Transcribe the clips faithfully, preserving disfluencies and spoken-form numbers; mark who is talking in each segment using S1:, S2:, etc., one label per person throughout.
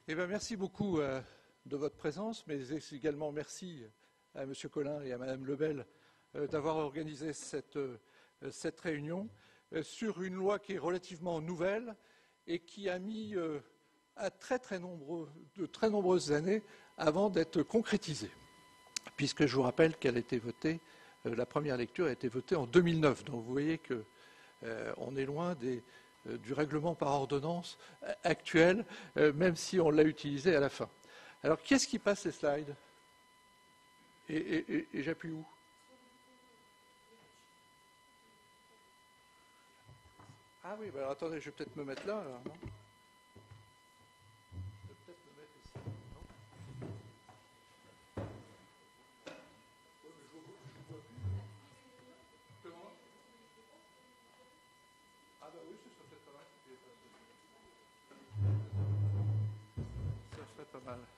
S1: Eh bien, merci beaucoup euh, de votre présence, mais également merci à M. Collin et à Mme Lebel euh, d'avoir organisé cette, euh, cette réunion euh, sur une loi qui est relativement nouvelle et qui a mis euh, à très, très nombreux, de très nombreuses années avant d'être concrétisée, puisque je vous rappelle qu'elle a été votée, euh, la première lecture a été votée en deux mille neuf. Donc vous voyez qu'on euh, est loin des... du règlement par ordonnance actuel, euh, même si on l'a utilisé à la fin. Alors, qu'est-ce qui passe les slides? Et, et, et, et j'appuie où? Ah oui, bah alors attendez, je vais peut-être me mettre là, alors, non? Je vais peut-être me mettre ici, non? Ouais, mais je vous, je vous vois plus. Comment? Ah bah oui, ce serait peut-être pas mal. Ça serait pas mal.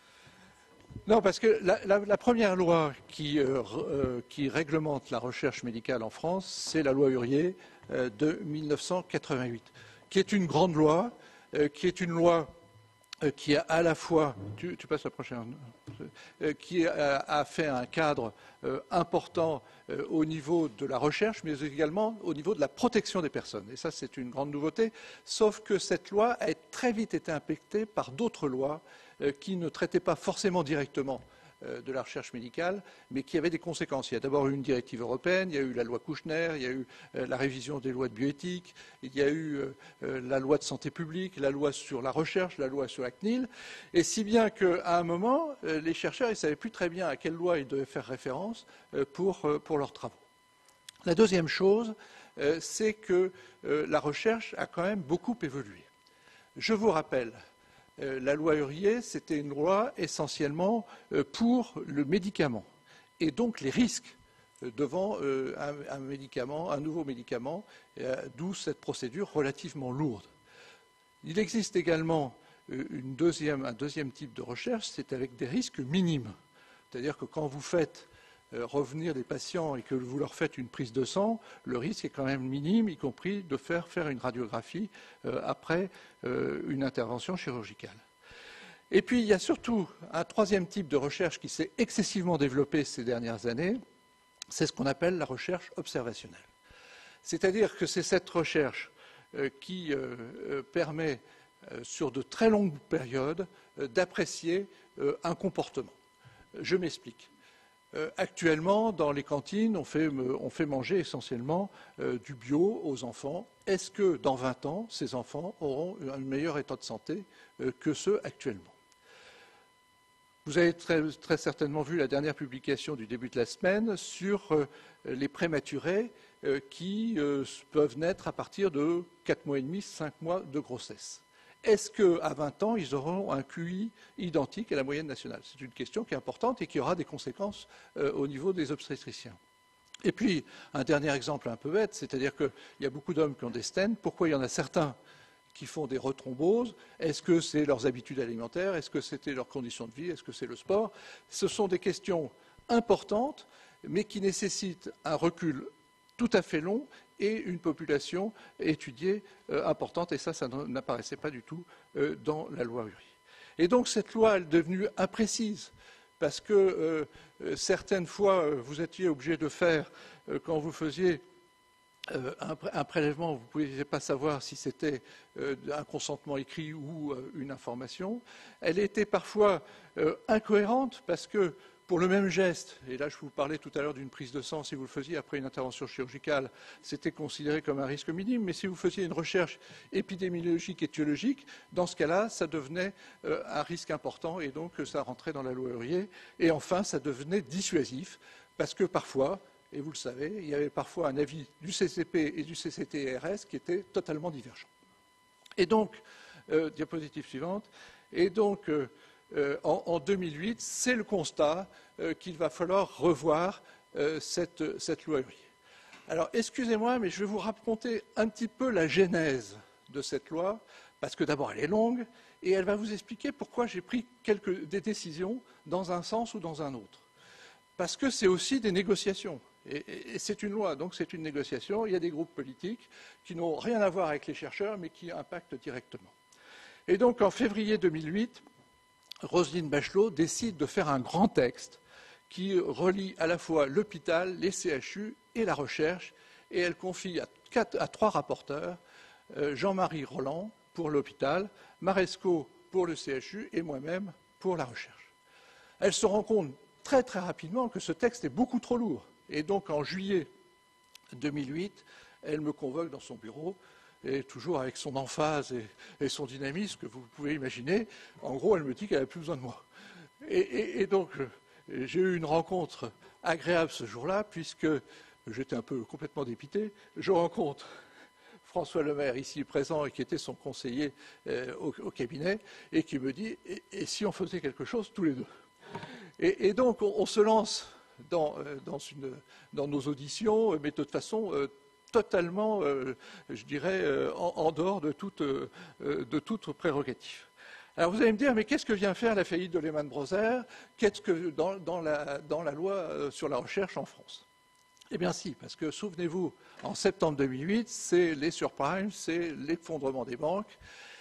S1: Non, parce que la, la, la première loi qui, euh, euh, qui réglemente la recherche médicale en France, c'est la loi Hurier euh, de mille neuf cent quatre-vingt-huit, qui est une grande loi, euh, qui est une loi euh, qui a à la fois, tu, tu passes la prochaine, euh, qui a, a fait un cadre euh, important euh, au niveau de la recherche, mais également au niveau de la protection des personnes. Et ça, c'est une grande nouveauté, sauf que cette loi a très vite été impactée par d'autres lois qui ne traitaient pas forcément directement de la recherche médicale, mais qui avaient des conséquences. Il y a d'abord eu une directive européenne, il y a eu la loi Kouchner, il y a eu la révision des lois de bioéthique, il y a eu la loi de santé publique, la loi sur la recherche, la loi sur la C N I L, et si bien qu'à un moment, les chercheurs ne savaient plus très bien à quelle loi ils devaient faire référence pour, pour leurs travaux. La deuxième chose, c'est que la recherche a quand même beaucoup évolué. Je vous rappelle, la loi Hurier, c'était une loi essentiellement pour le médicament et donc les risques devant un, médicament, un nouveau médicament, d'où cette procédure relativement lourde. Il existe également une deuxième, un deuxième type de recherche, c'est avec des risques minimes. C'est-à-dire que quand vous faites revenir des patients et que vous leur faites une prise de sang, le risque est quand même minime, y compris de faire faire une radiographie euh, après euh, une intervention chirurgicale. Et puis, il y a surtout un troisième type de recherche qui s'est excessivement développé ces dernières années, c'est ce qu'on appelle la recherche observationnelle. C'est-à-dire que c'est cette recherche euh, qui euh, euh, permet, euh, sur de très longues périodes, euh, d'apprécier euh, un comportement. Je m'explique. Euh, actuellement, dans les cantines, on fait, on fait manger essentiellement euh, du bio aux enfants. Est-ce que dans vingt ans, ces enfants auront un meilleur état de santé euh, que ceux actuellement? Vous avez très, très certainement vu la dernière publication du début de la semaine sur euh, les prématurés euh, qui euh, peuvent naître à partir de quatre mois et demi, cinq mois de grossesse. Est-ce qu'à vingt ans, ils auront un Q I identique à la moyenne nationale? C'est une question qui est importante et qui aura des conséquences euh, au niveau des obstétriciens. Et puis, un dernier exemple un peu bête, c'est-à-dire qu'il y a beaucoup d'hommes qui ont des stents. Pourquoi il y en a certains qui font des rethromboses? Est-ce que c'est leurs habitudes alimentaires? Est-ce que c'était leurs conditions de vie? Est-ce que c'est le sport? Ce sont des questions importantes, mais qui nécessitent un recul tout à fait long et une population étudiée euh, importante, et ça, ça n'apparaissait pas du tout euh, dans la loi Hurier. Et donc cette loi est devenue imprécise, parce que euh, certaines fois, vous étiez obligé de faire, euh, quand vous faisiez euh, un, un prélèvement, vous ne pouviez pas savoir si c'était euh, un consentement écrit ou euh, une information. Elle était parfois euh, incohérente, parce que pour le même geste, et là je vous parlais tout à l'heure d'une prise de sang, si vous le faisiez après une intervention chirurgicale, c'était considéré comme un risque minime, mais si vous faisiez une recherche épidémiologique, étiologique, dans ce cas-là, ça devenait euh, un risque important et donc ça rentrait dans la loi Hurier. Et enfin, ça devenait dissuasif, parce que parfois, et vous le savez, il y avait parfois un avis du C C P et du C C T R S qui était totalement divergent. Et donc, euh, diapositive suivante, et donc, euh, Euh, en, en deux mille huit, c'est le constat euh, qu'il va falloir revoir euh, cette, cette loi Hurier. Alors, excusez-moi, mais je vais vous raconter un petit peu la genèse de cette loi, parce que d'abord, elle est longue, et elle va vous expliquer pourquoi j'ai pris quelques, des décisions dans un sens ou dans un autre. Parce que c'est aussi des négociations. Et, et, et c'est une loi, donc c'est une négociation. Il y a des groupes politiques qui n'ont rien à voir avec les chercheurs, mais qui impactent directement. Et donc, en février deux mille huit, Roselyne Bachelot décide de faire un grand texte qui relie à la fois l'hôpital, les C H U et la recherche, et elle confie à, quatre, à trois rapporteurs, euh, Jean-Marie Roland pour l'hôpital, Maresco pour le C H U et moi-même pour la recherche. Elle se rend compte très très rapidement que ce texte est beaucoup trop lourd. Et donc en juillet deux mille huit, elle me convoque dans son bureau, et toujours avec son emphase et, et son dynamisme que vous pouvez imaginer. En gros, elle me dit qu'elle n'a plus besoin de moi. Et, et, et donc, j'ai eu une rencontre agréable ce jour-là, puisque j'étais un peu complètement dépité. Je rencontre François Lemaire, ici présent, et qui était son conseiller euh, au, au cabinet, et qui me dit et, « et si on faisait quelque chose tous les deux ?» et, et donc, on, on se lance dans, dans, une, dans nos auditions, mais de toute façon, euh, totalement, euh, je dirais, euh, en, en dehors de toute, euh, de toute prérogative. Alors vous allez me dire, mais qu'est-ce que vient faire la faillite de Lehman Brothers? Qu'est-ce que dans, dans, la, dans la loi euh, sur la recherche en France? Eh bien si, parce que souvenez-vous, en septembre deux mille huit, c'est les surprimes, c'est l'effondrement des banques,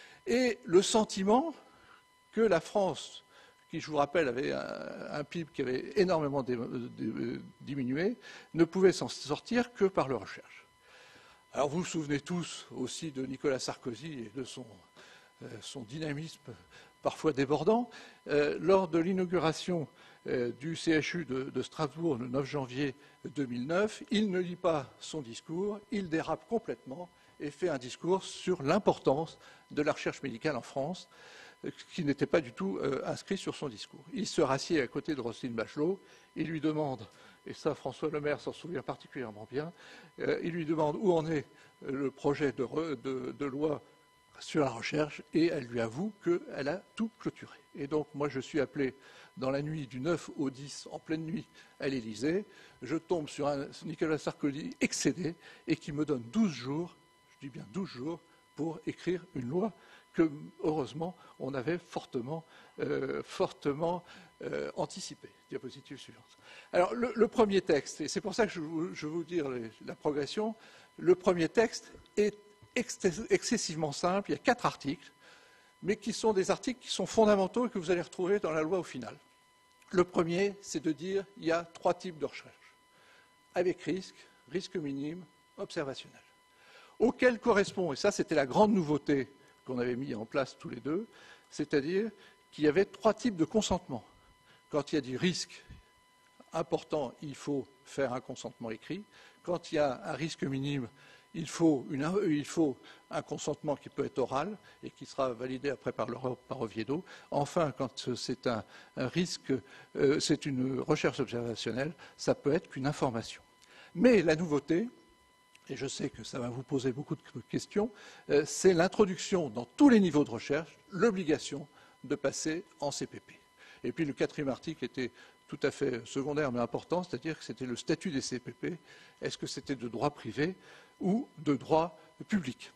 S1: et le sentiment que la France, qui, je vous rappelle, avait un, un P I B qui avait énormément dé, dé, diminué, ne pouvait s'en sortir que par la recherche. Alors vous vous souvenez tous aussi de Nicolas Sarkozy et de son, euh, son dynamisme parfois débordant. Euh, lors de l'inauguration euh, du C H U de, de Strasbourg le neuf janvier deux mille neuf, il ne lit pas son discours, il dérape complètement et fait un discours sur l'importance de la recherche médicale en France, euh, qui n'était pas du tout euh, inscrit sur son discours. Il se rassied à côté de Roselyne Bachelot, il lui demande, et ça François Lemaire s'en souvient particulièrement bien, euh, il lui demande où en est le projet de, re, de, de loi sur la recherche, et elle lui avoue qu'elle a tout clôturé. Et donc moi je suis appelé dans la nuit du neuf au dix, en pleine nuit, à l'Élysée, je tombe sur un Nicolas Sarkozy excédé et qui me donne douze jours, je dis bien douze jours, pour écrire une loi que, heureusement, on avait fortement, euh, fortement euh, anticipée. Diapositive suivante. Alors, le, le premier texte, et c'est pour ça que je, je vais vous dire les, la progression, le premier texte est excessivement simple, il y a quatre articles, mais qui sont des articles qui sont fondamentaux et que vous allez retrouver dans la loi au final. Le premier, c'est de dire qu'il y a trois types de recherche, avec risque, risque minime, observationnel, auquel correspond, et ça c'était la grande nouveauté qu'on avait mis en place tous les deux, c'est-à-dire qu'il y avait trois types de consentement. Quand il y a du risque important, il faut faire un consentement écrit. Quand il y a un risque minime, il faut, une, il faut un consentement qui peut être oral et qui sera validé après par l'Europe, par Oviedo. Enfin, quand c'est un, un risque, euh, c'est une recherche observationnelle, ça peut être qu'une information. Mais la nouveauté, et je sais que ça va vous poser beaucoup de questions, euh, c'est l'introduction dans tous les niveaux de recherche, l'obligation de passer en C P P. Et puis le quatrième article était tout à fait secondaire mais important, c'est-à-dire que c'était le statut des C P P. Est-ce que c'était de droit privé ou de droit public?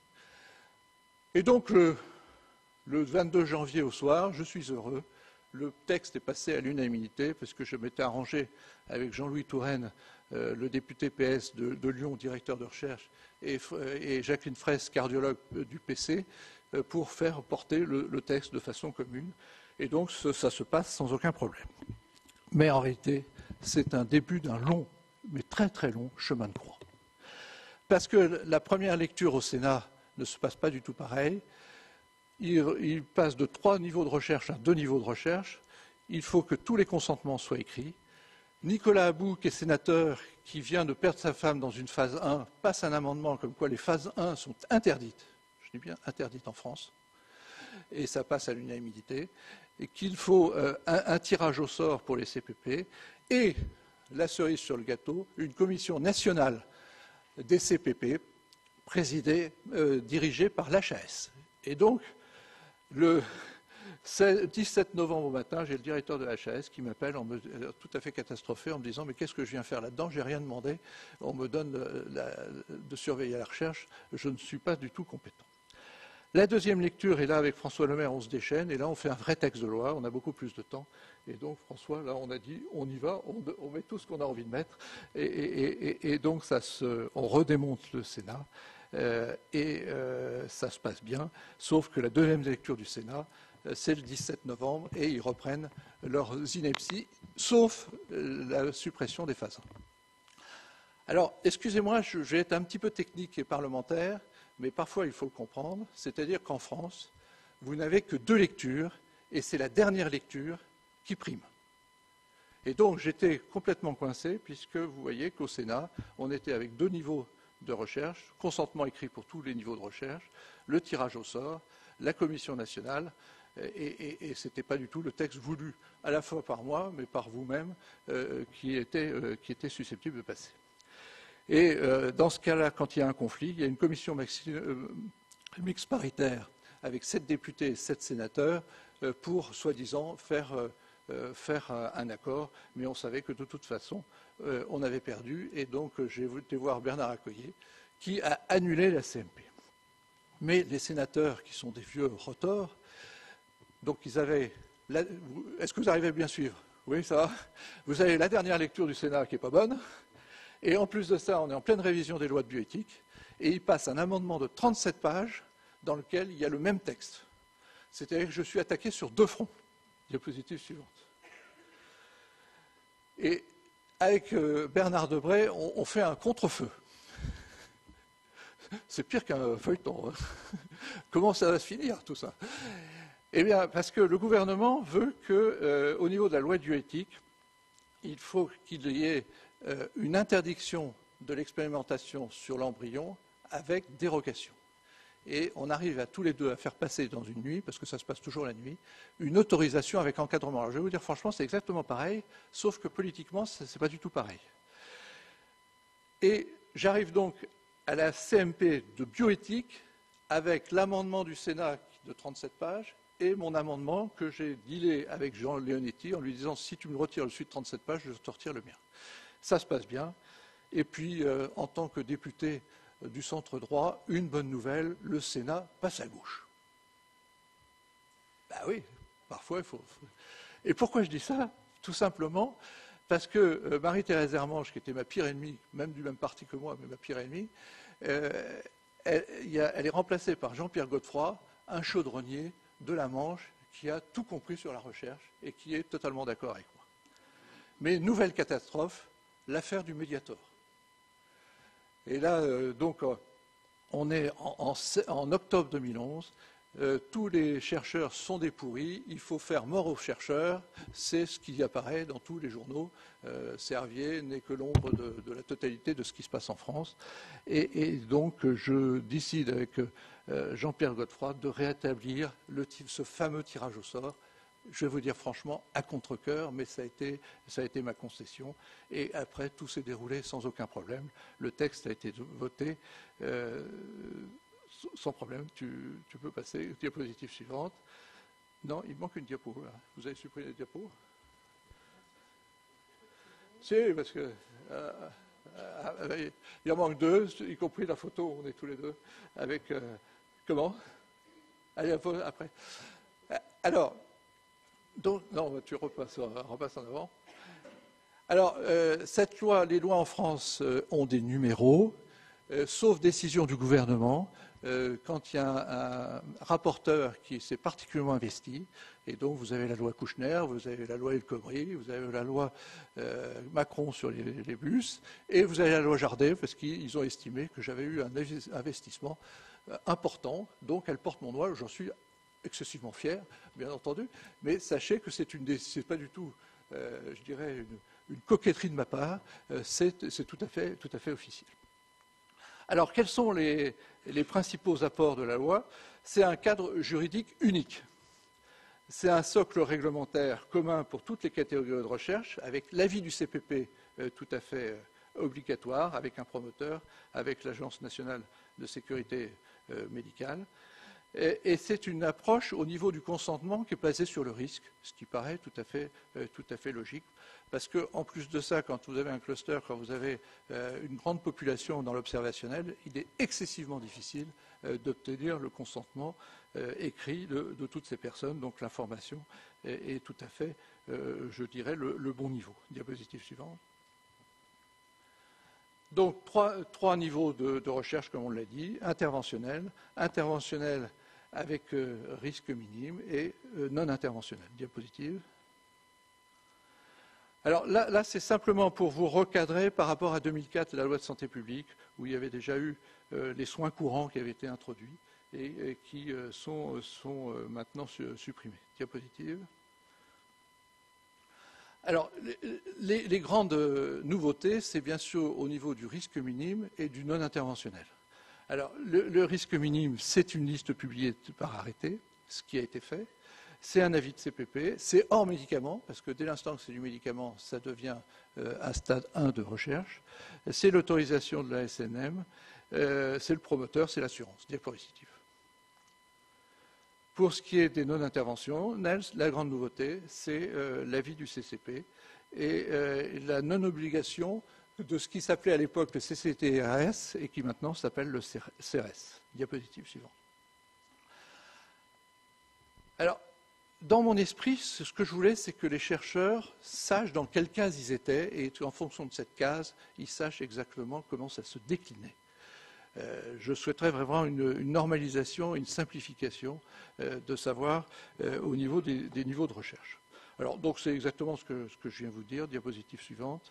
S1: Et donc, le, le vingt-deux janvier au soir, je suis heureux, le texte est passé à l'unanimité, parce que je m'étais arrangé avec Jean-Louis Touraine, euh, le député P S de, de Lyon, directeur de recherche, et, et Jacqueline Fraisse, cardiologue du P C, euh, pour faire porter le, le texte de façon commune. Et donc, ce, ça se passe sans aucun problème. Mais en réalité, c'est un début d'un long, mais très très long chemin de croix. Parce que la première lecture au Sénat ne se passe pas du tout pareil. Il, il passe de trois niveaux de recherche à deux niveaux de recherche. Il faut que tous les consentements soient écrits. Nicolas About, qui est sénateur, qui vient de perdre sa femme dans une phase un, passe un amendement comme quoi les phases un sont interdites. Je dis bien interdites en France. Et ça passe à l'unanimité. Et qu'il faut euh, un, un tirage au sort pour les C P P. Et, la cerise sur le gâteau, une commission nationale des C P P, présidée, euh, dirigée par l'H A S. Et donc, le dix-sept novembre au matin, j'ai le directeur de l'H A S qui m'appelle, me, tout à fait catastrophé, en me disant « Mais qu'est-ce que je viens faire là-dedans? J'ai rien demandé. On me donne la, de surveiller la recherche. Je ne suis pas du tout compétent. » La deuxième lecture est là avec François Lemaire, on se déchaîne, et là on fait un vrai texte de loi, on a beaucoup plus de temps. Et donc François, là on a dit, on y va, on, on met tout ce qu'on a envie de mettre, et, et, et, et donc ça se, on redémonte le Sénat, euh, et euh, ça se passe bien, sauf que la deuxième lecture du Sénat, euh, c'est le dix-sept novembre, et ils reprennent leurs inepties, sauf euh, la suppression des phases un. Alors, excusez-moi, je vais être un petit peu technique et parlementaire, mais parfois il faut le comprendre, c'est-à-dire qu'en France, vous n'avez que deux lectures, et c'est la dernière lecture qui prime. Et donc j'étais complètement coincé, puisque vous voyez qu'au Sénat, on était avec deux niveaux de recherche, consentement écrit pour tous les niveaux de recherche, le tirage au sort, la commission nationale, et, et, et ce n'était pas du tout le texte voulu, à la fois par moi, mais par vous-même, euh, qui, était, euh, qui était susceptible de passer. Et euh, dans ce cas-là, quand il y a un conflit, il y a une commission maxi, euh, mixte paritaire avec sept députés et sept sénateurs euh, pour, soi-disant, faire, euh, faire un, un accord. Mais on savait que de toute façon, euh, on avait perdu. Et donc, j'ai été voir Bernard Accoyer, qui a annulé la C M P. Mais les sénateurs, qui sont des vieux rotors, donc ils avaient... La... Est-ce que vous arrivez à bien suivre? Oui, ça va. Vous avez la dernière lecture du Sénat qui n'est pas bonne. Et en plus de ça, on est en pleine révision des lois de bioéthique, et il passe un amendement de trente-sept pages dans lequel il y a le même texte. C'est-à-dire que je suis attaqué sur deux fronts. Diapositive suivante. Et avec euh, Bernard Debré, on, on fait un contre-feu. C'est pire qu'un feuilleton. Hein. Comment ça va se finir, tout ça? Eh bien, parce que le gouvernement veut qu'au euh, niveau de la loi de bioéthique, il faut qu'il y ait euh, une interdiction de l'expérimentation sur l'embryon avec dérogation. Et on arrive à tous les deux à faire passer dans une nuit, parce que ça se passe toujours la nuit, une autorisation avec encadrement. Alors je vais vous dire franchement, c'est exactement pareil, sauf que politiquement, ce n'est pas du tout pareil. Et j'arrive donc à la C M P de bioéthique avec l'amendement du Sénat de trente-sept pages et mon amendement que j'ai dealé avec Jean Leonetti en lui disant « si tu me retires le suite de trente-sept pages, je te retire le mien ». Ça se passe bien. Et puis, euh, en tant que député du centre droit, une bonne nouvelle, le Sénat passe à gauche. Ben oui, parfois il faut... Et pourquoi je dis ça? Tout simplement parce que euh, Marie-Thérèse Hermange, qui était ma pire ennemie, même du même parti que moi, mais ma pire ennemie, euh, elle, y a, elle est remplacée par Jean-Pierre Godefroy, un chaudronnier de la Manche qui a tout compris sur la recherche et qui est totalement d'accord avec moi. Mais nouvelle catastrophe, l'affaire du Mediator. Et là, euh, donc, euh, on est en, en, en octobre deux mille onze, euh, tous les chercheurs sont des pourris, il faut faire mort aux chercheurs, c'est ce qui apparaît dans tous les journaux. Euh, Servier n'est que l'ombre de, de la totalité de ce qui se passe en France. Et, et donc, je décide avec euh, Jean-Pierre Godefroy de rétablir le, ce fameux tirage au sort. Je vais vous dire franchement, à contre-cœur, mais ça a, été, ça a été ma concession. Et après, tout s'est déroulé sans aucun problème. Le texte a été voté euh, sans problème. Tu, tu peux passer. Diapositive suivante. Non, il manque une diapo. Là. Vous avez supprimé la diapo? Si, parce que... Euh, euh, il en manque deux, y compris la photo, on est tous les deux. Avec... Euh, comment? Allez, après. Alors... Donc, non, tu repasses, repasses en avant. Alors, euh, cette loi, les lois en France euh, ont des numéros, euh, sauf décision du gouvernement, euh, quand il y a un, un rapporteur qui s'est particulièrement investi. Et donc, vous avez la loi Kouchner, vous avez la loi El Khomri, vous avez la loi euh, Macron sur les, les bus, et vous avez la loi Jardé, parce qu'ils ont estimé que j'avais eu un investissement important. Donc, elle porte mon nom, j'en suis excessivement fier, bien entendu, mais sachez que c'est une, c'est pas du tout, euh, je dirais, une, une coquetterie de ma part, euh, c'est, c'est tout à fait, tout à fait officiel. Alors, quels sont les, les principaux apports de la loi? C'est un cadre juridique unique. C'est un socle réglementaire commun pour toutes les catégories de recherche, avec l'avis du C P P euh, tout à fait euh, obligatoire, avec un promoteur, avec l'Agence nationale de sécurité euh, médicale. Et c'est une approche au niveau du consentement qui est basée sur le risque, ce qui paraît tout à fait, euh, tout à fait logique. Parce qu'en plus de ça, quand vous avez un cluster, quand vous avez euh, une grande population dans l'observationnel, il est excessivement difficile euh, d'obtenir le consentement euh, écrit de, de toutes ces personnes. Donc l'information est, est tout à fait, euh, je dirais, le, le bon niveau. Diapositive suivante. Donc, trois, trois niveaux de, de recherche, comme on l'a dit, interventionnel, interventionnel avec euh, risque minime et euh, non interventionnel. Diapositive. Alors là, là c'est simplement pour vous recadrer par rapport à deux mille quatre, la loi de santé publique, où il y avait déjà eu euh, les soins courants qui avaient été introduits et, et qui euh, sont, sont euh, maintenant su, supprimés. Diapositive. Alors, les, les grandes nouveautés, c'est bien sûr au niveau du risque minime et du non interventionnel. Alors, le, le risque minime, c'est une liste publiée par arrêté, ce qui a été fait. C'est un avis de C P P, c'est hors médicament, parce que dès l'instant que c'est du médicament, ça devient euh, un stade un de recherche. C'est l'autorisation de la S N M, euh, c'est le promoteur, c'est l'assurance. Diapositive. Pour ce qui est des non-interventions, la grande nouveauté, c'est euh, l'avis du C C P et euh, la non-obligation de ce qui s'appelait à l'époque le C C T R S et qui maintenant s'appelle le C R S. Diapositive suivante. Alors, dans mon esprit, ce que je voulais, c'est que les chercheurs sachent dans quelle case ils étaient et en fonction de cette case, ils sachent exactement comment ça se déclinait. Euh, je souhaiterais vraiment une, une normalisation, une simplification euh, de savoir euh, au niveau des, des niveaux de recherche. Alors, donc, c'est exactement ce que, ce que je viens de vous dire. Diapositive suivante.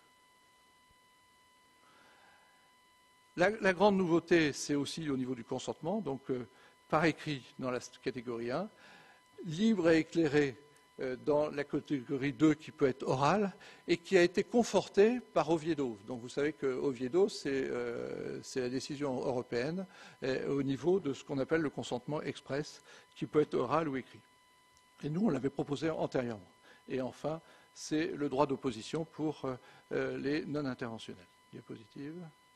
S1: La, la grande nouveauté, c'est aussi au niveau du consentement, donc euh, par écrit dans la catégorie un, libre et éclairé dans la catégorie deux qui peut être orale et qui a été confortée par Oviedo. Donc vous savez que Oviedo, c'est euh, la décision européenne euh, au niveau de ce qu'on appelle le consentement express, qui peut être oral ou écrit. Et nous, on l'avait proposé antérieurement. Et enfin, c'est le droit d'opposition pour euh, les non-interventionnels. Diapositive.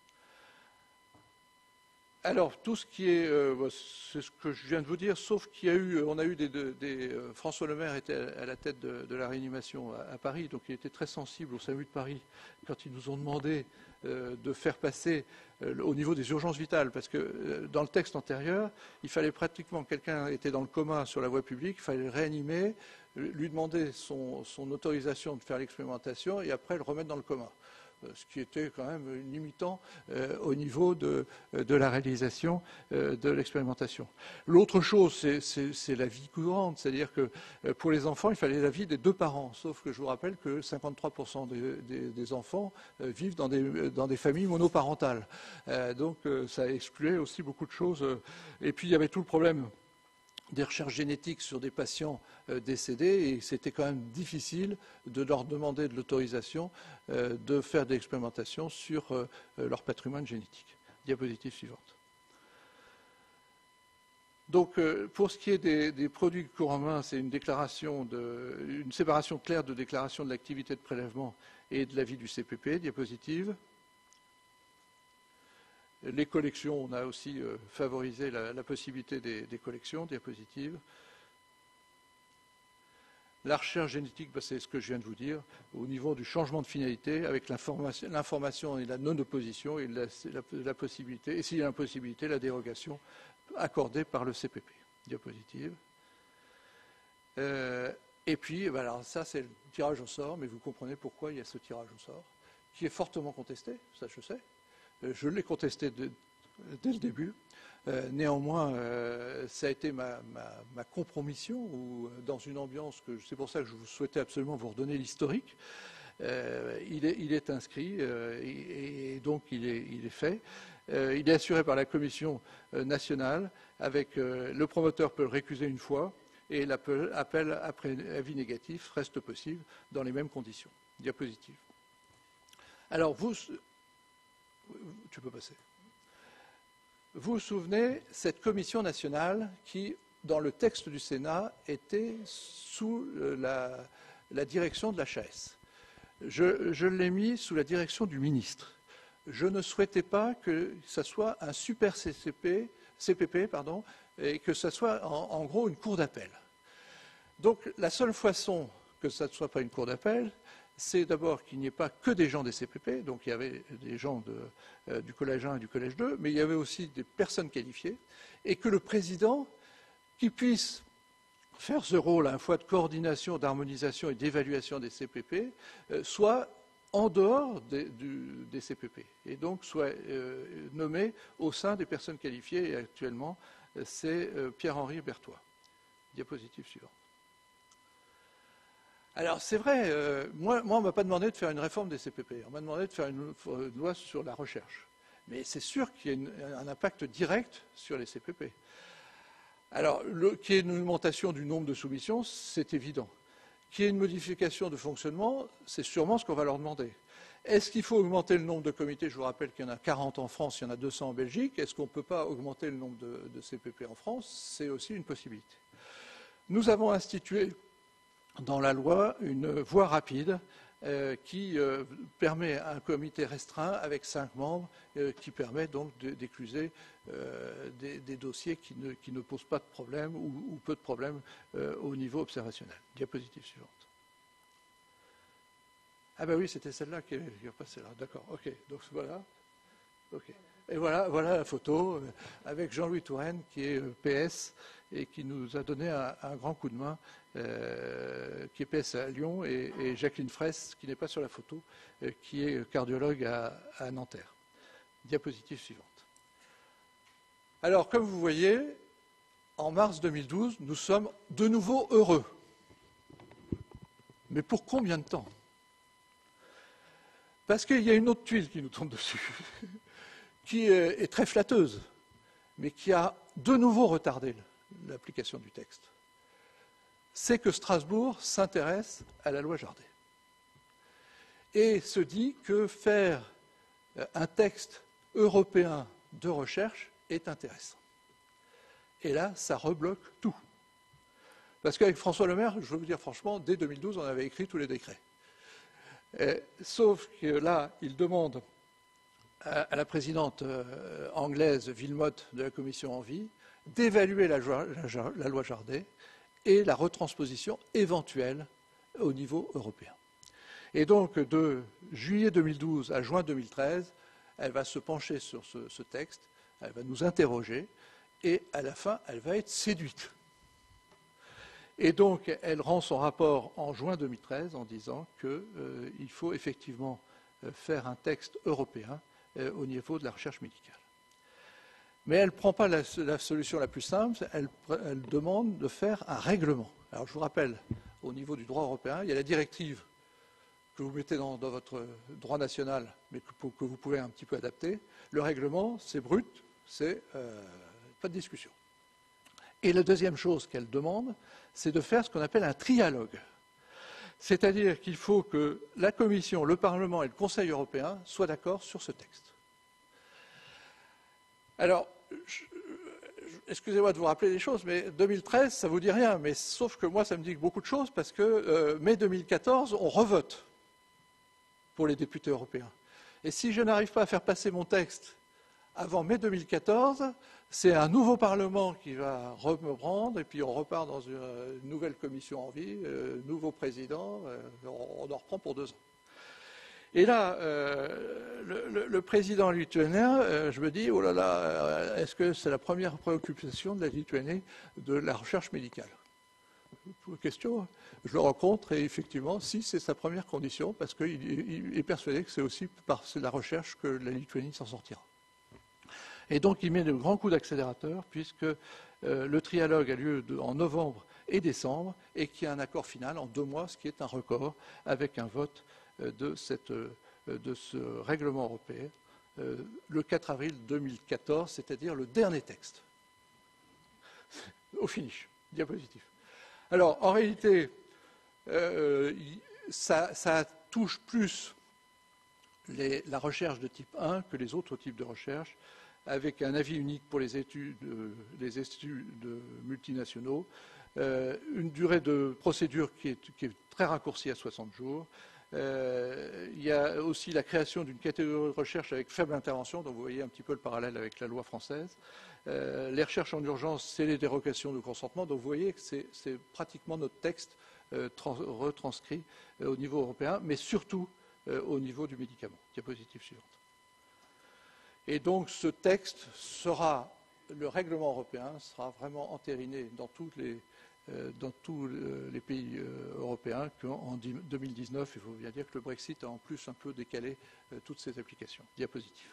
S1: Alors, tout ce qui est, euh, c'est ce que je viens de vous dire, sauf qu'il y a eu, on a eu des, des, des euh, François Lemaire était à la tête de, de la réanimation à, à Paris, donc il était très sensible au SAMU de Paris quand ils nous ont demandé euh, de faire passer euh, au niveau des urgences vitales, parce que euh, dans le texte antérieur, il fallait pratiquement, quelqu'un était dans le coma sur la voie publique, il fallait le réanimer, lui demander son, son autorisation de faire l'expérimentation et après le remettre dans le coma. Ce qui était quand même limitant euh, au niveau de, de la réalisation euh, de l'expérimentation. L'autre chose, c'est la vie courante, c'est-à-dire que euh, pour les enfants, il fallait l'avis des deux parents, sauf que je vous rappelle que cinquante-trois pour cent des, des, des enfants euh, vivent dans des, dans des familles monoparentales. Euh, donc euh, ça excluait aussi beaucoup de choses. Et puis il y avait tout le problème des recherches génétiques sur des patients euh, décédés et c'était quand même difficile de leur demander de l'autorisation euh, de faire des expérimentations sur euh, leur patrimoine génétique. Diapositive suivante. Donc, euh, pour ce qui est des, des produits de cours en main, c'est une déclaration de, une séparation claire de déclaration de l'activité de prélèvement et de l'avis du C P P. Diapositive. Les collections, on a aussi euh, favorisé la, la possibilité des, des collections. Diapositive. La recherche génétique, bah, c'est ce que je viens de vous dire, au niveau du changement de finalité, avec l'information et la non-opposition et la, la, la possibilité, et s'il y a une possibilité, la dérogation accordée par le C P P. Diapositive. Euh, et puis, bah, alors ça, c'est le tirage au sort, mais vous comprenez pourquoi il y a ce tirage au sort, qui est fortement contesté, ça je sais. Je l'ai contesté de, dès le début. Euh, néanmoins, euh, ça a été ma, ma, ma compromission, ou dans une ambiance que c'est pour ça que je vous souhaitais absolument vous redonner l'historique. Euh, il, il est inscrit euh, et, et donc il est, il est fait. Euh, il est assuré par la commission euh, nationale. Avec euh, le promoteur peut le récuser une fois et l'appel appel après avis négatif reste possible dans les mêmes conditions. Diapositive. Alors vous. Tu peux passer. Vous vous souvenez, cette commission nationale qui, dans le texte du Sénat, était sous la, la direction de l'H A S. Je, je l'ai mis sous la direction du ministre. Je ne souhaitais pas que ce soit un super C C P, C P P pardon, et que ce soit en, en gros une cour d'appel. Donc la seule façon que ça ne soit pas une cour d'appel, c'est d'abord qu'il n'y ait pas que des gens des C P P, donc il y avait des gens de, euh, du collège un et du collège deux, mais il y avait aussi des personnes qualifiées, et que le président, qui puisse faire ce rôle à la fois de coordination, d'harmonisation et d'évaluation des C P P, euh, soit en dehors des, du, des C P P et donc soit euh, nommé au sein des personnes qualifiées. Et actuellement, c'est euh, Pierre-Henri Berthois. Diapositive suivante. Alors c'est vrai, euh, moi, moi on ne m'a pas demandé de faire une réforme des C P P, on m'a demandé de faire une, une loi sur la recherche. Mais c'est sûr qu'il y a une, un impact direct sur les C P P. Alors, qu'il y ait une augmentation du nombre de soumissions, c'est évident. Qu'il y ait une modification de fonctionnement, c'est sûrement ce qu'on va leur demander. Est-ce qu'il faut augmenter le nombre de comités? Je vous rappelle qu'il y en a quarante en France, il y en a deux cents en Belgique. Est-ce qu'on ne peut pas augmenter le nombre de, de C P P en France? C'est aussi une possibilité. Nous avons institué dans la loi une voie rapide euh, qui euh, permet un comité restreint avec cinq membres, euh, qui permet donc d'écluser euh, des, des dossiers qui ne, qui ne posent pas de problème ou, ou peu de problèmes euh, au niveau observationnel. Diapositive suivante. Ah ben oui, c'était celle-là qui est passée là. D'accord, ok. Donc voilà. Ok. Et voilà, voilà la photo euh, avec Jean-Louis Touraine, qui est euh, P S et qui nous a donné un, un grand coup de main, euh, qui est P S à Lyon, et, et Jacqueline Fraisse, qui n'est pas sur la photo, euh, qui est cardiologue à, à Nanterre. Diapositive suivante. Alors, comme vous voyez, en mars deux mille douze, nous sommes de nouveau heureux. Mais pour combien de temps? Parce qu'il y a une autre tuile qui nous tombe dessus, qui est très flatteuse, mais qui a de nouveau retardé l'application du texte. C'est que Strasbourg s'intéresse à la loi Jardé et se dit que faire un texte européen de recherche est intéressant. Et là, ça rebloque tout. Parce qu'avec François Le Maire, je veux vous dire franchement, dès deux mille douze, on avait écrit tous les décrets. Et, sauf que là, il demande à, à la présidente euh, anglaise Wilmott de la Commission Envie d'évaluer la, la, la loi Jardé et la retransposition éventuelle au niveau européen. Et donc, de juillet deux mille douze à juin deux mille treize, elle va se pencher sur ce, ce texte, elle va nous interroger, et à la fin, elle va être séduite. Et donc, elle rend son rapport en juin deux mille treize en disant qu'il euh, faut effectivement euh, faire un texte européen euh, au niveau de la recherche médicale. Mais elle ne prend pas la, la solution la plus simple, elle, elle demande de faire un règlement. Alors, je vous rappelle, au niveau du droit européen, il y a la directive que vous mettez dans, dans votre droit national, mais que, pour, que vous pouvez un petit peu adapter. Le règlement, c'est brut, c'est euh, pas de discussion. Et la deuxième chose qu'elle demande, c'est de faire ce qu'on appelle un trialogue. C'est-à-dire qu'il faut que la Commission, le Parlement et le Conseil européen soient d'accord sur ce texte. Alors, excusez-moi de vous rappeler les choses, mais deux mille treize, ça ne vous dit rien, mais sauf que moi, ça me dit beaucoup de choses, parce que euh, mai deux mille quatorze, on revote pour les députés européens. Et si je n'arrive pas à faire passer mon texte avant mai deux mille quatorze, c'est un nouveau Parlement qui va reprendre, et puis on repart dans une nouvelle commission en vie, euh, nouveau président, euh, on, on en reprend pour deux ans. Et là, euh, le, le, le président lituanien, euh, je me dis, oh là là, est-ce que c'est la première préoccupation de la Lituanie de la recherche médicale? Question, je le rencontre et effectivement, si c'est sa première condition, parce qu'il il est persuadé que c'est aussi par la recherche que la Lituanie s'en sortira. Et donc, il met de grands coups d'accélérateur, puisque euh, le trialogue a lieu de, en novembre et décembre, et qu'il y a un accord final en deux mois, ce qui est un record, avec un vote euh, de, cette, euh, de ce règlement européen, euh, le quatre avril deux mille quatorze, c'est-à-dire le dernier texte. Au finish, diapositive. Alors, en réalité, euh, ça, ça touche plus les, la recherche de type un que les autres types de recherche, avec un avis unique pour les études, les études multinationaux, euh, une durée de procédure qui est, qui est très raccourcie à soixante jours. Euh, il y a aussi la création d'une catégorie de recherche avec faible intervention, donc vous voyez un petit peu le parallèle avec la loi française. Euh, les recherches en urgence, c'est les dérogations de consentement, donc vous voyez que c'est pratiquement notre texte euh, retranscrit euh, au niveau européen, mais surtout euh, au niveau du médicament. Diapositive suivante. Et donc ce texte sera, le règlement européen sera vraiment entériné dans tous les, dans tous les pays européens qu'en deux mille dix-neuf, il faut bien dire que le Brexit a en plus un peu décalé toutes ces applications. Diapositive.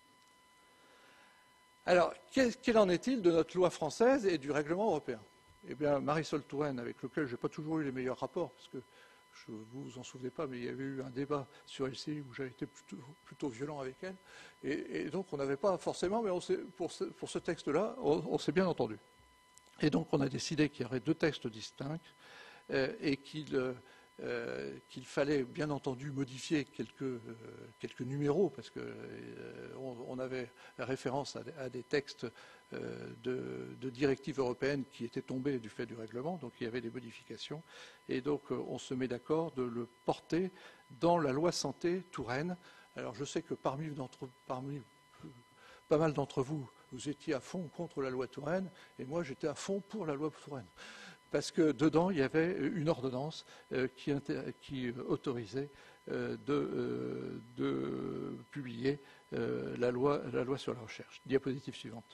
S1: Alors, quel en est-il de notre loi française et du règlement européen? Eh bien, Marisol Touraine, avec lequel je n'ai pas toujours eu les meilleurs rapports, parce que je ne vous en souvenez pas, mais il y avait eu un débat sur L C I où j'avais été plutôt, plutôt violent avec elle. Et, et donc, on n'avait pas forcément, mais on pour ce, pour ce texte-là, on, on s'est bien entendu. Et donc, on a décidé qu'il y aurait deux textes distincts euh, et qu'il euh, qu'il fallait, bien entendu, modifier quelques, euh, quelques numéros, parce qu'on euh, on avait référence à, à des textes euh, de, de directives européennes qui étaient tombés du fait du règlement, donc il y avait des modifications. Et donc, euh, on se met d'accord de le porter dans la loi santé Touraine. Alors, je sais que parmi, parmi pas mal d'entre vous, vous étiez à fond contre la loi Touraine, et moi j'étais à fond pour la loi Touraine. Parce que dedans, il y avait une ordonnance euh, qui, qui autorisait euh, de, euh, de publier euh, la, loi, la loi sur la recherche. Diapositive suivante.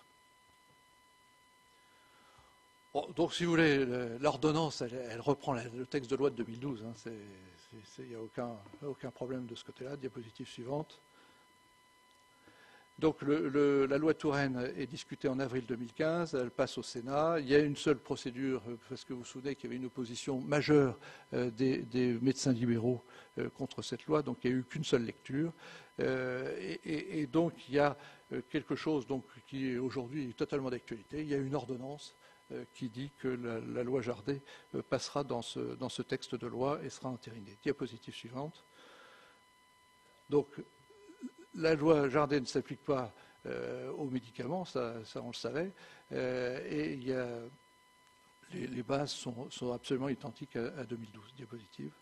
S1: Bon, donc, si vous voulez, l'ordonnance, elle, elle reprend le texte de loi de deux mille douze. Hein, il n'y a aucun, aucun problème de ce côté-là. Diapositive suivante. Donc le, le, la loi Touraine est discutée en avril deux mille quinze, elle passe au Sénat. Il y a une seule procédure, parce que vous vous souvenez qu'il y avait une opposition majeure euh, des, des médecins libéraux euh, contre cette loi, donc il n'y a eu qu'une seule lecture. Euh, et, et, et donc il y a quelque chose donc, qui est aujourd'hui totalement d'actualité. Il y a une ordonnance euh, qui dit que la, la loi Jardé euh, passera dans ce, dans ce texte de loi et sera entérinée. Diapositive suivante. Donc, la loi Jardé ne s'applique pas euh, aux médicaments, ça, ça on le savait, euh, et il y a, les, les bases sont, sont absolument identiques à, à deux mille douze. Diapositive.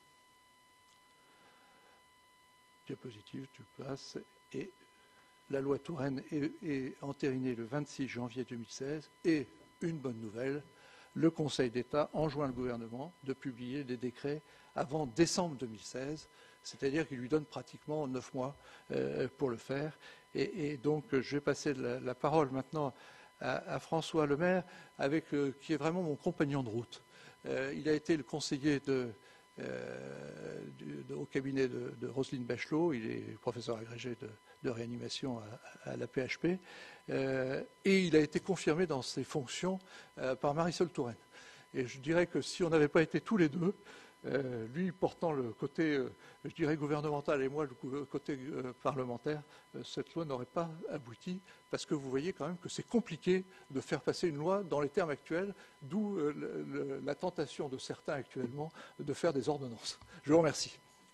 S1: Diapositive, tu passes. Et la loi Touraine est, est entérinée le vingt-six janvier deux mille seize, et une bonne nouvelle, le Conseil d'État enjoint le gouvernement de publier des décrets avant décembre deux mille seize, c'est-à-dire qu'il lui donne pratiquement neuf mois euh, pour le faire. Et, et donc, je vais passer la, la parole maintenant à, à François Lemaire, avec, euh, qui est vraiment mon compagnon de route. Euh, il a été le conseiller de, euh, du, de, au cabinet de, de Roselyne Bachelot. Il est professeur agrégé de, de réanimation à, à la P H P. Euh, et il a été confirmé dans ses fonctions euh, par Marisol Touraine. Et je dirais que si on n'avait pas été tous les deux, Euh, lui portant le côté, euh, je dirais, gouvernemental et moi le côté euh, parlementaire, euh, cette loi n'aurait pas abouti, parce que vous voyez quand même que c'est compliqué de faire passer une loi dans les termes actuels, d'où euh, le, le, la tentation de certains actuellement de faire des ordonnances. Je vous remercie.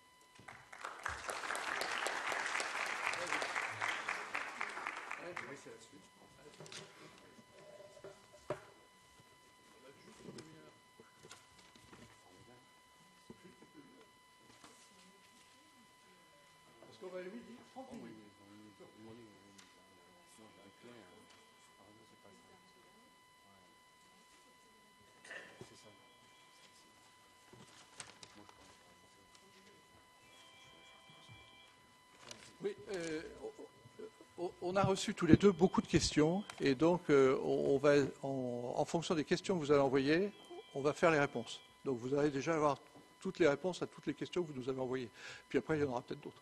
S1: Oui, euh, on a reçu tous les deux beaucoup de questions et donc euh, on va, en, en fonction des questions que vous allez envoyer, on va faire les réponses. Donc vous allez déjà avoir toutes les réponses à toutes les questions que vous nous avez envoyées. Puis après, il y en aura peut-être d'autres.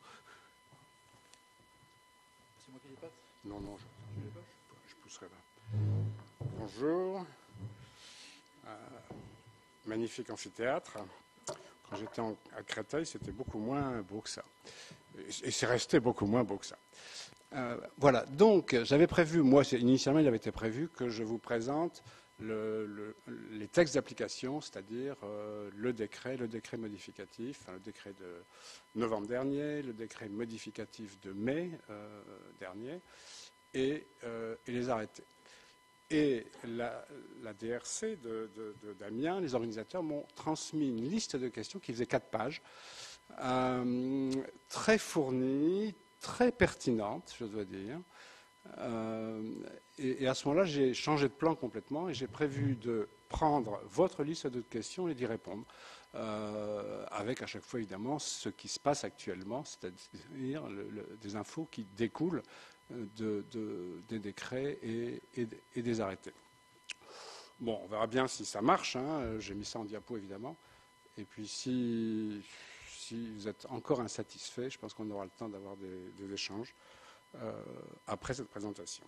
S1: C'est moi qui les passe ?
S2: Non, non, je ne je pousserai pas. Bonjour. Euh, magnifique amphithéâtre. Quand j'étais à Créteil, c'était beaucoup moins beau que ça. Et c'est resté beaucoup moins beau que ça. Euh, voilà, donc j'avais prévu, moi initialement il avait été prévu que je vous présente le, le, les textes d'application, c'est-à-dire euh, le décret, le décret modificatif, enfin, le décret de novembre dernier, le décret modificatif de mai euh, dernier, et, euh, et les arrêtés. Et la, la D R C de, de, de d'Amiens, les organisateurs m'ont transmis une liste de questions qui faisait quatre pages, euh, très fournie, très pertinente, je dois dire. Euh, et, et à ce moment-là, j'ai changé de plan complètement et j'ai prévu de prendre votre liste de questions et d'y répondre, euh, avec à chaque fois évidemment ce qui se passe actuellement, c'est-à-dire le, le, des infos qui découlent de, de, des décrets et, et, et des arrêtés. Bon, on verra bien si ça marche. Hein. J'ai mis ça en diapo, évidemment. Et puis, si, si vous êtes encore insatisfait, je pense qu'on aura le temps d'avoir des, des échanges euh, après cette présentation.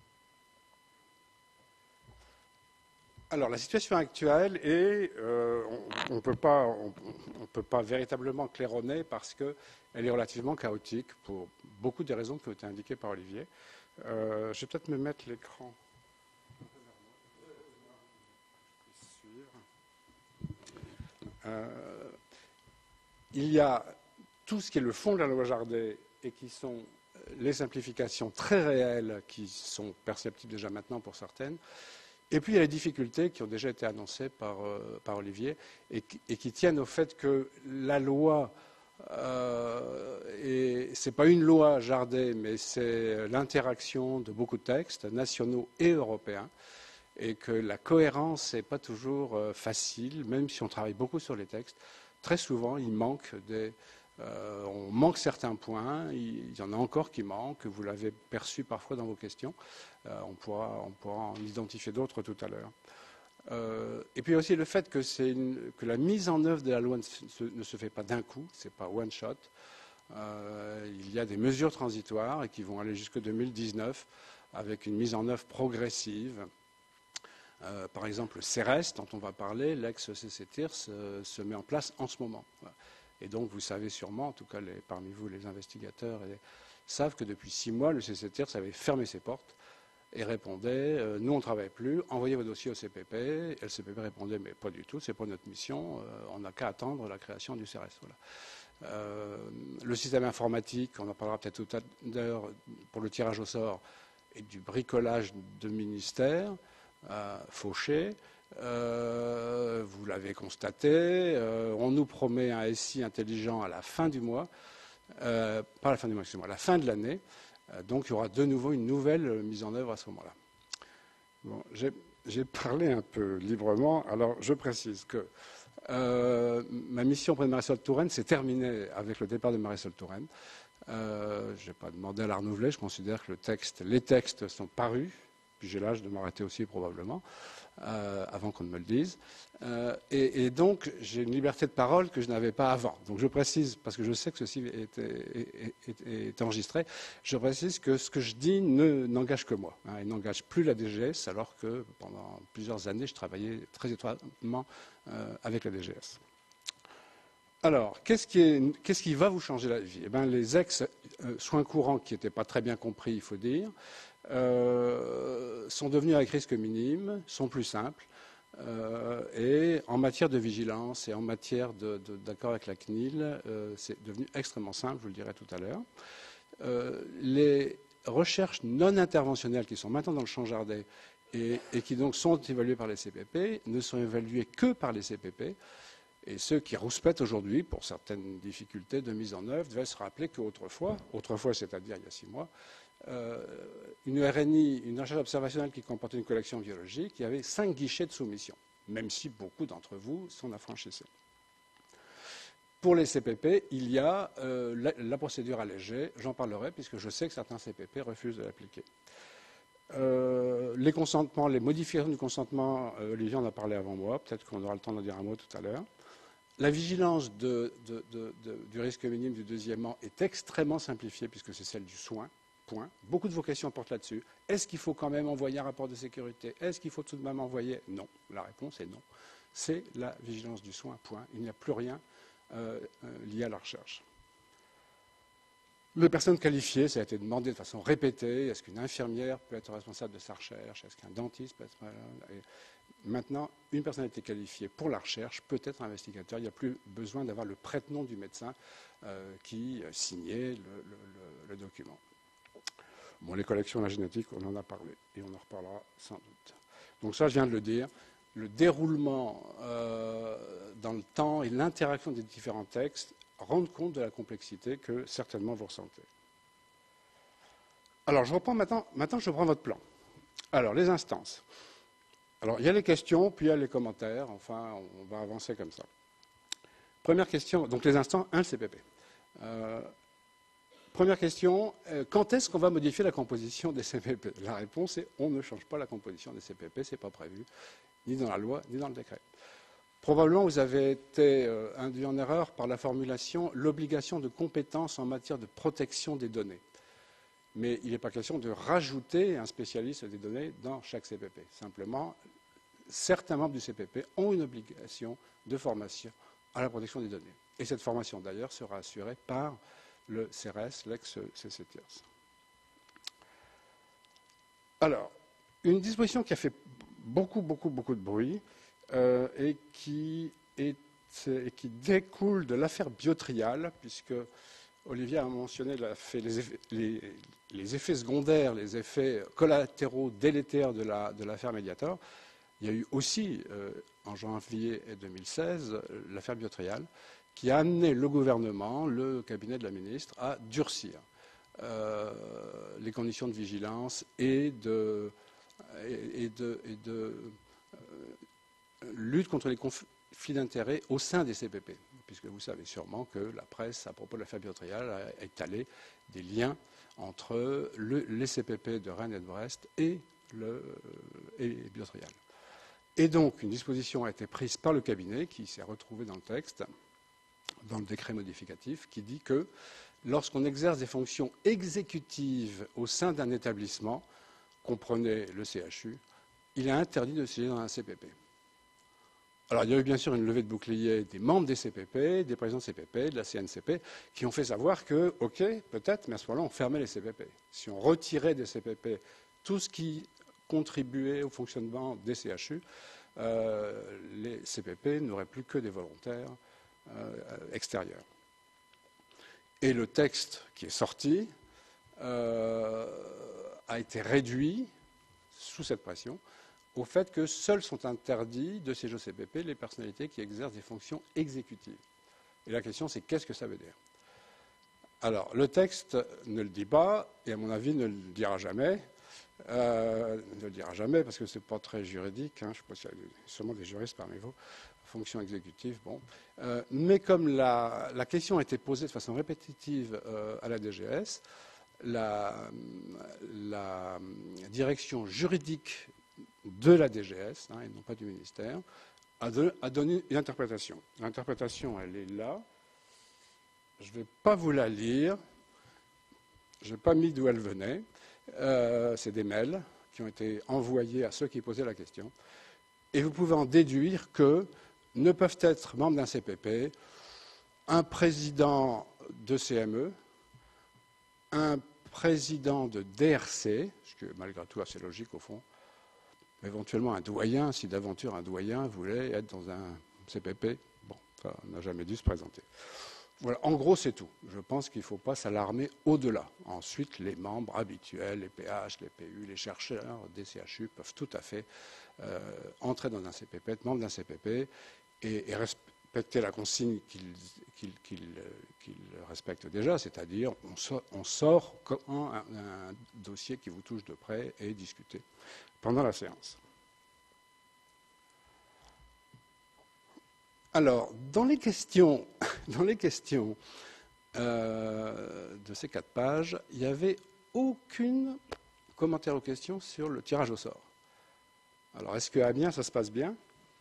S2: Alors, la situation actuelle est, euh, on ne peut pas, on, on peut pas véritablement claironner parce qu'elle est relativement chaotique pour beaucoup des raisons qui ont été indiquées par Olivier. Euh, je vais peut-être me mettre l'écran. Euh, il y a tout ce qui est le fond de la loi Jardé et qui sont les simplifications très réelles qui sont perceptibles déjà maintenant pour certaines. Et puis il y a les difficultés qui ont déjà été annoncées par, euh, par Olivier et qui, et qui tiennent au fait que la loi, euh, ce n'est pas une loi Jardé, mais c'est l'interaction de beaucoup de textes nationaux et européens. Et que la cohérence n'est pas toujours euh, facile, même si on travaille beaucoup sur les textes. Très souvent, il manque des, euh, on manque certains points, il, il y en a encore qui manquent, vous l'avez perçu parfois dans vos questions, euh, on, pourra, on pourra en identifier d'autres tout à l'heure. Euh, et puis aussi le fait que, une, que la mise en œuvre de la loi ne se, ne se fait pas d'un coup, ce n'est pas one shot. Euh, il y a des mesures transitoires et qui vont aller jusqu'en deux mille dix-neuf avec une mise en œuvre progressive. Euh, par exemple, le C E R E S, dont on va parler, l'ex-C C T I R S, euh, se met en place en ce moment. Voilà. Et donc, vous savez sûrement, en tout cas les, parmi vous, les investigateurs, et, savent que depuis six mois, le C C T I R S avait fermé ses portes et répondait euh, « Nous, on ne travaille plus, envoyez vos dossiers au C P P ». Et le C P P répondait « Mais pas du tout, ce n'est pas notre mission, euh, on n'a qu'à attendre la création du C E R E S ». Voilà. Euh, le système informatique, on en parlera peut-être tout à l'heure, pour le tirage au sort, et du bricolage de ministères. Euh, fauché, euh, vous l'avez constaté, euh, on nous promet un S I intelligent à la fin du mois, euh, pas à la fin du mois, excusez-moi, à la fin de l'année, euh, donc il y aura de nouveau une nouvelle mise en œuvre à ce moment-là. Bon, j'ai parlé un peu librement, alors je précise que euh, ma mission auprès de Marisol Touraine s'est terminée avec le départ de Marisol Touraine. Euh, je n'ai pas demandé à la renouveler, je considère que le texte, les textes sont parus. Puis j'ai l'âge de m'arrêter aussi probablement, euh, avant qu'on ne me le dise. Euh, et, et donc j'ai une liberté de parole que je n'avais pas avant. Donc je précise, parce que je sais que ceci est, est, est, est enregistré, je précise que ce que je dis n'engage que moi. Hein, il n'engage plus la D G S, alors que pendant plusieurs années, je travaillais très étroitement euh, avec la D G S. Alors, qu'est-ce qui, qu'est-ce qui va vous changer la vie? Eh bien, les ex-soins courants qui n'étaient pas très bien compris, il faut dire, Euh, sont devenus avec risque minime, sont plus simples, euh, et en matière de vigilance et en matière d'accord avec la C N I L, euh, c'est devenu extrêmement simple, je vous le dirai tout à l'heure. Euh, les recherches non interventionnelles qui sont maintenant dans le champ Jardé et, et qui donc sont évaluées par les C P P ne sont évaluées que par les C P P. Et ceux qui rouspètent aujourd'hui, pour certaines difficultés de mise en œuvre, devaient se rappeler qu'autrefois, autrefois, c'est-à-dire il y a six mois, euh, une R N I, une recherche observationnelle qui comportait une collection biologique, il y avait cinq guichets de soumission, même si beaucoup d'entre vous s'en affranchissaient. Pour les C P P, il y a euh, la, la procédure allégée, j'en parlerai puisque je sais que certains C P P refusent de l'appliquer. Euh, les consentements, les modifications du consentement, euh, Olivier en a parlé avant moi, peut-être qu'on aura le temps d'en dire un mot tout à l'heure. La vigilance de, de, de, de, du risque minime du deuxièmement est extrêmement simplifiée puisque c'est celle du soin, point. Beaucoup de vos questions portent là-dessus. Est-ce qu'il faut quand même envoyer un rapport de sécurité? Est-ce qu'il faut tout de même envoyer? Non. La réponse est non. C'est la vigilance du soin, point. Il n'y a plus rien euh, euh, lié à la recherche. Les personnes qualifiées, ça a été demandé de façon répétée. Est-ce qu'une infirmière peut être responsable de sa recherche? Est-ce qu'un dentiste peut être... Et maintenant, une personnalité qualifiée pour la recherche peut être investigateur. Il n'y a plus besoin d'avoir le prête-nom du médecin euh, qui signait le, le, le, le document. Bon, les collections de la génétique, on en a parlé et on en reparlera sans doute. Donc ça, je viens de le dire. Le déroulement euh, dans le temps et l'interaction des différents textes rendent compte de la complexité que certainement vous ressentez. Alors, je reprends maintenant, maintenant je reprends votre plan. Alors, les instances. Alors, il y a les questions, puis il y a les commentaires. Enfin, on va avancer comme ça. Première question, donc les instants, un, le C P P. Euh, première question, euh, quand est-ce qu'on va modifier la composition des C P P? La réponse est, on ne change pas la composition des C P P, ce n'est pas prévu. ni dans la loi, ni dans le décret. Probablement, vous avez été euh, induit en erreur par la formulation « l'obligation de compétence en matière de protection des données ». Mais il n'est pas question de rajouter un spécialiste des données dans chaque C P P. Simplement, certains membres du C P P ont une obligation de formation à la protection des données. Et cette formation, d'ailleurs, sera assurée par le C R S, l'ex-C C T I A S. Alors, une disposition qui a fait beaucoup, beaucoup, beaucoup de bruit euh, et, qui est, et qui découle de l'affaire Biotrial, puisque Olivier a mentionné la, fait les, effets, les, les effets secondaires, les effets collatéraux délétères de l'affaire la, de Mediator. Il y a eu aussi, euh, en janvier deux mille seize, l'affaire Biotrial, qui a amené le gouvernement, le cabinet de la ministre, à durcir euh, les conditions de vigilance et de, et, et de, et de euh, lutte contre les conflits d'intérêts au sein des C P P, puisque vous savez sûrement que la presse, à propos de l'affaire Biotrial, a étalé des liens entre le, les C P P de Rennes et de Brest et, le, et Biotrial. Et donc, une disposition a été prise par le cabinet, qui s'est retrouvée dans le texte, dans le décret modificatif, qui dit que lorsqu'on exerce des fonctions exécutives au sein d'un établissement, comprenez le C H U, il est interdit de siéger dans un C P P. Alors, il y a eu bien sûr une levée de bouclier des membres des C P P, des présidents de C P P, de la C N C P, qui ont fait savoir que, OK, peut-être, mais à ce moment-là, on fermait les C P P. Si on retirait des C P P tout ce qui contribuait au fonctionnement des C H U, euh, les C P P n'auraient plus que des volontaires euh, extérieurs. Et le texte qui est sorti euh, a été réduit, sous cette pression, au fait que seuls sont interdits de siéger au C P P les personnalités qui exercent des fonctions exécutives. Et la question, c'est qu'est-ce que ça veut dire? Alors, le texte ne le dit pas, et à mon avis ne le dira jamais. Euh, ne le dira jamais, parce que ce n'est pas très juridique. Hein, je ne sais pas s'il y a sûrement des juristes parmi vous. Fonction exécutive, bon. Euh, mais comme la, la question a été posée de façon répétitive euh, à la D G S, la, la direction juridique de la D G S, hein, et non pas du ministère, a, de, a donné une interprétation. L'interprétation, elle est là. Je ne vais pas vous la lire. Je n'ai pas mis d'où elle venait. Euh, c'est des mails qui ont été envoyés à ceux qui posaient la question. Et vous pouvez en déduire que ne peuvent être membres d'un C P P un président de C M E, un président de D R C, ce qui est malgré tout assez logique au fond, éventuellement un doyen, si d'aventure un doyen voulait être dans un C P P, bon, ça n'a jamais dû se présenter. Voilà, en gros, c'est tout. Je pense qu'il ne faut pas s'alarmer au-delà. Ensuite, les membres habituels, les P H, les P U, les chercheurs des C H U peuvent tout à fait euh, entrer dans un C P P, être membre d'un C P P et, et respecter la consigne qu'ils qu'ils, qu'ils, qu'ils respectent déjà, c'est-à-dire on sort, on sort quand un, un dossier qui vous touche de près et discuter pendant la séance. Alors, dans les questions, dans les questions euh, de ces quatre pages, il n'y avait aucun commentaire aux questions sur le tirage au sort. Alors, est-ce qu'à Amiens, ça se passe bien?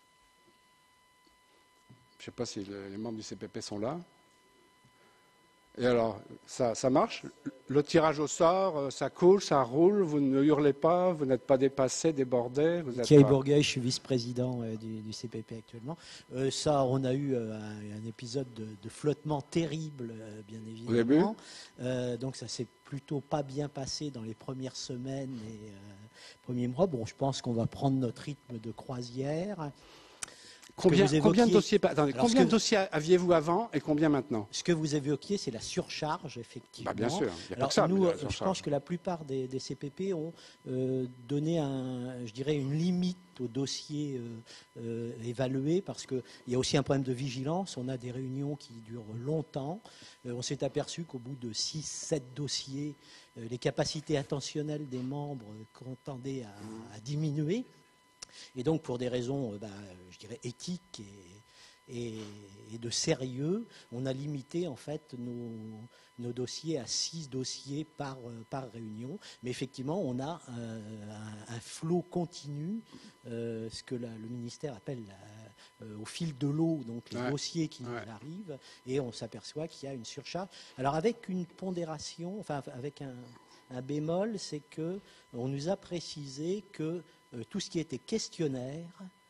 S2: Je ne sais pas si le, les membres du C P P sont là. Et alors, ça, ça marche? Le tirage au sort, ça coule, ça roule, vous ne hurlez pas, vous n'êtes pas dépassé, débordé vous
S3: Thierry
S2: pas...
S3: Bourgueil, je suis vice-président euh, du, du C P P actuellement. Euh, ça, on a eu euh, un, un épisode de, de flottement terrible, euh, bien évidemment. Au début euh, donc ça s'est plutôt pas bien passé dans les premières semaines et euh, premiers mois. Bon, je pense qu'on va prendre notre rythme de croisière.
S2: Combien,
S3: évoquiez...
S2: combien de dossiers, attendez, combien
S3: que...
S2: de dossiers aviez-vous avant et combien maintenant?
S3: Ce que vous évoquiez, c'est la surcharge, effectivement.
S2: Bah bien sûr, il n'y a
S3: Alors,
S2: pas que ça.
S3: Nous, je pense que la plupart des, des C P P ont euh, donné, un, je dirais, une limite aux dossiers euh, euh, évalués, parce qu'il y a aussi un problème de vigilance. On a des réunions qui durent longtemps. Euh, on s'est aperçu qu'au bout de six sept dossiers, euh, les capacités attentionnelles des membres euh, tendaient à, à diminuer. Et donc, pour des raisons, euh, bah, je dirais, éthiques et, et, et de sérieux, on a limité en fait nos, nos dossiers à six dossiers par, par réunion. Mais effectivement, on a euh, un, un flot continu, euh, ce que la, le ministère appelle la, euh, au fil de l'eau, donc les
S2: ouais.
S3: dossiers qui
S2: ouais.
S3: nous arrivent, et on s'aperçoit qu'il y a une surcharge. Alors avec une pondération, enfin avec un, un bémol, c'est que on nous a précisé que euh, tout ce qui était questionnaire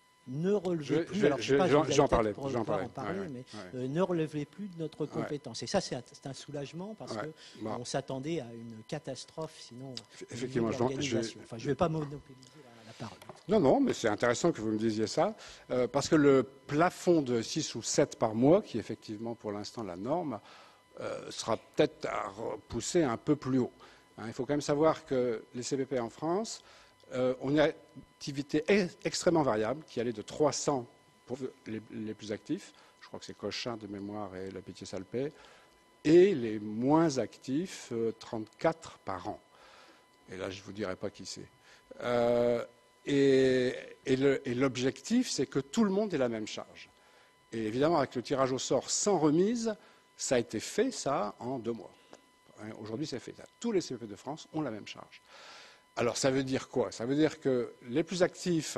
S3: ne relevait
S2: je,
S3: plus.
S2: Je,
S3: alors, je sais pas,
S2: j'en,
S3: je
S2: j'en parlais.
S3: pour
S2: J'en parlais.
S3: en parler,
S2: ouais,
S3: mais
S2: ouais.
S3: Euh, ne relevait plus de notre compétence.
S2: Ouais.
S3: Et ça, c'est un, c'est un soulagement parce
S2: ouais.
S3: que
S2: bon.
S3: on s'attendait à une catastrophe, sinon.
S2: Effectivement, je, je,
S3: enfin, je ne vais pas monopoliser la, la parole.
S2: Non, non, mais c'est intéressant que vous me disiez ça, euh, parce que le plafond de six ou sept par mois, qui est effectivement pour l'instant la norme, euh, sera peut-être à repousser un peu plus haut. Hein, il faut quand même savoir que les C P P en France euh, ont une activité ex- extrêmement variable, qui allait de trois cents pour les, les plus actifs, je crois que c'est Cochin de mémoire et La Pitié-Salpêt, et les moins actifs, euh, trente-quatre par an. Et là, je ne vous dirai pas qui c'est. Euh, Et, et, le, et l'objectif, c'est que tout le monde ait la même charge. Et évidemment, avec le tirage au sort sans remise, ça a été fait, ça, en deux mois. Aujourd'hui, c'est fait. Tous les C P P de France ont la même charge. Alors, ça veut dire quoi? Ça veut dire que les plus actifs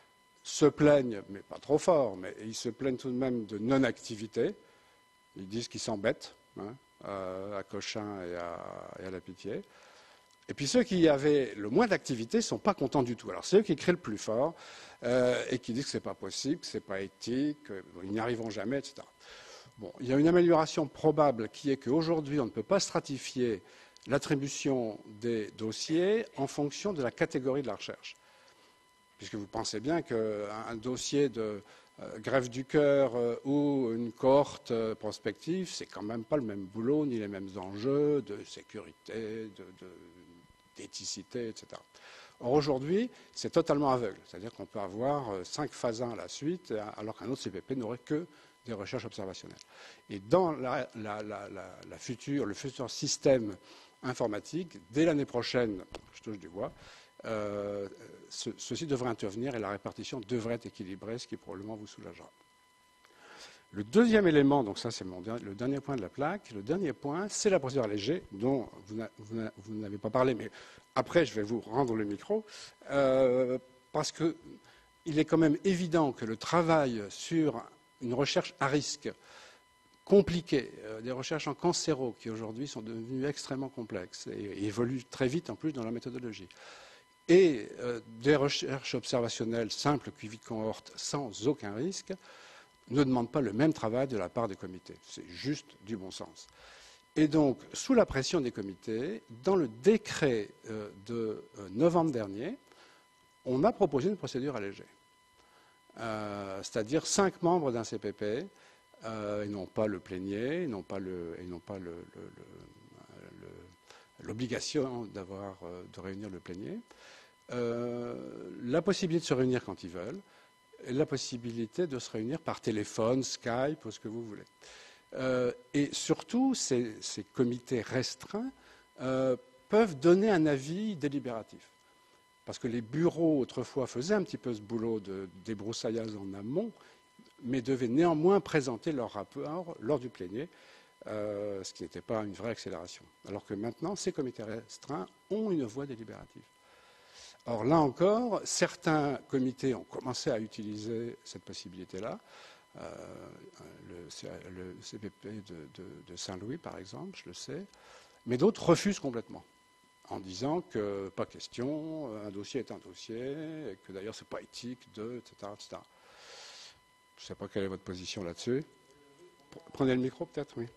S2: se plaignent, mais pas trop fort, mais ils se plaignent tout de même de non-activité. Ils disent qu'ils s'embêtent, hein, euh, à Cochin et à, et à La Pitié. Et puis ceux qui avaient le moins d'activité ne sont pas contents du tout. Alors c'est eux qui crient le plus fort euh, et qui disent que ce n'est pas possible, que ce n'est pas éthique, qu'ils n'y arriveront jamais, et cetera. Bon, il y a une amélioration probable qui est qu'aujourd'hui, on ne peut pas stratifier l'attribution des dossiers en fonction de la catégorie de la recherche. Puisque vous pensez bien qu'un dossier de euh, greffe du cœur euh, ou une cohorte euh, prospective, c'est quand même pas le même boulot, ni les mêmes enjeux de sécurité, de, de d'éthicité, et cetera. Or, aujourd'hui, c'est totalement aveugle. C'est-à-dire qu'on peut avoir cinq phasins à la suite, alors qu'un autre C P P n'aurait que des recherches observationnelles. Et dans la, la, la, la, la future, le futur système informatique, dès l'année prochaine, je touche du bois, euh, ce, ceci devrait intervenir et la répartition devrait être équilibrée, ce qui probablement vous soulagera. Le deuxième élément, donc ça c'est mon, le dernier point de la plaque, le dernier point, c'est la procédure allégée, dont vous, vous, vous n'avez pas parlé, mais après je vais vous rendre le micro, euh, parce qu'il est quand même évident que le travail sur une recherche à risque compliquée, euh, des recherches en cancéro, qui aujourd'hui sont devenues extrêmement complexes et, et évoluent très vite en plus dans la méthodologie, et euh, des recherches observationnelles simples, Q V cohorte, sans aucun risque, ne demande pas le même travail de la part des comités. C'est juste du bon sens. Et donc, sous la pression des comités, dans le décret euh, de euh, novembre dernier, on a proposé une procédure allégée. Euh, c'est-à-dire cinq membres d'un C P P, euh, et non pas le plénier, et non pas, le, et non pas le, le, le, le, l'obligation d'avoir, euh, de réunir le plénier, euh, la possibilité de se réunir quand ils veulent, la possibilité de se réunir par téléphone, Skype, ou ce que vous voulez. Euh, et surtout, ces, ces comités restreints euh, peuvent donner un avis délibératif. Parce que les bureaux, autrefois, faisaient un petit peu ce boulot de débroussaillage en amont, mais devaient néanmoins présenter leur rapport lors du plénier, euh, ce qui n'était pas une vraie accélération. Alors que maintenant, ces comités restreints ont une voix délibérative. Or, là encore, certains comités ont commencé à utiliser cette possibilité-là. Euh, le, le C P P de, de, de Saint-Louis, par exemple, je le sais. Mais d'autres refusent complètement, en disant que pas question, un dossier est un dossier, et que d'ailleurs c'est pas éthique de, et cetera, et cetera. Je ne sais pas quelle est votre position là-dessus. Prenez le micro, peut-être, oui.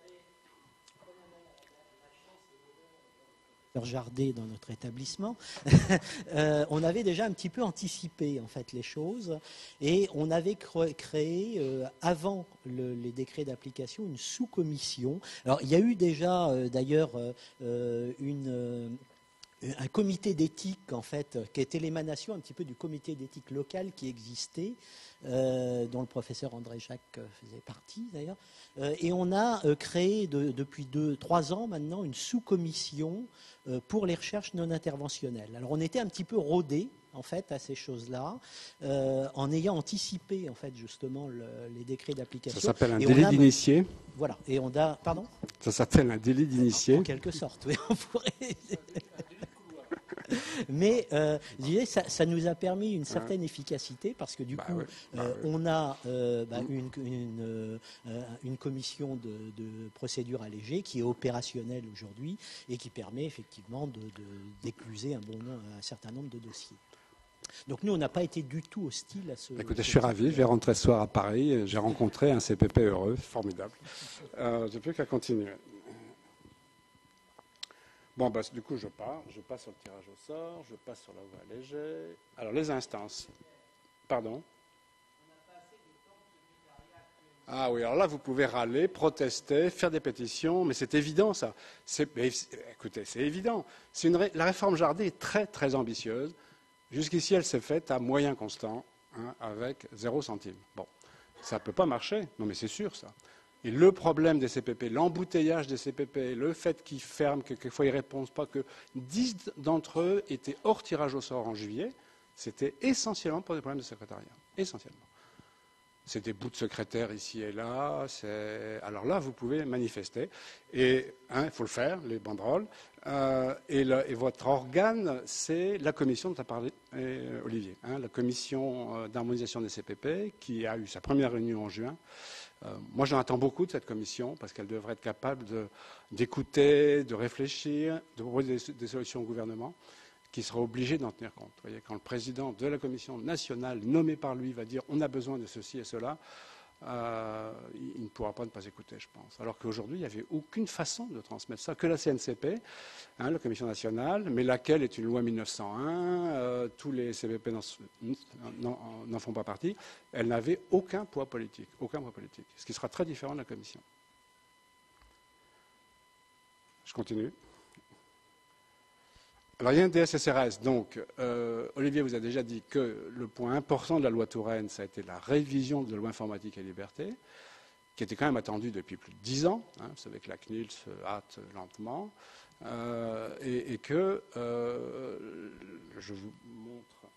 S3: Jardé dans notre établissement, euh, on avait déjà un petit peu anticipé en fait les choses et on avait créé euh, avant le, les décrets d'application une sous-commission. Alors il y a eu déjà euh, d'ailleurs euh, une euh, un comité d'éthique en fait qui était l'émanation un petit peu du comité d'éthique local qui existait, euh, dont le professeur André Jacques faisait partie d'ailleurs, euh, et on a euh, créé de, depuis deux, trois ans maintenant une sous-commission euh, pour les recherches non interventionnelles. Alors on était un petit peu rodés en fait à ces choses-là, euh, en ayant anticipé en fait justement le, les décrets d'application.
S2: Ça s'appelle un
S3: et
S2: délit d'initié.
S3: Voilà. Et on a, pardon.
S2: Ça s'appelle un délit d'initié.
S3: En quelque sorte, oui. On pourrait. Mais euh, je dirais, ça, ça nous a permis une certaine ouais. efficacité parce que du bah coup, ouais, bah euh, ouais. on a euh, bah, une, une, euh, une commission de, de procédure allégée qui est opérationnelle aujourd'hui et qui permet effectivement de, de, d'écluser un, bon, un certain nombre de dossiers. Donc nous, on n'a pas été du tout hostile à ce...
S2: Écoutez,
S3: ce
S2: je suis ravi, je vais rentrer ce soir à Paris, j'ai rencontré un C P P heureux, formidable. Euh, j'ai plus qu'à continuer. Bon, bah, du coup, je pars, je passe sur le tirage au sort, je passe sur la voie allégée. Alors, les instances. Pardon ? Ah oui, alors là, vous pouvez râler, protester, faire des pétitions, mais c'est évident, ça. C'est, mais, écoutez, c'est évident. C'est une, la réforme Jardé est très, très ambitieuse. Jusqu'ici, elle s'est faite à moyen constant, hein, avec zéro centime. Bon, ça ne peut pas marcher. Non, mais c'est sûr, ça. Et le problème des C P P, l'embouteillage des C P P, le fait qu'ils ferment, que quelquefois ils ne répondent pas, que dix d'entre eux étaient hors tirage au sort en juillet, c'était essentiellement pour des problèmes de secrétariat. Essentiellement. C'est des bouts de secrétaire ici et là. Alors là, vous pouvez manifester. Et il hein, faut le faire, les banderoles. Euh, et, le, et votre organe, c'est la commission dont a parlé euh, Olivier. Hein, la commission euh, d'harmonisation des C P P, qui a eu sa première réunion en juin. Euh, moi, j'en attends beaucoup de cette commission, parce qu'elle devrait être capable de, d'écouter, de réfléchir, de proposer des, des solutions au gouvernement, qui sera obligé d'en tenir compte. Vous voyez, quand le président de la commission nationale, nommé par lui, va dire on a besoin de ceci et cela, euh, il ne pourra pas ne pas écouter, je pense. Alors qu'aujourd'hui, il n'y avait aucune façon de transmettre ça, que la C N C P, hein, la commission nationale, mais laquelle est une loi mille neuf cent un, euh, tous les C P P n'en font pas partie, elle n'avait aucun poids politique, aucun poids politique, ce qui sera très différent de la commission. Je continue. Alors, il y a un D S S R S. Donc, euh, Olivier vous a déjà dit que le point important de la loi Touraine, ça a été la révision de la loi informatique et liberté, qui était quand même attendue depuis plus de dix ans. Hein, vous savez que la C N I L se hâte lentement. Euh, et, et que, euh, je vous montre,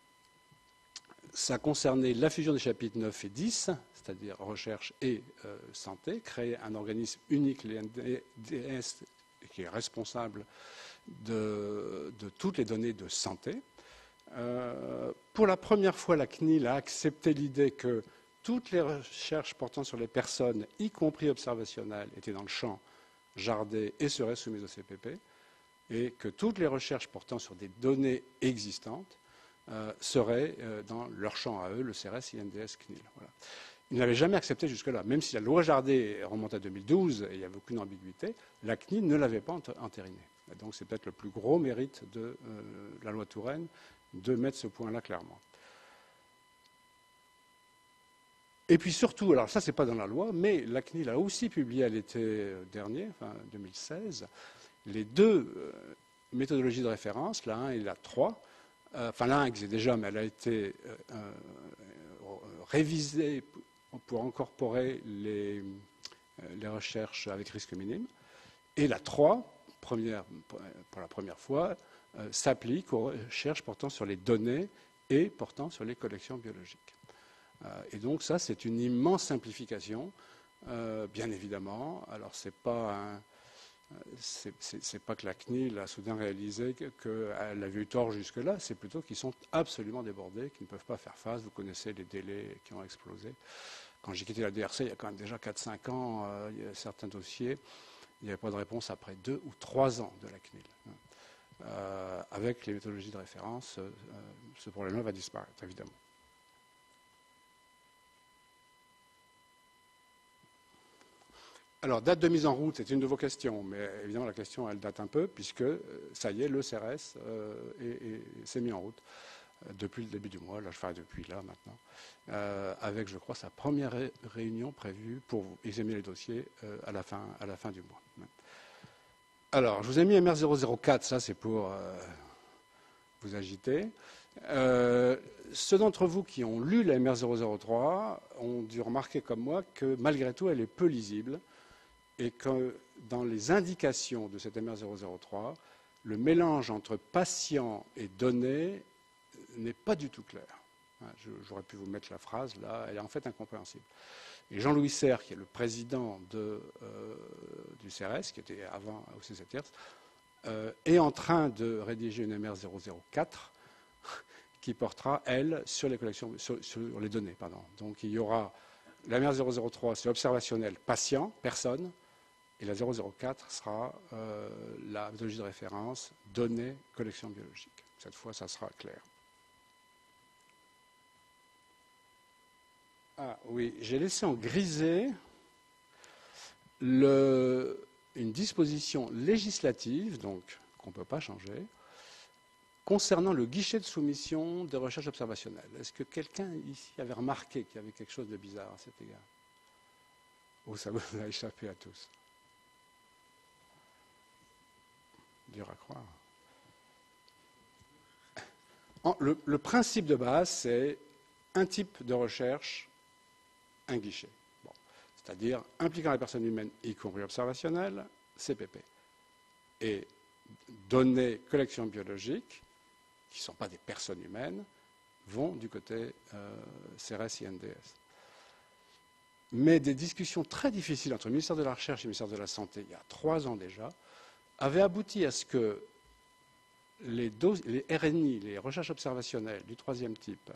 S2: ça concernait la fusion des chapitres neuf et dix, c'est-à-dire recherche et euh, santé, créer un organisme unique, l'I N D S, qui est responsable De, de toutes les données de santé. Euh, pour la première fois, la C N I L a accepté l'idée que toutes les recherches portant sur les personnes, y compris observationnelles, étaient dans le champ Jardé et seraient soumises au C P P, et que toutes les recherches portant sur des données existantes euh, seraient euh, dans leur champ à eux, le C R S, I N D S, C N I L. Voilà. Ils n'avaient jamais accepté jusque-là. Même si la loi Jardé remonte à deux mille douze et il n'y avait aucune ambiguïté, la C N I L ne l'avait pas entériné. Donc c'est peut-être le plus gros mérite de euh, la loi Touraine de mettre ce point-là clairement. Et puis surtout, alors ça c'est pas dans la loi, mais la C N I L a aussi publié à l'été dernier, enfin deux mille seize, les deux euh, méthodologies de référence, la un et la trois. Euh, enfin la un existait déjà, mais elle a été euh, euh, révisée pour incorporer les, euh, les recherches avec risque minime. Et la trois, Première, pour la première fois, euh, s'applique aux recherches portant sur les données et portant sur les collections biologiques. Euh, et donc ça, c'est une immense simplification, euh, bien évidemment. Alors c'est pas un, c'est, c'est, c'est pas que la C N I L a soudain réalisé qu'elle avait eu tort jusque-là, c'est plutôt qu'ils sont absolument débordés, qu'ils ne peuvent pas faire face. Vous connaissez les délais qui ont explosé. Quand j'ai quitté la D R C, il y a quand même déjà quatre cinq ans, euh, il y a certains dossiers. Il n'y avait pas de réponse après deux ou trois ans de la C N I L. Euh, avec les méthodologies de référence, euh, ce problème-là va disparaître, évidemment. Alors, date de mise en route, c'est une de vos questions, mais évidemment, la question, elle date un peu, puisque, ça y est, le C R S euh, est, est, s'est mis en route euh, depuis le début du mois, là, enfin, depuis là, maintenant, euh, avec, je crois, sa première ré réunion prévue pour examiner les dossiers euh, à, la fin, à la fin du mois. Alors, je vous ai mis M R zéro zéro quatre, ça, c'est pour euh, vous agiter. Euh, ceux d'entre vous qui ont lu la M R zéro zéro trois ont dû remarquer, comme moi, que malgré tout, elle est peu lisible, et que dans les indications de cette M R zéro zéro trois, le mélange entre patient et données n'est pas du tout claire. J'aurais pu vous mettre la phrase, là, elle est en fait incompréhensible. Et Jean-Louis Serre, qui est le président de, euh, du C R S, qui était avant au C C T R S, euh, est en train de rédiger une M R zéro zéro quatre qui portera, elle, sur les collections, sur, sur les données. Pardon. Donc il y aura la M R zéro zéro trois, c'est observationnel, patient, personne, et la zéro zéro quatre sera euh, la méthodologie de référence, données, collection biologique. Cette fois, ça sera clair. Ah oui, j'ai laissé en grisé le, une disposition législative, donc qu'on ne peut pas changer, concernant le guichet de soumission des recherches observationnelles. Est-ce que quelqu'un ici avait remarqué qu'il y avait quelque chose de bizarre à cet égard? Ou ça vous a échappé à tous? Dur à croire. En, le, le principe de base, c'est un type de recherche, un guichet. Bon. C'est-à-dire impliquant la personne humaine, y compris observationnelle, C P P. Et données, collections biologiques, qui ne sont pas des personnes humaines, vont du côté euh, C R S I N D S. Mais des discussions très difficiles entre le ministère de la Recherche et le ministère de la Santé, il y a trois ans déjà, avaient abouti à ce que les, les R N I, les recherches observationnelles du troisième type,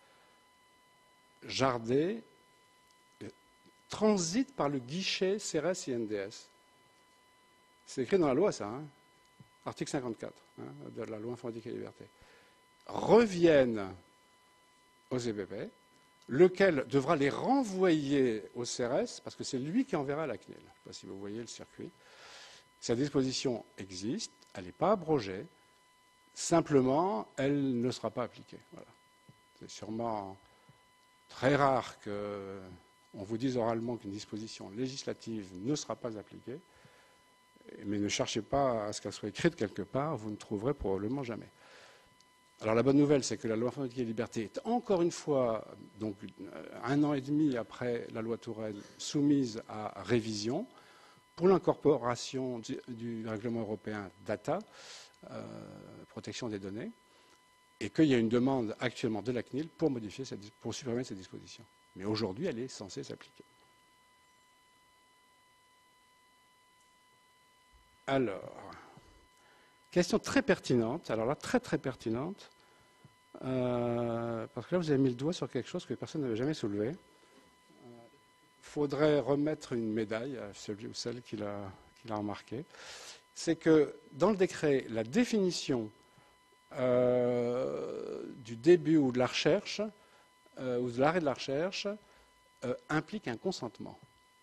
S2: jardées, transitent par le guichet C R S I N D S. C'est écrit dans la loi, ça, hein, article cinquante-quatre hein, de la loi informatique et liberté. Reviennent au C P P, lequel devra les renvoyer au C R S, parce que c'est lui qui enverra la C N I L. Je ne sais pas si vous voyez le circuit. Cette disposition existe, elle n'est pas abrogée, simplement, elle ne sera pas appliquée. Voilà. C'est sûrement très rare qu'on vous dise oralement qu'une disposition législative ne sera pas appliquée, mais ne cherchez pas à ce qu'elle soit écrite quelque part, vous ne trouverez probablement jamais. Alors la bonne nouvelle, c'est que la loi informatique et liberté est encore une fois, donc un an et demi après la loi Touraine, soumise à révision pour l'incorporation du, du règlement européen data, euh, protection des données, et qu'il y a une demande actuellement de la C N I L pour modifier cette, pour supprimer cette disposition. Mais aujourd'hui, elle est censée s'appliquer. Alors, question très pertinente, alors là, très très pertinente, euh, parce que là, vous avez mis le doigt sur quelque chose que personne n'avait jamais soulevé. Il faudrait remettre une médaille à celui ou celle qui l'a qui l'a remarqué. C'est que dans le décret, la définition euh, du début ou de la recherche, euh, ou de l'arrêt de la recherche, euh, implique un consentement.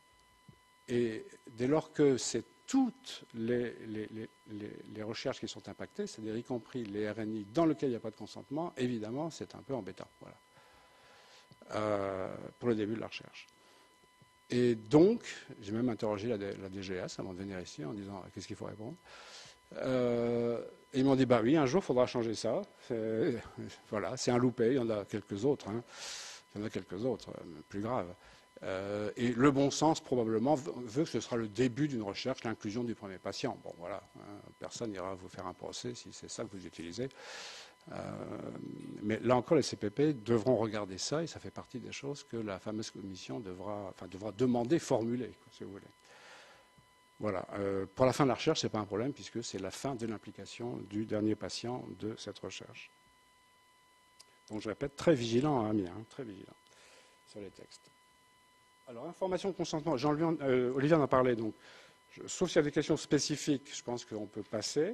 S2: Et dès lors que c'est toutes les, les, les, les recherches qui sont impactées, c'est-à-dire y compris les R N I dans lesquels il n'y a pas de consentement, évidemment, c'est un peu embêtant. Voilà. Euh, pour le début de la recherche. Et donc, j'ai même interrogé la, la D G S avant de venir ici en disant qu'est-ce qu'il faut répondre. Euh, et ils m'ont dit bah oui, un jour il faudra changer ça. Voilà, c'est un loupé, il y en a quelques autres. Hein. Il y en a quelques autres, plus graves. Euh, et le bon sens, probablement, veut que ce sera le début d'une recherche, l'inclusion du premier patient. Bon, voilà, hein, personne n'ira vous faire un procès si c'est ça que vous utilisez. Euh, mais là encore, les C P P devront regarder ça, et ça fait partie des choses que la fameuse commission devra, enfin, devra demander, formuler, quoi, si vous voulez. Voilà. Euh, pour la fin de la recherche, ce n'est pas un problème, puisque c'est la fin de l'implication du dernier patient de cette recherche. Donc, je répète, très vigilant, hein, Amiens, hein, très vigilant sur les textes. Alors, information de consentement, Jean-Louis, euh, Olivier en a parlé, donc, je, sauf s'il y a des questions spécifiques, je pense qu'on peut passer.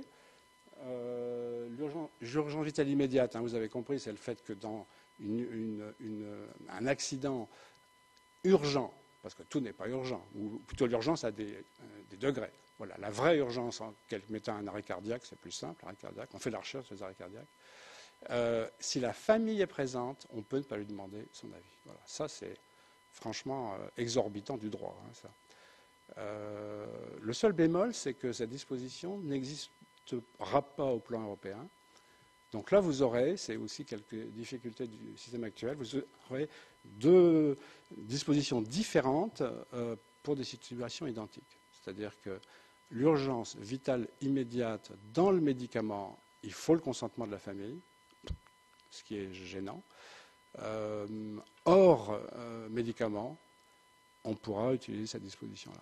S2: Euh, L'urgence vitale immédiate, hein, vous avez compris, c'est le fait que dans une, une, une, un accident urgent, parce que tout n'est pas urgent, ou plutôt l'urgence a des, euh, des degrés. Voilà, la vraie urgence en mettant un arrêt cardiaque, c'est plus simple, arrêt cardiaque, on fait de la recherche sur les arrêts cardiaques. Euh, si la famille est présente, on peut ne pas lui demander son avis. Voilà, ça c'est franchement euh, exorbitant du droit. Hein, ça. Euh, le seul bémol, c'est que cette disposition n'existera pas au plan européen. Donc là, vous aurez, c'est aussi quelques difficultés du système actuel, vous aurez deux dispositions différentes euh, pour des situations identiques. C'est-à-dire que l'urgence vitale immédiate dans le médicament, il faut le consentement de la famille. ce qui est gênant. Euh, hors euh, médicaments, on pourra utiliser cette disposition-là.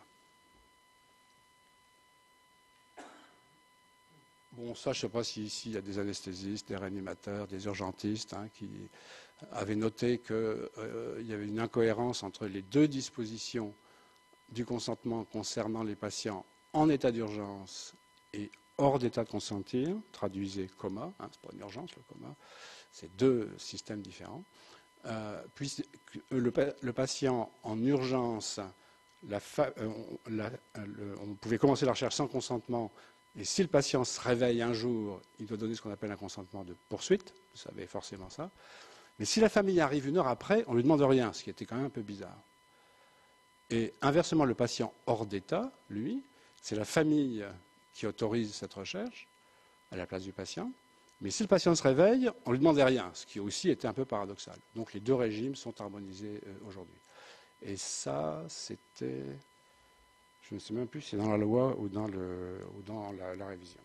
S2: Bon, ça, je ne sais pas si ici il y a des anesthésistes, des réanimateurs, des urgentistes hein, qui avaient noté qu'il euh, y avait une incohérence entre les deux dispositions du consentement concernant les patients en état d'urgence et hors d'état de consentir, traduisez coma, hein, ce n'est pas une urgence le coma, c'est deux systèmes différents. Euh, puis le, le patient en urgence, la fa, euh, la, le, on pouvait commencer la recherche sans consentement. Et si le patient se réveille un jour, il doit donner ce qu'on appelle un consentement de poursuite. Vous savez forcément ça. Mais si la famille arrive une heure après, on ne lui demande rien, ce qui était quand même un peu bizarre. Et inversement, le patient hors d'état, lui, c'est la famille qui autorise cette recherche à la place du patient. Mais si le patient se réveille, on ne lui demandait rien, ce qui aussi était un peu paradoxal. Donc les deux régimes sont harmonisés euh, aujourd'hui. Et ça, c'était... Je ne sais même plus si c'est dans la loi ou dans, le, ou dans la, la révision.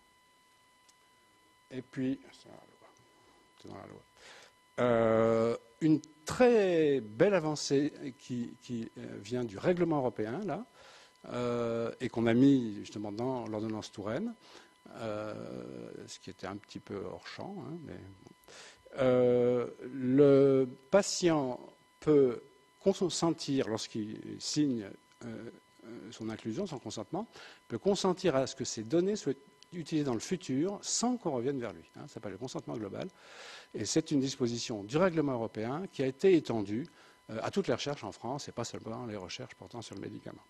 S2: Et puis, c'est dans la loi. C'est dans la loi. Euh, une très belle avancée qui, qui vient du règlement européen, là, euh, et qu'on a mis justement dans l'ordonnance Touraine, euh, ce qui était un petit peu hors champ. Hein, mais, euh, le patient peut consentir, lorsqu'il signe euh, son inclusion, son consentement, peut consentir à ce que ces données soient utilisées dans le futur sans qu'on revienne vers lui. Hein, ça s'appelle le consentement global. Et c'est une disposition du règlement européen qui a été étendue euh, à toutes les recherches en France et pas seulement les recherches portant sur le médicament.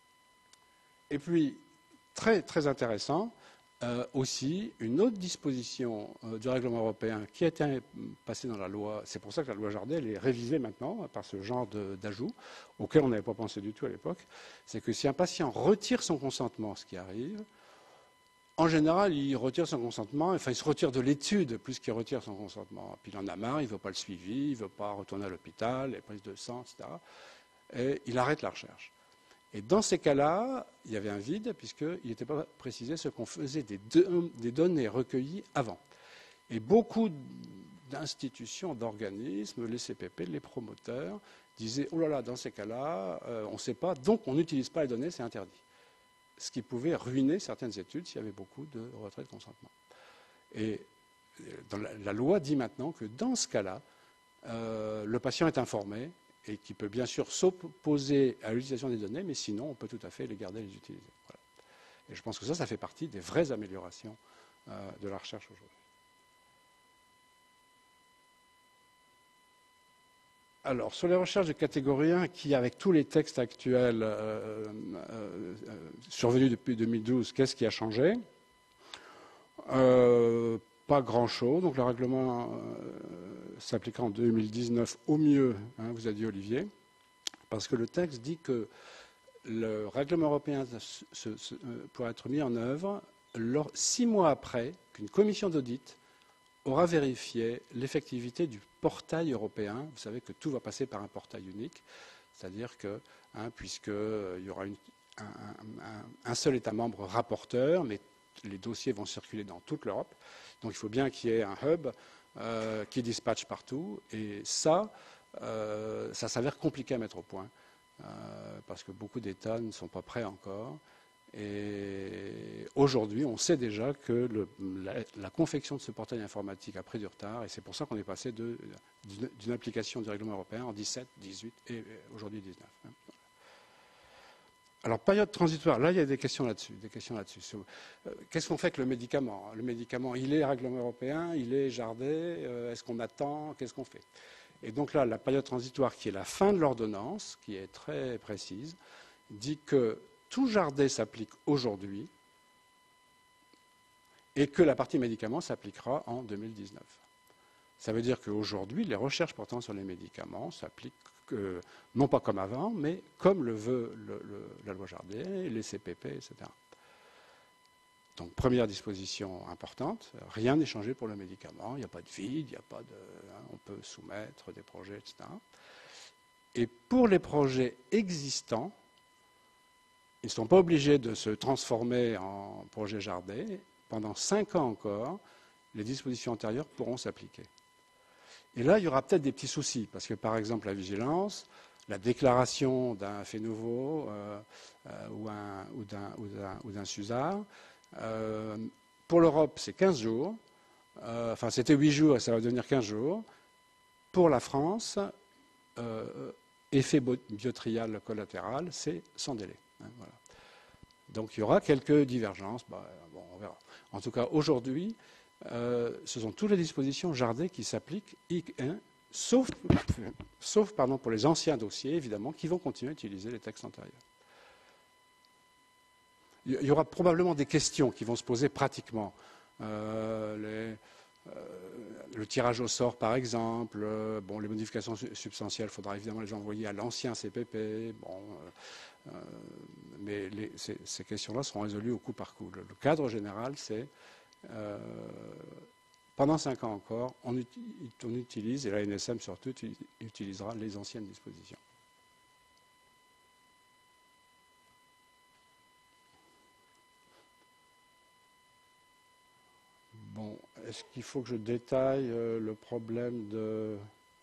S2: Et puis, très, très intéressant, euh, aussi, une autre disposition euh, du règlement européen qui a été passée dans la loi, c'est pour ça que la loi Jardé elle est révisée maintenant par ce genre d'ajout, auquel on n'avait pas pensé du tout à l'époque, c'est que si un patient retire son consentement, ce qui arrive, en général, il retire son consentement, enfin, il se retire de l'étude plus qu'il retire son consentement. Puis il en a marre, il ne veut pas le suivi, il ne veut pas retourner à l'hôpital, les prises de sang, et cetera. Et il arrête la recherche. Et dans ces cas-là, il y avait un vide, puisqu'il n'était pas précisé ce qu'on faisait des, de, des données recueillies avant. Et beaucoup d'institutions, d'organismes, les C P P, les promoteurs, disaient « Oh là là, dans ces cas-là, euh, on ne sait pas, donc on n'utilise pas les données, c'est interdit ». Ce qui pouvait ruiner certaines études s'il y avait beaucoup de retrait de consentement. Et dans la, la loi dit maintenant que dans ce cas-là, euh, le patient est informé et qu'il peut bien sûr s'opposer à l'utilisation des données, mais sinon, on peut tout à fait les garder et les utiliser. Voilà. Et je pense que ça, ça fait partie des vraies améliorations euh, de la recherche aujourd'hui. Alors, sur les recherches de catégorie un, qui, avec tous les textes actuels euh, euh, survenus depuis deux mille douze, qu'est-ce qui a changé? euh, Pas grand-chose. Donc, le règlement euh, s'appliquera en deux mille dix-neuf au mieux, hein, vous a dit Olivier, parce que le texte dit que le règlement européen se, se, se, pourra être mis en œuvre lors, six mois après qu'une commission d'audit aura vérifié l'effectivité du portail européen. Vous savez que tout va passer par un portail unique, c'est-à-dire que, hein, puisqu'il y aura une, un, un, un seul État membre rapporteur, mais les dossiers vont circuler dans toute l'Europe, donc il faut bien qu'il y ait un hub euh, qui dispatche partout, et ça, euh, ça s'avère compliqué à mettre au point, euh, parce que beaucoup d'États ne sont pas prêts encore. Et aujourd'hui, on sait déjà que le, la, la confection de ce portail informatique a pris du retard, et c'est pour ça qu'on est passé d'une application du règlement européen en dix-sept, dix-huit et aujourd'hui dix-neuf. Alors, période transitoire, là, il y a des questions là-dessus. Des questions là-dessus. Euh, Qu'est-ce qu'on fait avec le médicament? Le médicament, il est règlement européen, il est Jardé, euh, est-ce qu'on attend? Qu'est-ce qu'on fait? Et donc là, la période transitoire, qui est la fin de l'ordonnance, qui est très précise, dit que tout Jardé s'applique aujourd'hui et que la partie médicaments s'appliquera en deux mille dix-neuf. Ça veut dire qu'aujourd'hui, les recherches portant sur les médicaments s'appliquent euh, non pas comme avant, mais comme le veut le, le, la loi Jardé, les C P P, et cetera. Donc, première disposition importante, rien n'est changé pour le médicament, il n'y a pas de vide, il n'y a pas de, hein, on peut soumettre des projets, et cetera. Et pour les projets existants, ils ne sont pas obligés de se transformer en projet Jardé. Pendant cinq ans encore, les dispositions antérieures pourront s'appliquer. Et là, il y aura peut-être des petits soucis, parce que par exemple, la vigilance, la déclaration d'un fait nouveau euh, euh, ou, un, ou, d'un, ou, d'un, ou d'un SUSAR, euh, pour l'Europe, c'est quinze jours. Euh, enfin, c'était huit jours et ça va devenir quinze jours. Pour la France, euh, effet biotrial collatéral, c'est sans délai. Hein, voilà. Donc il y aura quelques divergences. Bah, bon, on verra. En tout cas, aujourd'hui, euh, ce sont toutes les dispositions Jardé qui s'appliquent, hein, sauf, sauf pardon, pour les anciens dossiers, évidemment, qui vont continuer à utiliser les textes antérieurs. Il y aura probablement des questions qui vont se poser pratiquement. Euh, les, euh, le tirage au sort, par exemple. Euh, bon, les modifications substantielles, il faudra évidemment les envoyer à l'ancien C P P. Bon, euh, euh, mais les, ces, ces questions-là seront résolues au coup par coup. Le, le cadre général, c'est euh, pendant cinq ans encore, on, uti on utilise, et la N S M surtout utilisera les anciennes dispositions. Bon, est-ce qu'il faut que je détaille euh, le problème de,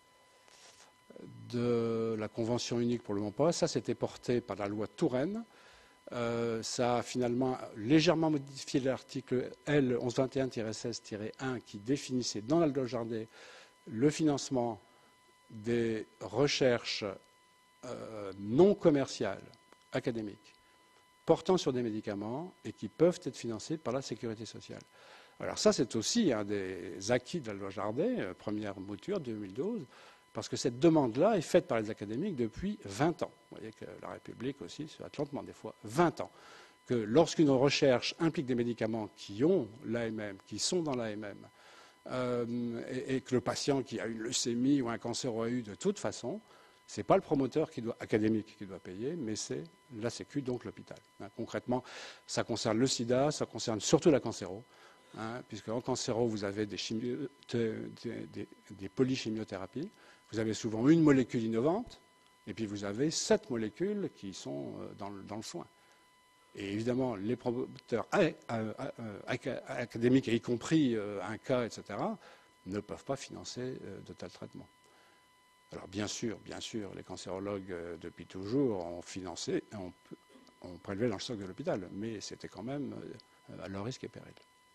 S2: de la convention unique? Pour le moment pas. Ça, c'était porté par la loi Touraine. Euh, ça a finalement légèrement modifié l'article L onze vingt et un tiret seize tiret un qui définissait dans la loi Jardé le financement des recherches euh, non commerciales, académiques, portant sur des médicaments et qui peuvent être financées par la sécurité sociale. Alors ça, c'est aussi un des acquis de la loi Jardé, euh, première mouture deux mille douze, parce que cette demande-là est faite par les académiques depuis vingt ans. Vous voyez que la République aussi se hâte lentement des fois, vingt ans. Que lorsqu'une recherche implique des médicaments qui ont l'A M M, qui sont dans l'A M M, euh, et, et que le patient qui a une leucémie ou un cancer O A U, de toute façon, ce n'est pas le promoteur qui doit, académique qui doit payer, mais c'est la Sécu, donc l'hôpital. Hein, concrètement, ça concerne le sida, ça concerne surtout la cancéro. Hein, puisque en cancéro, vous avez des, chimio, des, des, des polychimiothérapies, vous avez souvent une molécule innovante, et puis vous avez sept molécules qui sont dans le, dans le soin. Et évidemment, les promoteurs académiques, y compris un cas, et cetera, ne peuvent pas financer de tels traitements. Alors bien sûr, bien sûr, les cancérologues, depuis toujours, ont financé, ont, ont prélevé dans le stock de l'hôpital, mais c'était quand même à leur risque et péril.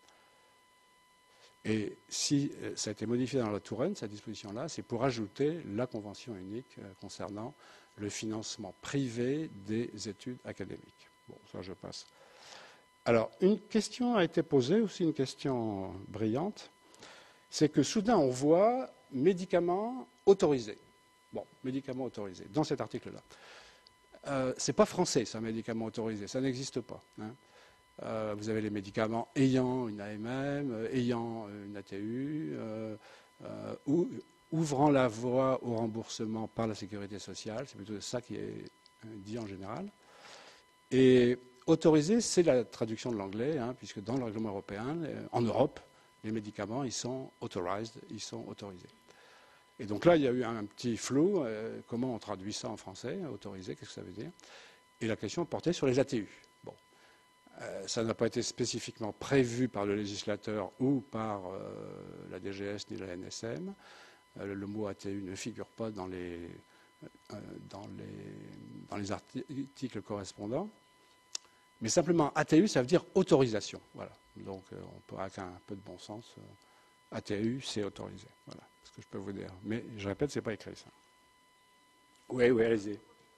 S2: Et si ça a été modifié dans la Touraine, cette disposition-là, c'est pour ajouter la convention unique concernant le financement privé des études académiques. Bon, ça, je passe. Alors, une question a été posée, aussi une question brillante, c'est que soudain, on voit médicaments autorisés. Bon, médicaments autorisés, dans cet article-là. Euh, ce n'est pas français, ça, médicament autorisé, ça n'existe pas. Hein. Euh, vous avez les médicaments ayant une A M M, euh, ayant une A T U, euh, euh, ou ouvrant la voie au remboursement par la sécurité sociale. C'est plutôt ça qui est dit en général. Et autorisé, c'est la traduction de l'anglais, hein, puisque dans le règlement européen, euh, en Europe, les médicaments, ils sont authorized, ils sont autorisés. Et donc là, il y a eu un petit flou. Euh, comment on traduit ça en français, autorisé, qu'est-ce que ça veut dire? Et la question portait sur les A T U. Bon. Euh, ça n'a pas été spécifiquement prévu par le législateur ou par euh, la D G S ni la N S M. Euh, le mot A T U ne figure pas dans les, euh, dans les, dans les articles correspondants. Mais simplement, A T U, ça veut dire autorisation. Voilà. Donc, euh, on peut, avec un peu de bon sens, euh, A T U, c'est autorisé. Voilà ce que je peux vous dire. Mais je répète, ce n'est pas écrit ça. Oui, oui, allez-y.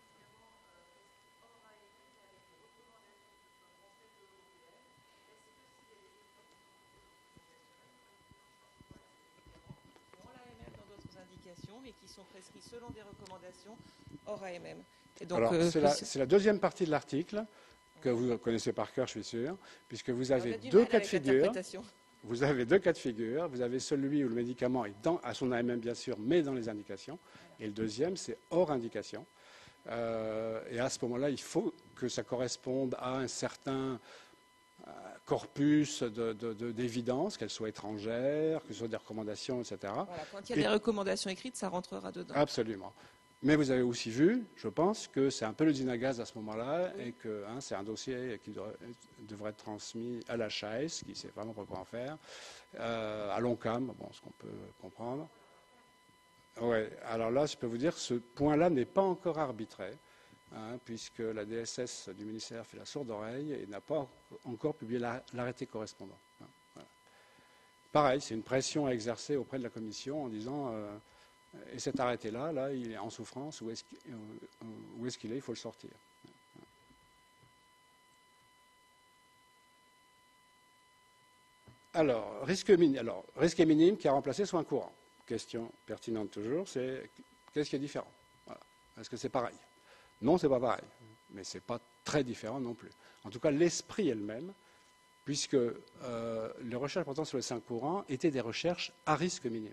S4: Mais qui sont prescrits selon des recommandations hors A M M.
S2: Alors, euh, c'est, la, c'est la deuxième partie de l'article, que vous connaissez par cœur, je suis sûr, puisque vous avez deux cas de figure. Vous avez deux cas de figure. Vous avez celui où le médicament est dans, à son A M M, bien sûr, mais dans les indications. Et le deuxième, c'est hors indication. Euh, et à ce moment-là, il faut que ça corresponde à un certain euh, corpus de, de, de, d'évidence, qu'elles soient étrangères, que ce soit des recommandations, et cetera.
S4: Voilà, quand il y a et, des recommandations écrites, ça rentrera dedans.
S2: Absolument. Mais vous avez aussi vu, je pense, que c'est un peu le dynagaz à ce moment-là, oui. Et que hein, c'est un dossier qui devrait, devrait être transmis à la H A S, qui ne sait vraiment pas quoi en faire, euh, à l'ONCAM, bon, ce qu'on peut comprendre. Ouais, alors là, je peux vous dire que ce point-là n'est pas encore arbitré, hein, puisque la D S S du ministère fait la sourde oreille et n'a pas encore publié l'arrêté correspondant. Hein, voilà. Pareil, c'est une pression à exercer auprès de la Commission en disant euh, et cet arrêté-là, là, il est en souffrance, où est-ce qu'il euh, où est-ce qu'il est, il faut le sortir. Alors, risque, min alors, risque minime qui a remplacé soins courants. Question pertinente toujours, c'est qu'est-ce qui est différent? Voilà. Est-ce que c'est pareil? Non, c'est pas pareil, mais c'est pas très différent non plus. En tout cas, l'esprit est le même, puisque euh, les recherches portant sur les soins courants étaient des recherches à risque minime.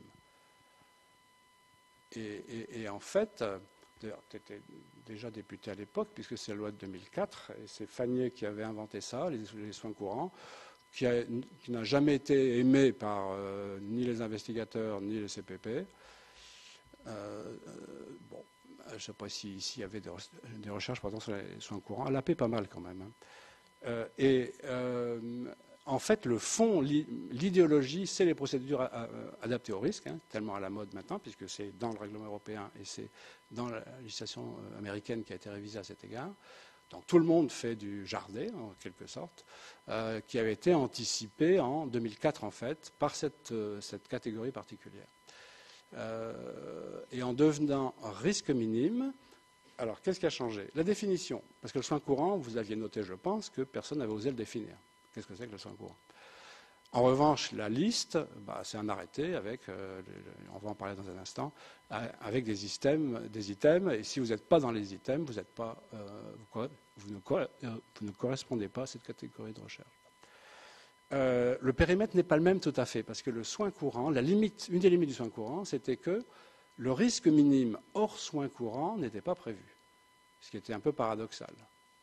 S2: Et, et, et en fait, d'ailleurs, tu étais déjà député à l'époque, puisque c'est la loi de deux mille quatre, et c'est Fagnier qui avait inventé ça, les, les soins courants, qui n'a jamais été aimé par euh, ni les investigateurs ni les C P P. Euh, euh, bon, je ne sais pas s'il si y avait des, des recherches pardon, sur les soins courants. Elle a paie pas mal quand même. Hein. Euh, et euh, en fait, le fond, l'idéologie, c'est les procédures à, à, adaptées au risque, hein, tellement à la mode maintenant, puisque c'est dans le règlement européen et c'est dans la législation américaine qui a été révisée à cet égard. Donc tout le monde fait du jardin, en quelque sorte, euh, qui avait été anticipé en deux mille quatre, en fait, par cette, euh, cette catégorie particulière. Euh, et en devenant risque minime, alors qu'est-ce qui a changé? La définition. Parce que le soin courant, vous aviez noté, je pense, que personne n'avait osé le définir. Qu'est-ce que c'est que le soin courant? En revanche, la liste, bah, c'est un arrêté avec, euh, on va en parler dans un instant, avec des items, des items, et si vous n'êtes pas dans les items, vous, êtes pas, euh, vous, vous, ne, vous ne correspondez pas à cette catégorie de recherche. Euh, le périmètre n'est pas le même tout à fait, parce que le soin courant, la limite, une des limites du soin courant, c'était que le risque minime hors soin courant n'était pas prévu, ce qui était un peu paradoxal,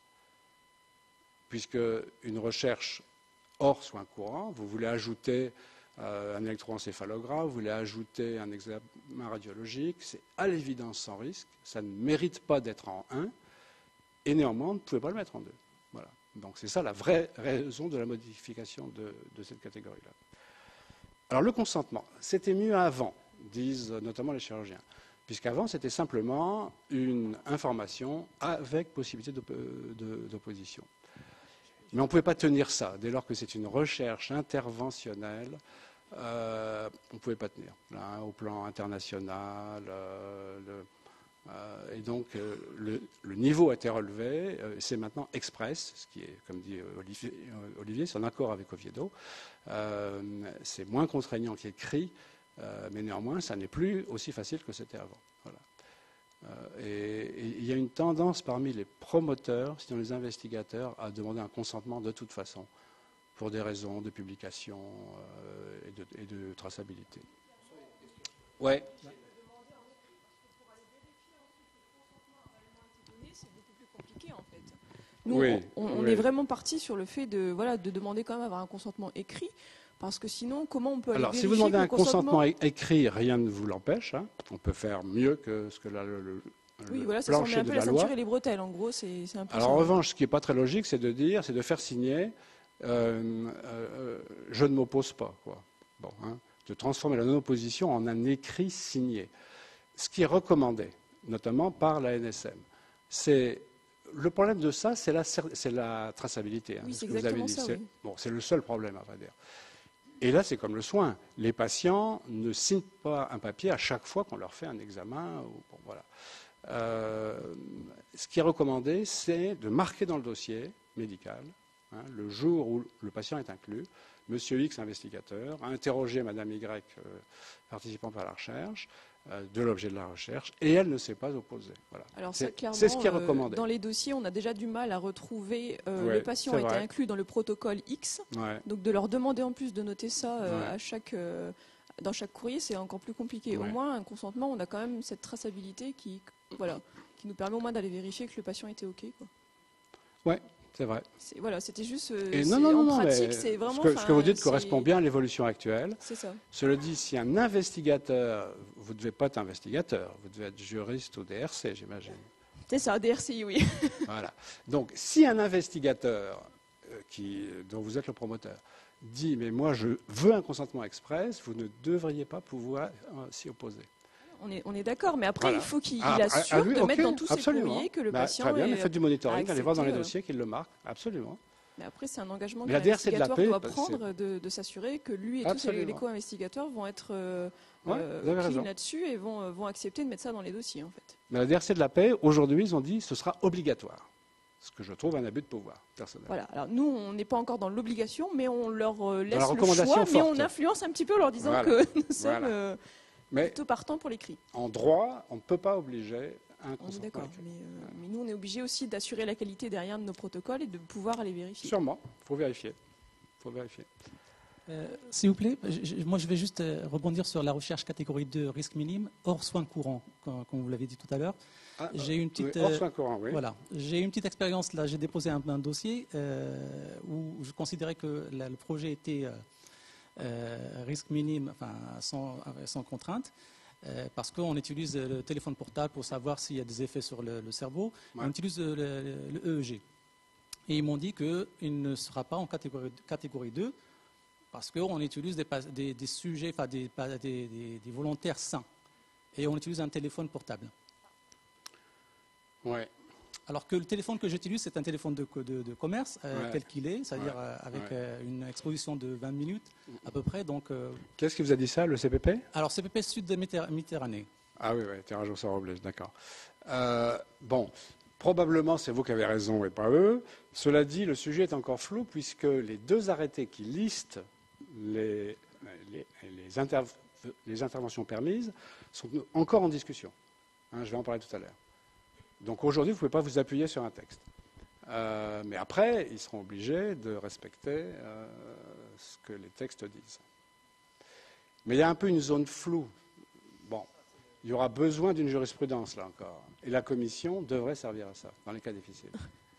S2: puisque une recherche hors soins courants, vous voulez ajouter euh, un électroencéphalogramme, vous voulez ajouter un examen radiologique, c'est à l'évidence sans risque, ça ne mérite pas d'être en un, et néanmoins, on ne pouvait pas le mettre en deux. Voilà. Donc c'est ça la vraie raison de la modification de, de cette catégorie-là. Alors le consentement, c'était mieux avant, disent notamment les chirurgiens, puisqu'avant c'était simplement une information avec possibilité d'opposition. Mais on ne pouvait pas tenir ça. Dès lors que c'est une recherche interventionnelle, euh, on ne pouvait pas tenir. Là, au plan international, euh, le, euh, et donc euh, le, le niveau a été relevé. Euh, c'est maintenant express, ce qui est, comme dit Olivier, Olivier c'est en accord avec Oviedo. Euh, c'est moins contraignant qu'écrit, euh, mais néanmoins, ça n'est plus aussi facile que c'était avant. Voilà. Euh, et il y a une tendance parmi les promoteurs, sinon les investigateurs, à demander un consentement de toute façon, pour des raisons de publication euh, et, de, et de traçabilité. Ouais.
S5: C'est beaucoup plus compliqué en fait. Nous,
S2: oui,
S5: on, on
S2: oui.
S5: est vraiment parti sur le fait de, voilà, de demander quand même avoir un consentement écrit. Parce que sinon, comment on peut aller
S2: Alors,
S5: vérifier
S2: si vous demandez un
S5: consentement...
S2: consentement écrit, rien ne vous l'empêche. Hein. On peut faire mieux que ce que la, le, le,
S5: oui,
S2: le
S5: voilà, ça, on met
S2: plancher
S5: un peu
S2: de
S5: la
S2: la loi.
S5: ceinture et les bretelles, en gros, c'est un peu
S2: Alors,
S5: ça.
S2: en revanche, ce qui n'est pas très logique, c'est de dire, c'est de faire signer euh, euh, je ne m'oppose pas. Quoi. Bon, hein, de transformer la non-opposition en un écrit signé. Ce qui est recommandé, notamment par la N S M, c'est... Le problème de ça, c'est la, la traçabilité. Hein,
S5: oui,
S2: c'est
S5: c'est
S2: ce que vous avez dit.
S5: ça, oui.
S2: Bon, c'est le seul problème, à vrai dire. Et là, c'est comme le soin. Les patients ne signent pas un papier à chaque fois qu'on leur fait un examen. Ou, bon, voilà. euh, ce qui est recommandé, c'est de marquer dans le dossier médical, hein, le jour où le patient est inclus, Monsieur X, investigateur, a interrogé Madame Y, euh, participante à la recherche, euh, de l'objet de la recherche, et elle ne s'est pas opposée. Voilà.
S5: Alors ça, clairement,
S2: c'est ce qui est recommandé.
S5: Euh, dans les dossiers, on a déjà du mal à retrouver euh,
S2: ouais,
S5: le patient a été
S2: vrai.
S5: inclus dans le protocole X.
S2: Ouais.
S5: Donc de leur demander en plus de noter ça euh,
S2: ouais.
S5: à chaque, euh, dans chaque courrier, c'est encore plus compliqué.
S2: Ouais.
S5: Au moins, un consentement, on a quand même cette traçabilité qui, voilà, qui nous permet au moins d'aller vérifier que le patient était OK.
S2: Oui, c'est vrai.
S5: Voilà, c'était juste. Euh,
S2: Et non, non, non,
S5: en pratique,
S2: mais
S5: c'est vraiment.
S2: Ce que, ce que vous dites correspond bien à l'évolution actuelle.
S5: C'est ça.
S2: Cela dit, si un investigateur, vous ne devez pas être investigateur, vous devez être juriste ou D R C, j'imagine.
S5: C'est ça, D R C I, oui.
S2: Voilà. Donc, si un investigateur euh, qui, dont vous êtes le promoteur dit « mais moi je veux un consentement express », vous ne devriez pas pouvoir euh, s'y opposer.
S5: On est, on est d'accord, mais après,
S2: Voilà.
S5: il faut qu'il
S2: Ah,
S5: il
S2: ah,
S5: assure
S2: ah, oui,
S5: de
S2: ok,
S5: mettre dans tous ses
S2: absolument.
S5: courriers que le
S2: Bah,
S5: patient
S2: très bien,
S5: est,
S2: mais faites du
S5: a
S2: monitoring, allez voir dans les
S5: accepté, euh,
S2: dossiers qu'il le marque, absolument.
S5: Mais après, c'est un engagement
S2: Mais
S5: que
S2: la D R C de la
S5: l'investigateur
S2: paix,
S5: doit
S2: bah,
S5: prendre de, de s'assurer que lui et
S2: Absolument.
S5: tous les co-investigateurs vont être euh,
S2: Ouais,
S5: euh,
S2: vous avez
S5: clean
S2: raison.
S5: là-dessus et vont, euh, vont accepter de mettre ça dans les dossiers, en fait.
S2: Mais la D R C de la paix, aujourd'hui, ils ont dit que ce sera obligatoire. Ce que je trouve un abus de pouvoir, personnel.
S5: Voilà. Alors nous, on n'est pas encore dans l'obligation, mais on leur euh, laisse
S2: la
S5: le
S2: recommandation
S5: choix, mais
S2: forte.
S5: on influence un petit peu en leur disant
S2: Voilà.
S5: que nous sommes
S2: Voilà.
S5: euh,
S2: Mais
S5: plutôt partants pour l'écrit.
S2: en droit, on ne peut pas obliger un
S5: On est
S2: consentement
S5: d'accord.
S2: écrit.
S5: Mais, euh, mais nous, on est obligé aussi d'assurer la qualité derrière de nos protocoles et de pouvoir aller vérifier.
S2: Sûrement, il faut vérifier. Faut vérifier.
S6: Euh, S'il vous plaît, je- je- moi je vais juste euh, rebondir sur la recherche catégorie deux, risque minime, hors soins courants, comme, comme vous l'avez dit tout à l'heure.
S2: Ah,
S6: J'ai une petite,
S2: oui, hors
S6: euh,
S2: soins courants, oui.
S6: Voilà, j'ai une petite expérience là. J'ai déposé un, un dossier euh, où je considérais que la- le projet était euh, euh, risque minime, enfin sans, sans contrainte, euh, parce qu'on utilise le téléphone portable pour savoir s'il y a des effets sur le, le cerveau.
S2: Ouais.
S6: On utilise le, le- le E E G. Et ils m'ont dit qu'il ne sera pas en catégorie, catégorie deux parce qu'on utilise des, pas- des- des sujets, enfin des, pas- des- des- des volontaires sains. Et on utilise un téléphone portable.
S2: Ouais.
S6: Alors que le téléphone que j'utilise, c'est un téléphone de, co- de- de commerce, euh,
S2: Ouais.
S6: tel qu'il est, c'est-à-dire
S2: Ouais.
S6: euh, avec
S2: Ouais.
S6: euh, une exposition de vingt minutes à peu près. Donc, euh,
S2: Qu'est-ce qui vous a dit ça, le C P P?
S6: alors, C P P Sud de Méditer- Méditerranée.
S2: Ah oui, oui, tirage au sort oblige, d'accord. Euh, bon, probablement c'est vous qui avez raison et pas eux. Cela dit, le sujet est encore flou puisque les deux arrêtés qui listent les, les, les, interv- les interventions permises sont encore en discussion. Hein, je vais en parler tout à l'heure. Donc aujourd'hui, vous ne pouvez pas vous appuyer sur un texte. Euh, mais après, ils seront obligés de respecter euh, ce que les textes disent. Mais il y a un peu une zone floue. Bon, il y aura besoin d'une jurisprudence, là encore. Et la commission devrait servir à ça, dans les cas difficiles.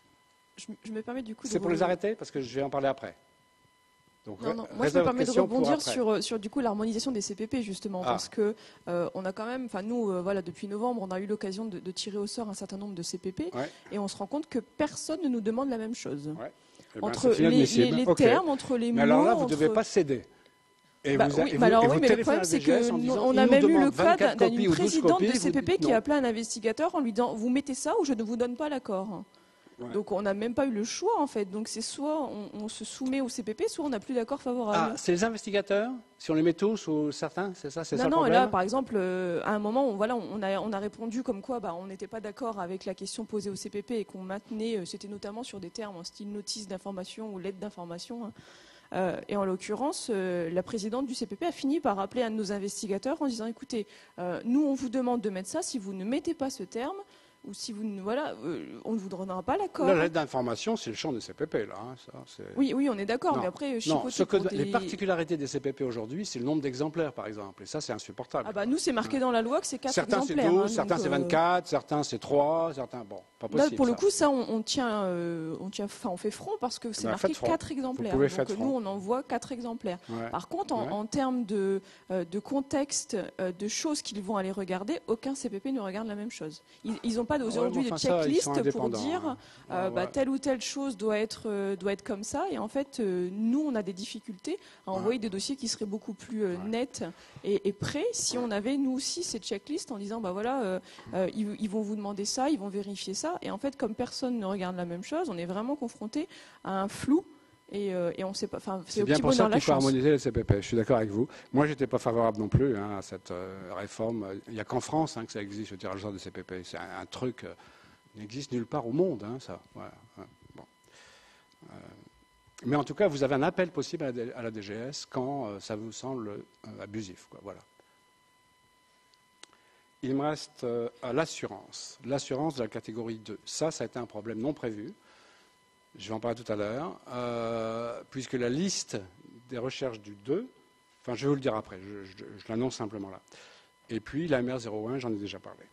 S5: Je, m- je me permets du coup de
S2: C'est pour
S5: re-
S2: les arrêter, parce que je vais en parler après. Donc,
S5: Non, non.
S2: ré-
S5: Moi, je me
S2: réserve
S5: permets de
S2: question pour
S5: rebondir
S2: après.
S5: sur, euh, sur du coup l'harmonisation des C P P justement,
S2: Ah.
S5: parce que euh, on a quand même, enfin nous, euh, voilà, depuis novembre, on a eu l'occasion de, de tirer au sort un certain nombre de C P P,
S2: Ouais.
S5: et on se rend compte que personne ne nous demande la même chose.
S2: Ouais. Eh ben,
S5: Entre
S2: c'est
S5: les,
S2: inadmissible.
S5: les- les
S2: Ok.
S5: termes, entre les
S2: Mais
S5: mots.
S2: alors là, vous ne
S5: entre...
S2: devez pas céder. Et
S5: Bah
S2: vous, a-
S5: oui,
S2: et
S5: bah
S2: vous-
S5: alors
S2: et
S5: oui,
S2: vous
S5: mais le
S2: téléphonez
S5: problème
S2: à
S5: c'est
S2: D G S
S5: que
S2: en
S5: nous-
S2: disant,
S5: on
S2: il
S5: a
S2: nous
S5: même eu
S2: demande
S5: le cas
S2: vingt-quatre
S5: d'un-
S2: copies
S5: d'une
S2: ou douze
S5: présidente
S2: copies,
S5: de
S2: vous
S5: C P P
S2: dites
S5: qui
S2: non.
S5: a appelé un investigateur en lui disant vous mettez ça ou je ne vous donne pas l'accord.
S2: Ouais.
S5: Donc on n'a même pas eu le choix en fait. Donc c'est soit on, on se soumet au C P P, soit on n'a plus d'accord
S2: Ah,
S5: favorable.
S2: c'est les investigateurs? Si on les met tous ou certains, c'est ça, c'est ça
S5: Non,
S2: le
S5: non, et
S2: problème?
S5: là, par exemple, euh, à un moment, on, voilà, on, a, on a répondu comme quoi bah, on n'était pas d'accord avec la question posée au C P P et qu'on maintenait, euh, c'était notamment sur des termes en style notice d'information ou lettre d'information. Hein. Euh, et en l'occurrence, euh, la présidente du C P P a fini par appeler un de nos investigateurs en disant écoutez, euh, nous, on vous demande de mettre ça, si vous ne mettez pas ce terme, ou si vous ne, voilà, euh, on ne vous donnera pas l'accord.
S2: La lettre d'information, c'est le champ des C P P, là. hein, ça, c'est-
S5: Oui, oui, on est d'accord,
S2: Non.
S5: mais après,
S2: Non,
S5: chipoter
S2: ce que,
S5: pour
S2: les
S5: des-
S2: particularités des C P P aujourd'hui, c'est le nombre d'exemplaires, par exemple. Et ça, c'est insupportable.
S5: Ah bah nous, c'est marqué dans la loi que c'est quatre
S2: certains, c'est
S5: exemplaires.
S2: douze,
S5: hein,
S2: certains,
S5: donc,
S2: c'est
S5: euh,
S2: vingt-quatre, certains, c'est trois, certains... Bon, pas possible.
S5: Là, pour le
S2: ça.
S5: coup, ça, on, on tient, euh, on tient, enfin, on fait front parce que c'est
S2: ben,
S5: marqué
S2: faites front.
S5: quatre exemplaires.
S2: pouvez
S5: Donc
S2: faire
S5: nous,
S2: front.
S5: on envoie quatre exemplaires.
S2: Ouais.
S5: Par contre, en,
S2: Ouais.
S5: en termes de, euh, de contexte, euh, de choses qu'ils vont aller regarder, aucun C P P ne regarde la même chose. Ils n'ont pas aujourd'hui
S2: Ouais, mais
S5: de
S2: enfin, ça, ils
S5: checklist
S2: sont
S5: pour
S2: indépendants,
S5: dire
S2: hein.
S5: euh,
S2: Ouais,
S5: bah,
S2: ouais.
S5: telle ou telle chose doit être, euh, doit être comme ça. Et en fait, euh, nous, on a des difficultés à envoyer des dossiers qui seraient beaucoup plus euh,
S2: Ouais.
S5: nets et, et prêts si on avait, nous aussi, cette checklist en disant bah voilà, euh, euh, ils, ils vont vous demander ça, ils vont vérifier ça. Et en fait, comme personne ne regarde la même chose, on est vraiment confronté à un flou et, euh, et on sait pas. Enfin, c'est
S2: C'est
S5: au
S2: bien
S5: petit
S2: pour ça
S5: bonheur la
S2: qu'il faut
S5: chance.
S2: harmoniser les C P P. Je suis d'accord avec vous. Moi, j'étais pas favorable non plus hein, à cette euh, réforme. Il n'y a qu'en France hein, que ça existe, le tirage au sort de C P P. C'est un, un truc euh, qui n'existe nulle part au monde, hein, ça. Voilà. Ouais. Bon. Euh, mais en tout cas, vous avez un appel possible à la, D- à la D G S quand euh, ça vous semble euh, abusif. Quoi. Voilà. Il me reste euh, à l'assurance. L'assurance de la catégorie deux. Ça, ça a été un problème non prévu. Je vais en parler tout à l'heure, euh, puisque la liste des recherches du deux, enfin je vais vous le dire après, je, je- je l'annonce simplement là. Et puis l'A M R zéro un, j'en ai déjà parlé.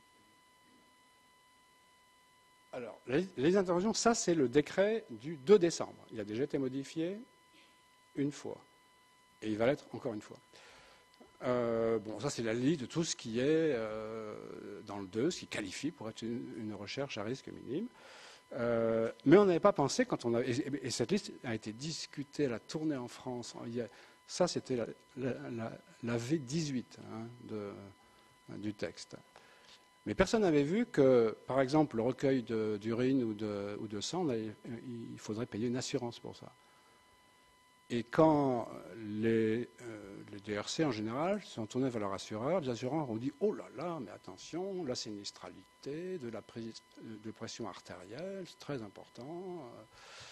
S2: Alors, les, les interventions, ça c'est le décret du deux décembre. Il a déjà été modifié une fois. Et il va l'être encore une fois. Euh, bon, ça c'est la liste de tout ce qui est euh, dans le deux, ce qui qualifie pour être une, une recherche à risque minime. Euh, mais on n'avait pas pensé, quand on a, et, et cette liste a été discutée, elle a tourné en France. Il y a, ça, c'était la, la, la, la V dix-huit hein, de, du texte. Mais personne n'avait vu que, par exemple, le recueil d'urine ou de, ou de sang, il faudrait payer une assurance pour ça. Et quand les, euh, les D R C, en général, se sont tournés vers leur assureur, les assureurs ont dit « Oh là là, mais attention, la sinistralité, de la prise de pression artérielle, c'est très important. Euh, »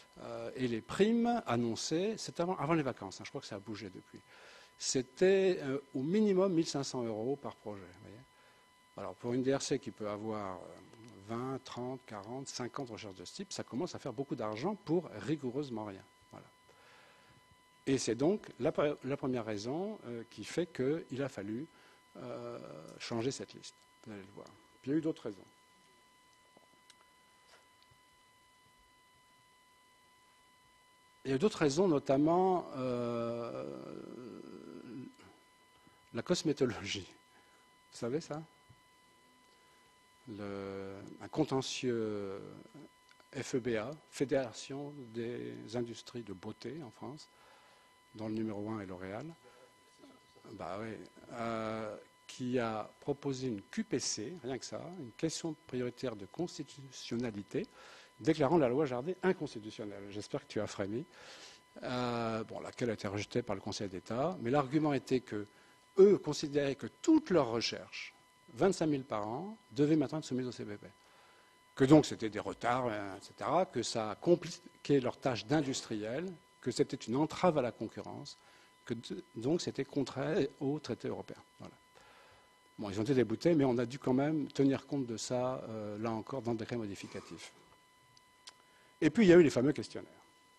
S2: Et les primes annoncées, c'était avant, avant les vacances, hein, je crois que ça a bougé depuis, c'était euh, au minimum mille cinq cents euros par projet. Vous voyez. Alors pour une D R C qui peut avoir vingt, trente, quarante, cinquante recherches de ce type, ça commence à faire beaucoup d'argent pour rigoureusement rien. Voilà. Et c'est donc la, la première raison euh, qui fait qu'il a fallu euh, changer cette liste. Vous allez le voir. Puis il y a eu d'autres raisons. Il y a d'autres raisons, notamment euh, la cosmétologie. Vous savez ça ? Le, un contentieux F E B A, Fédération des industries de beauté en France, dont le numéro un est L'Oréal, bah oui, euh, qui a proposé une Q P C, rien que ça, une question prioritaire de constitutionnalité, déclarant la loi Jardé inconstitutionnelle. J'espère que tu as frémi. Euh, bon, laquelle a été rejetée par le Conseil d'État, mais l'argument était que eux considéraient que toutes leurs recherches, vingt-cinq mille par an, devaient maintenant être soumises au C P P. Que donc c'était des retards, et cetera, que ça compliquait leur tâche d'industriel, que c'était une entrave à la concurrence, que donc c'était contraire au traité européen. Voilà. Bon, ils ont été déboutés, mais on a dû quand même tenir compte de ça, euh, là encore, dans le décret modificatif. Et puis, il y a eu les fameux questionnaires.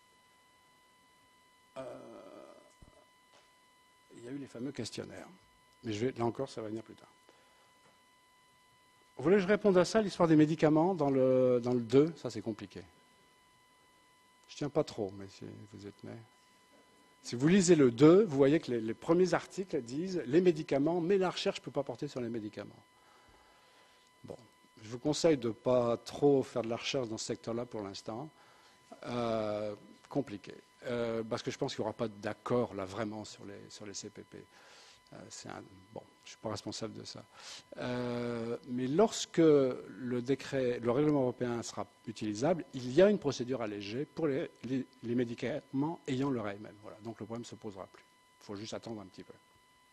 S2: Euh, il y a eu les fameux questionnaires. Mais je vais, là encore, ça va venir plus tard. Vous voulez que je réponde à ça, l'histoire des médicaments, dans le, dans le deux? Ça, c'est compliqué. Je ne tiens pas trop, mais si vous êtes né. Si vous lisez le deux, vous voyez que les, les premiers articles disent les médicaments, mais la recherche ne peut pas porter sur les médicaments. Bon, je vous conseille de ne pas trop faire de la recherche dans ce secteur-là pour l'instant. Euh, compliqué. Euh, parce que je pense qu'il n'y aura pas d'accord, là, vraiment, sur les, sur les C P P. Euh, c'est un, bon, je ne suis pas responsable de ça. Euh, mais lorsque le décret, le règlement européen sera utilisable, il y a une procédure allégée pour les, les, les médicaments ayant le R A I même. Voilà, donc le problème ne se posera plus. Il faut juste attendre un petit peu.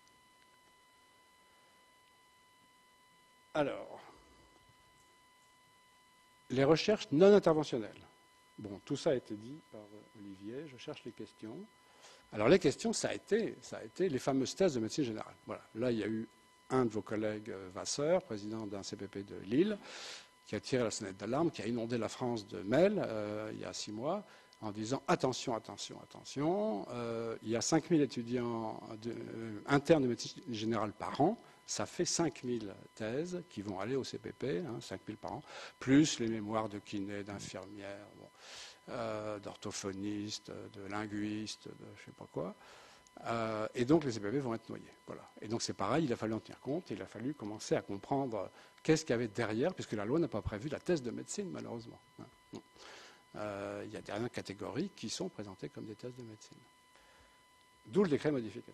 S2: Alors, les recherches non interventionnelles. Bon, tout ça a été dit par Olivier, je cherche les questions. Alors les questions, ça a été, ça a été les fameuses thèses de médecine générale. Voilà. Là, il y a eu un de vos collègues, Vasseur, président d'un C P P de Lille, qui a tiré la sonnette d'alarme, qui a inondé la France de mails euh, il y a six mois, en disant attention, attention, attention, euh, il y a cinq mille étudiants de, euh, internes de médecine générale par an, ça fait cinq mille thèses qui vont aller au C P P, hein, cinq mille par an, plus les mémoires de kiné, d'infirmières, bon, euh, d'orthophonistes, de linguistes, de je ne sais pas quoi. Euh, et donc les C P P vont être noyés. Voilà. Et donc c'est pareil, il a fallu en tenir compte, il a fallu commencer à comprendre qu'est-ce qu'il y avait derrière, puisque la loi n'a pas prévu la thèse de médecine, malheureusement. Hein. Euh, il y a dernières catégories qui sont présentées comme des thèses de médecine. D'où le décret modificatif.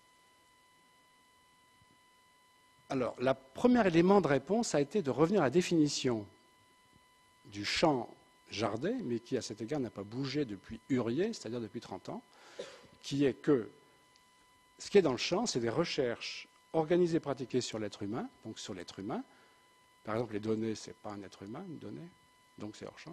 S2: Alors, le premier élément de réponse a été de revenir à la définition du champ Jardé, mais qui à cet égard n'a pas bougé depuis Hurier, c'est-à-dire depuis trente ans, qui est que ce qui est dans le champ, c'est des recherches organisées et pratiquées sur l'être humain, donc sur l'être humain. Par exemple, les données, ce n'est pas un être humain, une donnée, donc c'est hors champ.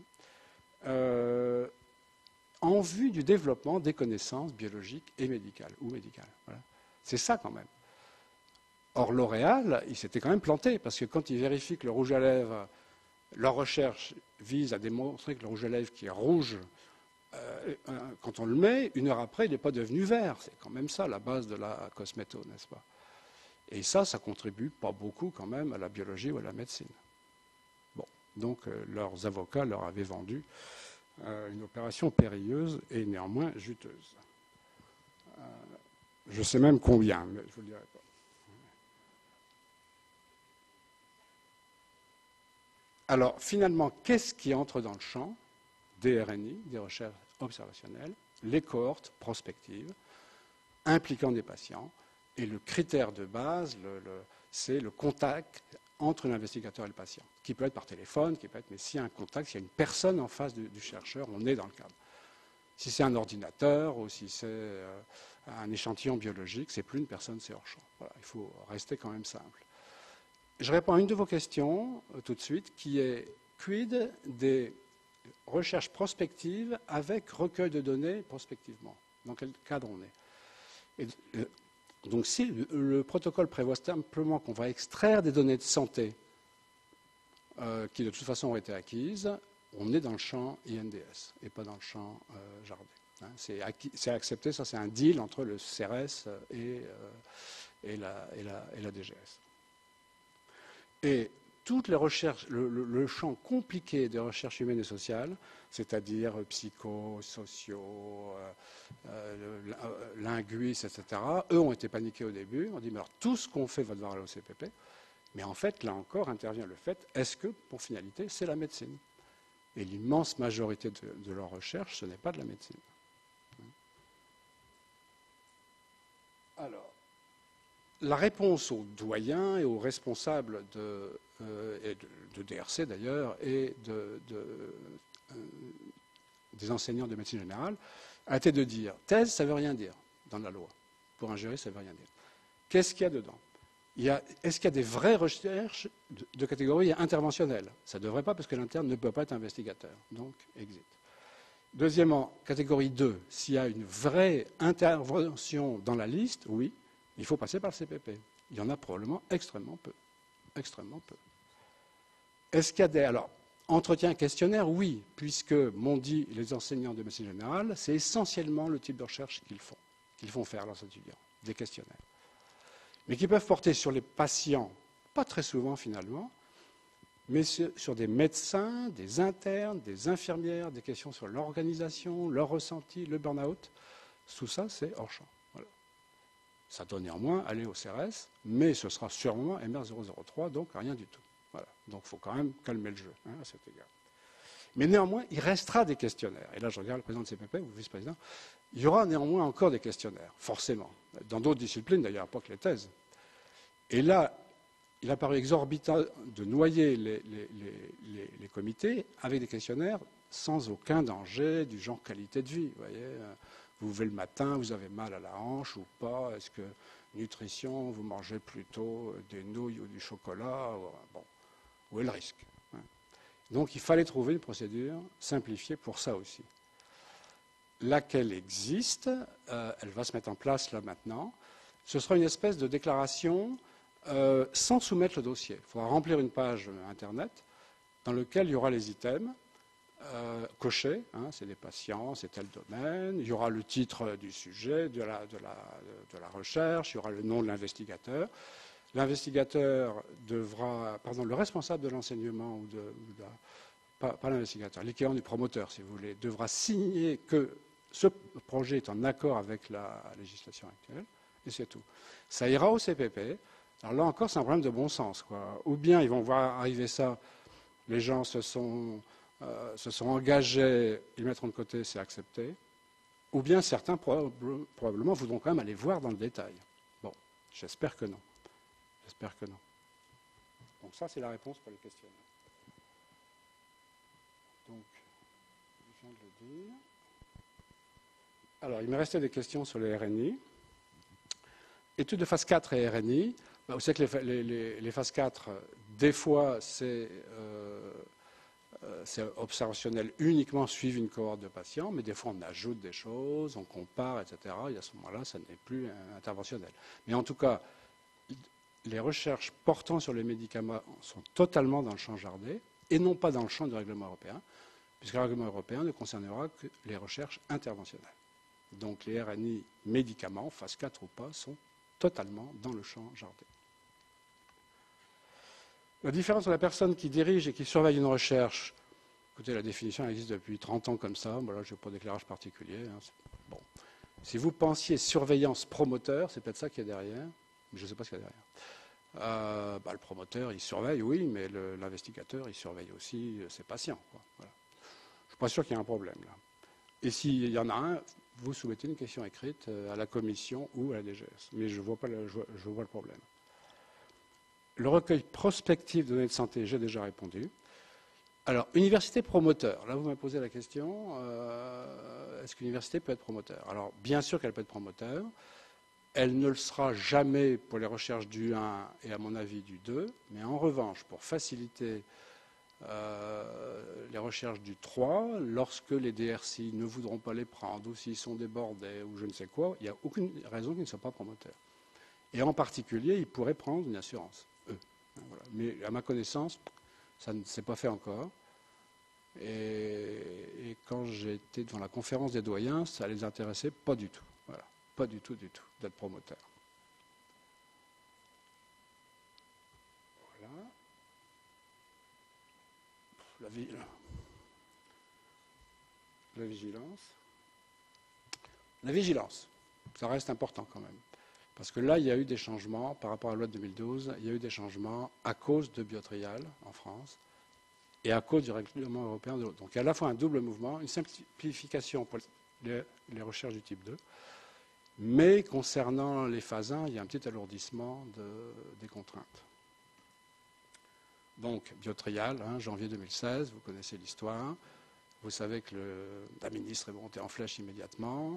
S2: Euh, en vue du développement des connaissances biologiques et médicales, ou médicales. Voilà. C'est ça quand même. Or, L'Oréal, il s'était quand même planté, parce que quand il vérifie que le rouge à lèvres, leur recherche vise à démontrer que le rouge à lèvres qui est rouge, euh, quand on le met, une heure après, il n'est pas devenu vert. C'est quand même ça, la base de la cosméto, n'est-ce pas? Et ça, ça contribue pas beaucoup quand même à la biologie ou à la médecine. Bon, donc euh, leurs avocats leur avaient vendu euh, une opération périlleuse et néanmoins juteuse. Euh, je sais même combien, mais je ne vous le dirai pas. Alors, finalement, qu'est-ce qui entre dans le champ des R N I, des recherches observationnelles, les cohortes prospectives, impliquant des patients, et le critère de base, le, le, c'est le contact entre l'investigateur et le patient, qui peut être par téléphone, qui peut être, mais s'il y a un contact, s'il y a une personne en face du, du chercheur, on est dans le cadre. Si c'est un ordinateur ou si c'est euh, un échantillon biologique, c'est plus une personne, c'est hors champ. Voilà, il faut rester quand même simple. Je réponds à une de vos questions euh, tout de suite, qui est quid des recherches prospectives avec recueil de données prospectivement. Dans quel cadre on est? Et, euh, donc si le, le protocole prévoit simplement qu'on va extraire des données de santé euh, qui de toute façon ont été acquises, on est dans le champ I N D S et pas dans le champ euh, Jardé. Hein, c'est accepté, ça c'est un deal entre le C R S et, euh, et, la, et, la, et la D G S. Et toutes les recherches, le, le, le champ compliqué des recherches humaines et sociales, c'est-à-dire psycho, sociaux, euh, euh, linguistes, et cetera, eux ont été paniqués au début. On dit, mais alors tout ce qu'on fait va devoir aller au C P P. Mais en fait, là encore, intervient le fait, est-ce que, pour finalité, c'est la médecine? Et l'immense majorité de, de leurs recherches, ce n'est pas de la médecine. Alors, la réponse aux doyens et aux responsables de, euh, et de, de D R C d'ailleurs et de, de, euh, des enseignants de médecine générale a été de dire thèse, ça ne veut rien dire dans la loi. Pour un juriste, ça ne veut rien dire. Qu'est-ce qu'il y a dedans? Est-ce qu'il y a des vraies recherches de, de catégorie interventionnelle? Ça ne devrait pas parce que l'interne ne peut pas être investigateur. Donc, exit. Deuxièmement, catégorie deux, s'il y a une vraie intervention dans la liste, oui, il faut passer par le C P P. Il y en a probablement extrêmement peu. Extrêmement peu. Est-ce qu'il y a des... Alors, entretien questionnaire, oui, puisque, m'ont dit les enseignants de médecine générale, c'est essentiellement le type de recherche qu'ils font, qu'ils font faire à leurs étudiants, des questionnaires. Mais qui peuvent porter sur les patients, pas très souvent finalement, mais sur des médecins, des internes, des infirmières, des questions sur l'organisation, leur ressenti, le burn-out. Tout ça, c'est hors champ. Voilà. Ça doit néanmoins aller au C R S, mais ce sera sûrement M R zéro zéro trois, donc rien du tout. Voilà. Donc il faut quand même calmer le jeu hein, à cet égard. Mais néanmoins, il restera des questionnaires. Et là, je regarde le président de C P P ou le vice-président. Il y aura néanmoins encore des questionnaires, forcément. Dans d'autres disciplines, d'ailleurs, pas que les thèses. Et là, il a paru exorbitant de noyer les, les, les, les comités avec des questionnaires sans aucun danger, du genre qualité de vie. Vous voyez, vous levez le matin, vous avez mal à la hanche ou pas. Est-ce que nutrition, vous mangez plutôt des nouilles ou du chocolat? Bon, où est le risque? Donc il fallait trouver une procédure simplifiée pour ça aussi. Laquelle existe, euh, elle va se mettre en place là maintenant. Ce sera une espèce de déclaration euh, sans soumettre le dossier. Il faudra remplir une page Internet dans laquelle il y aura les items euh, cochés, hein, c'est des patients, c'est tel domaine, il y aura le titre du sujet, de la, de la, de la recherche, il y aura le nom de l'investigateur. L'investigateur devra, pardon, le responsable de l'enseignement ou de, ou de pas, pas l'investigateur, l'équivalent du promoteur, si vous voulez, devra signer que ce projet est en accord avec la législation actuelle, et c'est tout. Ça ira au C P P. Alors là encore, c'est un problème de bon sens, quoi. Ou bien ils vont voir arriver ça, les gens se sont, euh, se sont engagés, ils mettront de côté, c'est accepté. Ou bien certains prob probablement voudront quand même aller voir dans le détail. Bon, j'espère que non. J'espère que non. Donc ça, c'est la réponse pour les questionnaires. Donc, je viens de le dire. Alors, il me restait des questions sur les R N I. Études de phase quatre et R N I. Bah, vous savez que les, les, les phases quatre, des fois, c'est euh, euh, observationnel uniquement suivre une cohorte de patients, mais des fois, on ajoute des choses, on compare, et cetera. Et à ce moment-là, ça n'est plus interventionnel. Mais en tout cas, les recherches portant sur les médicaments sont totalement dans le champ Jardé et non pas dans le champ du règlement européen, puisque le règlement européen ne concernera que les recherches interventionnelles. Donc les R N I médicaments, phase quatre ou pas, sont totalement dans le champ Jardé. La différence entre la personne qui dirige et qui surveille une recherche, écoutez, la définition existe depuis trente ans comme ça, voilà, je n'ai pas d'éclairage particulier. Hein, bon. Si vous pensiez surveillance promoteur, c'est peut-être ça qu'il y a derrière, mais je ne sais pas ce qu'il y a derrière. Euh, bah, le promoteur, il surveille, oui, mais l'investigateur, il surveille aussi ses patients. Quoi. Voilà. Je ne suis pas sûr qu'il y ait un problème là. Et s'il y en a un, vous soumettez une question écrite à la commission ou à la D G S. Mais je ne vois pas le, je vois, je vois le problème. le recueil prospectif de données de santé, j'ai déjà répondu. Alors, université promoteur. Là, vous m'avez posé la question, euh, est-ce qu'une université peut être promoteur? Alors, bien sûr qu'elle peut être promoteur. Elle ne le sera jamais pour les recherches du un et, à mon avis, du deux. Mais en revanche, pour faciliter euh, les recherches du trois, lorsque les D R C ne voudront pas les prendre, ou s'ils sont débordés, ou je ne sais quoi, il n'y a aucune raison qu'ils ne soient pas promoteurs. Et en particulier, ils pourraient prendre une assurance, eux. Voilà. Mais à ma connaissance, ça ne s'est pas fait encore. Et, et quand j'ai été devant la conférence des doyens, ça les intéressait pas du tout. Voilà. Pas du tout, du tout, d'être promoteur. Voilà. La, vi la vigilance. La vigilance, ça reste important quand même. Parce que là, il y a eu des changements par rapport à la loi de deux mille douze. Il y a eu des changements à cause de Biotrial en France et à cause du règlement européen de l'eau. Donc il y a à la fois un double mouvement, une simplification pour les, les recherches du type deux, mais concernant les phasins, il y a un petit alourdissement de, des contraintes. Donc Biotrial, hein, janvier deux mille seize, vous connaissez l'histoire. Vous savez que le, la ministre est montée en flèche immédiatement.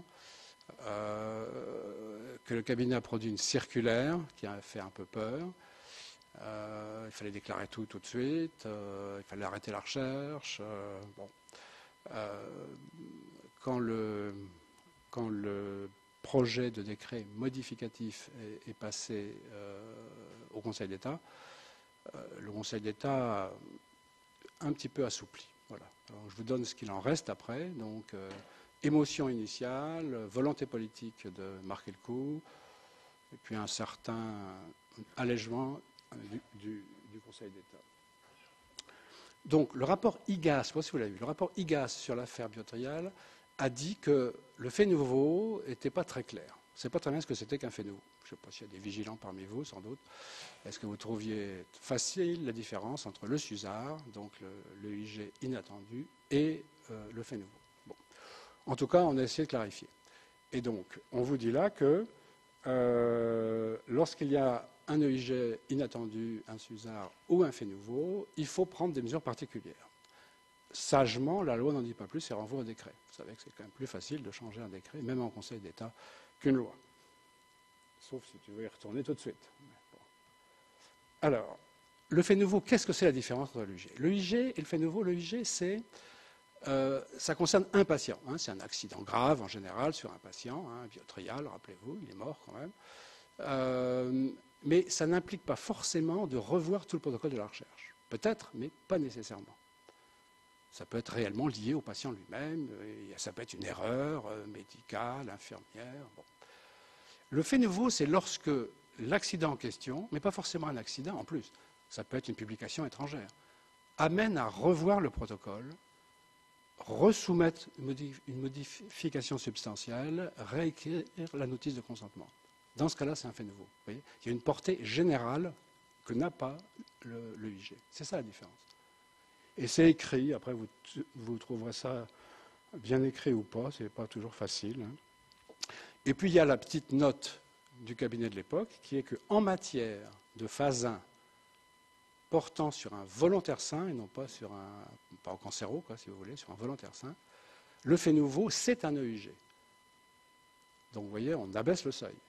S2: Euh, que le cabinet a produit une circulaire qui a fait un peu peur. Euh, il fallait déclarer tout tout de suite, euh, il fallait arrêter la recherche. Euh, bon. euh, quand, le, quand le projet de décret modificatif est, est passé euh, au Conseil d'État, euh, le Conseil d'État a un petit peu assoupli. Voilà. Alors, je vous donne ce qu'il en reste après. Donc, euh, émotion initiale, volonté politique de marquer le coup, et puis un certain allègement du, du, du Conseil d'État. Donc le rapport I G A S, je ne sais pas si vous l'avez vu, le rapport I G A S sur l'affaire Biotrial a dit que le fait nouveau n'était pas très clair. On ne sait pas très bien ce que c'était qu'un fait nouveau. Je ne sais pas s'il y a des vigilants parmi vous, sans doute. Est-ce que vous trouviez facile la différence entre le SUSAR, donc le, le I G inattendu, et euh, le fait nouveau? En tout cas, on a essayé de clarifier. Et donc, on vous dit là que euh, lorsqu'il y a un E I G inattendu, un SUSAR ou un fait nouveau, il faut prendre des mesures particulières. Sagement, la loi n'en dit pas plus et renvoie au décret. Vous savez que c'est quand même plus facile de changer un décret, même en Conseil d'État, qu'une loi. Sauf si tu veux y retourner tout de suite. Bon. Alors, le fait nouveau, qu'est-ce que c'est la différence entre l'E I G? Le I G et le fait nouveau, le I G, c'est... Euh, ça concerne un patient. Hein, c'est un accident grave en général sur un patient, hein, Biotrial, rappelez-vous, il est mort quand même. Euh, mais ça n'implique pas forcément de revoir tout le protocole de la recherche. Peut-être, mais pas nécessairement. Ça peut être réellement lié au patient lui-même, ça peut être une erreur euh, médicale, infirmière. Bon. Le fait nouveau, c'est lorsque l'accident en question, mais pas forcément un accident en plus, ça peut être une publication étrangère, amène à revoir le protocole, resoumettre une modification substantielle, réécrire la notice de consentement. Dans ce cas-là, c'est un fait nouveau. Vous voyez, il y a une portée générale que n'a pas le, le I G. C'est ça la différence. Et c'est écrit, après vous, vous trouverez ça bien écrit ou pas, c'est pas toujours facile. Hein. Et puis il y a la petite note du cabinet de l'époque qui est qu'en matière de phase un, portant sur un volontaire sain et non pas sur un, pas en cancéro, quoi, si vous voulez, sur un volontaire sain, le fait nouveau, c'est un E I G. Donc vous voyez, on abaisse le seuil.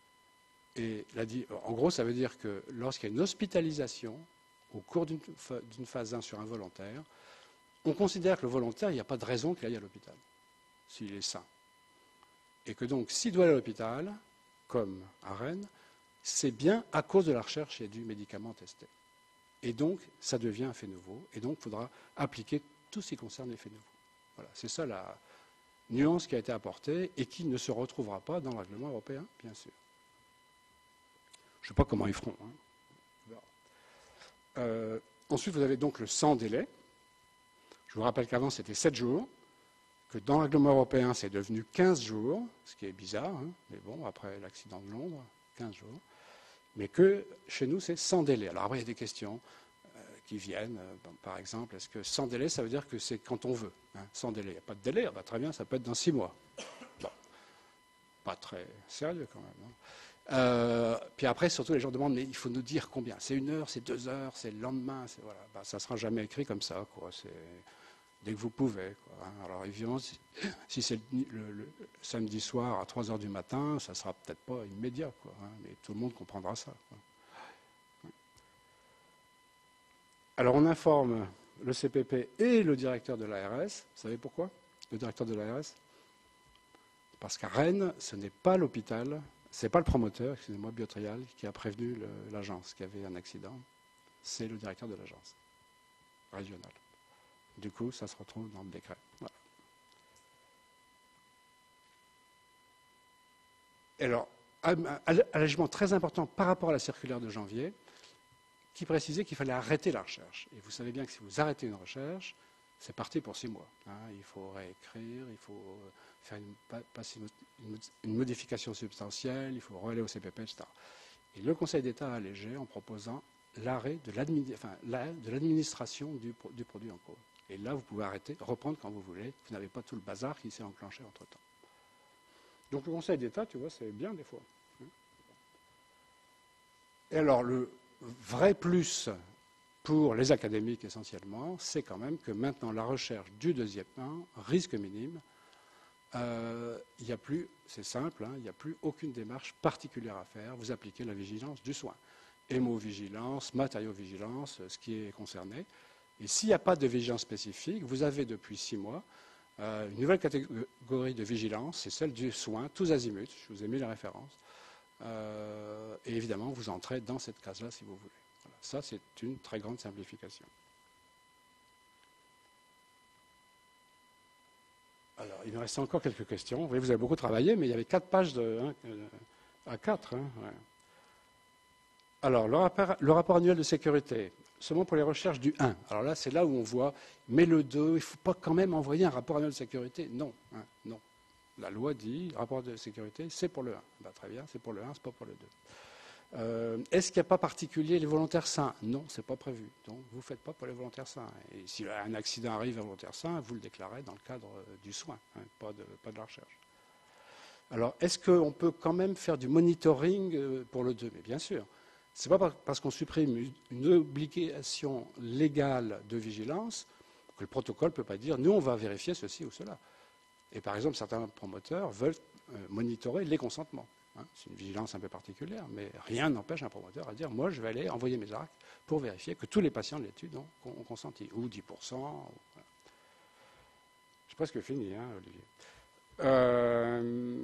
S2: Et là, en gros, ça veut dire que lorsqu'il y a une hospitalisation au cours d'une phase un sur un volontaire, on considère que le volontaire, il n'y a pas de raison qu'il aille à l'hôpital, s'il est sain. Et que donc, s'il doit aller à l'hôpital, comme à Rennes, c'est bien à cause de la recherche et du médicament testé. Et donc, ça devient un fait nouveau. Et donc, il faudra appliquer tout ce qui concerne les faits nouveaux. Voilà, c'est ça la nuance qui a été apportée et qui ne se retrouvera pas dans le règlement européen, bien sûr. Je ne sais pas comment ils feront. Hein. Euh, ensuite, vous avez donc le sans délai. Je vous rappelle qu'avant, c'était sept jours, que dans le règlement européen, c'est devenu quinze jours, ce qui est bizarre, hein, mais bon, après l'accident de Londres, quinze jours. Mais que chez nous, c'est sans délai. Alors après, il y a des questions euh, qui viennent. Euh, bon, par exemple, est-ce que sans délai, ça veut dire que c'est quand on veut, hein, sans délai? Il n'y a pas de délai, ah bah, très bien, ça peut être dans six mois. Bon, pas très sérieux quand même. Hein. Euh, puis après, surtout, les gens demandent, mais il faut nous dire combien. C'est une heure, c'est deux heures, c'est le lendemain. Voilà. Ben, ça ne sera jamais écrit comme ça, quoi. Dès que vous pouvez, quoi. Alors évidemment, si, si c'est le, le, le samedi soir à trois heures du matin, ça ne sera peut-être pas immédiat, quoi, hein, mais tout le monde comprendra ça, quoi. Alors on informe le C P P et le directeur de l'A R S. Vous savez pourquoi? Le directeur de l'A R S? Parce qu'à Rennes, ce n'est pas l'hôpital, ce n'est pas le promoteur, excusez-moi, Biotrial, qui a prévenu l'agence qu'il y avait un accident. C'est le directeur de l'agence régionale. Du coup, ça se retrouve dans le décret. Voilà. Et alors, allègement très important par rapport à la circulaire de janvier, qui précisait qu'il fallait arrêter la recherche. Et vous savez bien que si vous arrêtez une recherche, c'est parti pour six mois. Hein. Il faut réécrire, il faut faire une, passer une, une modification substantielle, il faut relayer au C P P, et cetera. Et le Conseil d'État a allégé en proposant l'arrêt de l'administration du, du produit en cause. Et là, vous pouvez arrêter, reprendre quand vous voulez. Vous n'avez pas tout le bazar qui s'est enclenché entre-temps. Donc le Conseil d'État, tu vois, c'est bien des fois. Et alors, le vrai plus pour les académiques essentiellement, c'est quand même que maintenant la recherche du deuxième an, risque minime, euh, il n'y a plus, c'est simple, hein, il n'y a plus aucune démarche particulière à faire. Vous appliquez la vigilance du soin. Hémovigilance, matériaux-vigilance, ce qui est concerné. Et s'il n'y a pas de vigilance spécifique, vous avez depuis six mois euh, une nouvelle catégorie de vigilance, c'est celle du soin, tous azimuts, je vous ai mis la référence. Euh, et évidemment, vous entrez dans cette case-là si vous voulez. Voilà. Ça, c'est une très grande simplification. Alors, il me reste encore quelques questions. Vous voyez, vous avez beaucoup travaillé, mais il y avait quatre pages de, hein, à quatre. Hein, ouais. Alors, le rapport, le rapport annuel de sécurité, seulement pour les recherches du un. Alors là, c'est là où on voit, mais le deux, il ne faut pas quand même envoyer un rapport annuel de sécurité. Non, hein, non. La loi dit, rapport de sécurité, c'est pour le un. Ben, très bien, c'est pour le un, ce n'est pas pour le deux. Euh, Est-ce qu'il n'y a pas particulier les volontaires sains? Non, ce n'est pas prévu. Donc, vous ne faites pas pour les volontaires sains. Et si un accident arrive à un volontaire sain, vous le déclarez dans le cadre du soin, hein, pas, de, pas de la recherche. Alors, est-ce qu'on peut quand même faire du monitoring pour le deux? Mais bien sûr. Ce n'est pas parce qu'on supprime une obligation légale de vigilance que le protocole ne peut pas dire « nous, on va vérifier ceci ou cela ». Et par exemple, certains promoteurs veulent euh, monitorer les consentements. Hein. C'est une vigilance un peu particulière, mais rien n'empêche un promoteur à dire « moi, je vais aller envoyer mes actes pour vérifier que tous les patients de l'étude ont, ont consenti », ou dix pour cent. Ou, voilà. J'ai presque fini, hein, Olivier. Euh,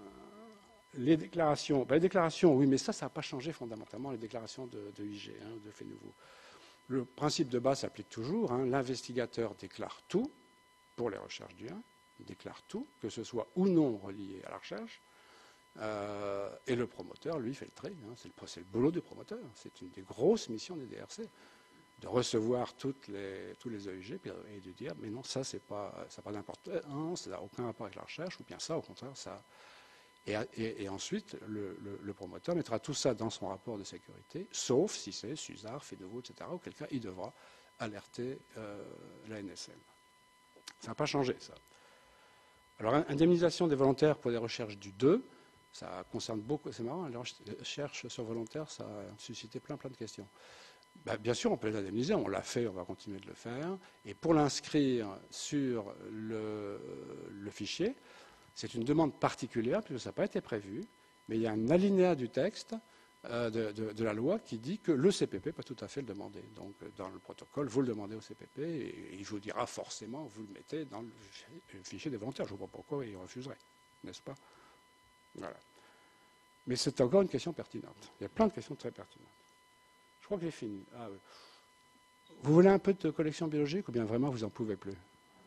S2: Les déclarations, ben les déclarations, oui, mais ça, ça n'a pas changé fondamentalement, les déclarations de, de I G, hein, de faits nouveaux. Le principe de base s'applique toujours. Hein, l'investigateur déclare tout pour les recherches du un, il déclare tout, que ce soit ou non relié à la recherche. Euh, et le promoteur, lui, fait le trait. Hein, c'est, le, c'est le boulot du promoteur. C'est une des grosses missions des D R C, de recevoir toutes les, tous les E I G et de dire, mais non, ça, c'est pas, ça n'a pas d'importance, ça n'a aucun rapport avec la recherche, ou bien ça, au contraire, ça... Et, et, et ensuite, le, le, le promoteur mettra tout ça dans son rapport de sécurité, sauf si c'est SUSAR, fait nouveau, et cetera, auquel cas il devra alerter euh, la N S M. Ça n'a pas changé, ça. Alors, indemnisation des volontaires pour les recherches du deux, ça concerne beaucoup, c'est marrant, les recherches sur volontaires, ça a suscité plein, plein de questions. Ben, bien sûr, on peut les indemniser, on l'a fait, on va continuer de le faire. Et pour l'inscrire sur le, le fichier, c'est une demande particulière, puisque ça n'a pas été prévu, mais il y a un alinéa du texte euh, de, de, de la loi qui dit que le C P P peut tout à fait le demander. Donc, dans le protocole, vous le demandez au C P P, et il vous dira forcément, vous le mettez dans le, le fichier des volontaires. Je ne vois pas pourquoi il refuserait, n'est-ce pas? Voilà. Mais c'est encore une question pertinente. Il y a plein de questions très pertinentes. Je crois que j'ai fini. Ah, oui. Vous voulez un peu de collection biologique, ou bien vraiment vous n'en pouvez plus?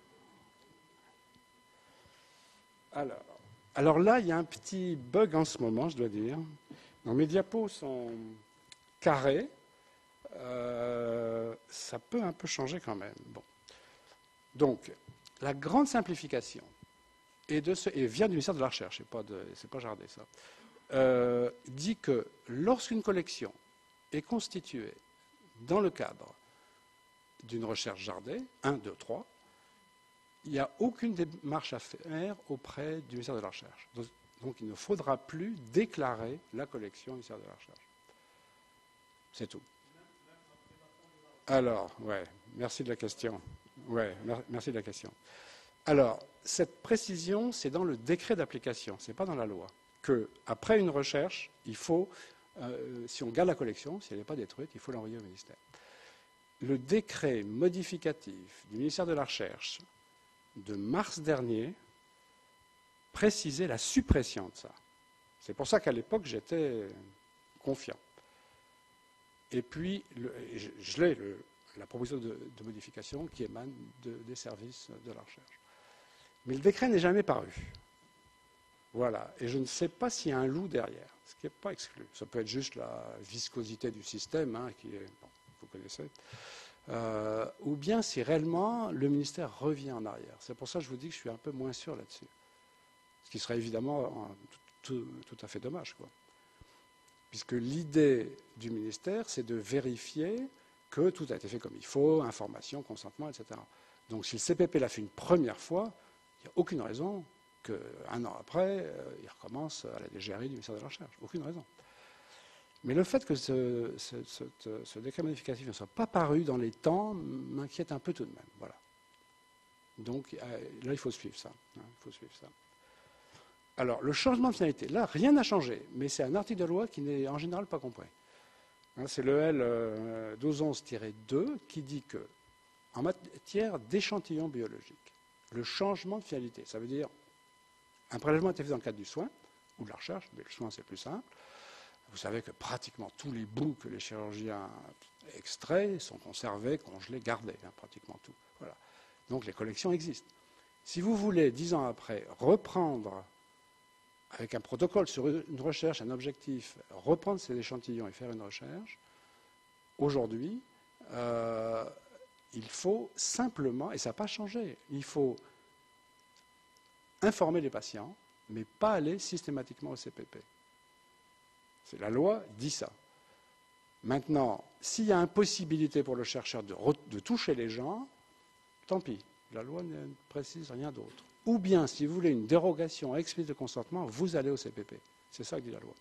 S2: Alors, alors là, il y a un petit bug en ce moment, je dois dire. Donc, mes diapos sont carrés. Euh, ça peut un peu changer quand même. Bon. Donc, la grande simplification, et, de ce, et vient du ministère de la Recherche, ce n'est pas Jardet, ça, euh, dit que lorsqu'une collection est constituée dans le cadre d'une recherche Jardet, un, deux, trois, il n'y a aucune démarche à faire auprès du ministère de la Recherche. Donc, Donc il ne faudra plus déclarer la collection au ministère de la Recherche. C'est tout. Alors, ouais, merci de la question. Ouais, merci de la question. Alors, cette précision, c'est dans le décret d'application, ce n'est pas dans la loi. Qu'après une recherche, il faut, euh, si on garde la collection, si elle n'est pas détruite, il faut l'envoyer au ministère. Le décret modificatif du ministère de la Recherche de mars dernier précisait la suppression de ça. C'est pour ça qu'à l'époque, j'étais confiant. Et puis, le, je, je l'ai, le, la proposition de, de modification qui émane de, des services de la recherche. Mais le décret n'est jamais paru. Voilà. Et je ne sais pas s'il y a un loup derrière, ce qui n'est pas exclu. Ça peut être juste la viscosité du système, hein, qui est, bon, vous connaissez, euh, ou bien si réellement le ministère revient en arrière. C'est pour ça que je vous dis que je suis un peu moins sûr là-dessus. Ce qui serait évidemment tout, tout, tout à fait dommage, quoi. Puisque l'idée du ministère, c'est de vérifier que tout a été fait comme il faut, information, consentement, et cetera. Donc si le C P P l'a fait une première fois, il n'y a aucune raison qu'un an après, euh, il recommence à la D G R I du ministère de la Recherche. Aucune raison. Mais le fait que ce, ce, ce, ce décret modificatif ne soit pas paru dans les temps m'inquiète un peu tout de même. Voilà. Donc euh, là, il faut suivre ça. Hein, il faut suivre ça. Alors, le changement de finalité, là, rien n'a changé, mais c'est un article de loi qui n'est en général pas compris. Hein, c'est le L douze onze tiret deux qui dit que, en matière d'échantillons biologiques, le changement de finalité, ça veut dire un prélèvement a été fait dans le cadre du soin ou de la recherche, mais le soin c'est plus simple. Vous savez que pratiquement tous les bouts que les chirurgiens extraient sont conservés, congelés, gardés, hein, pratiquement tout. Voilà. Donc les collections existent. Si vous voulez, dix ans après, reprendre avec un protocole sur une recherche, un objectif, reprendre ces échantillons et faire une recherche, aujourd'hui, euh, il faut simplement, et ça n'a pas changé, il faut informer les patients, mais pas aller systématiquement au C P P. C'est, la loi dit ça. Maintenant, s'il y a impossibilité pour le chercheur de, de toucher les gens, tant pis, la loi ne précise rien d'autre. Ou bien, si vous voulez une dérogation explicite de consentement, vous allez au C P P. C'est ça que dit la loi.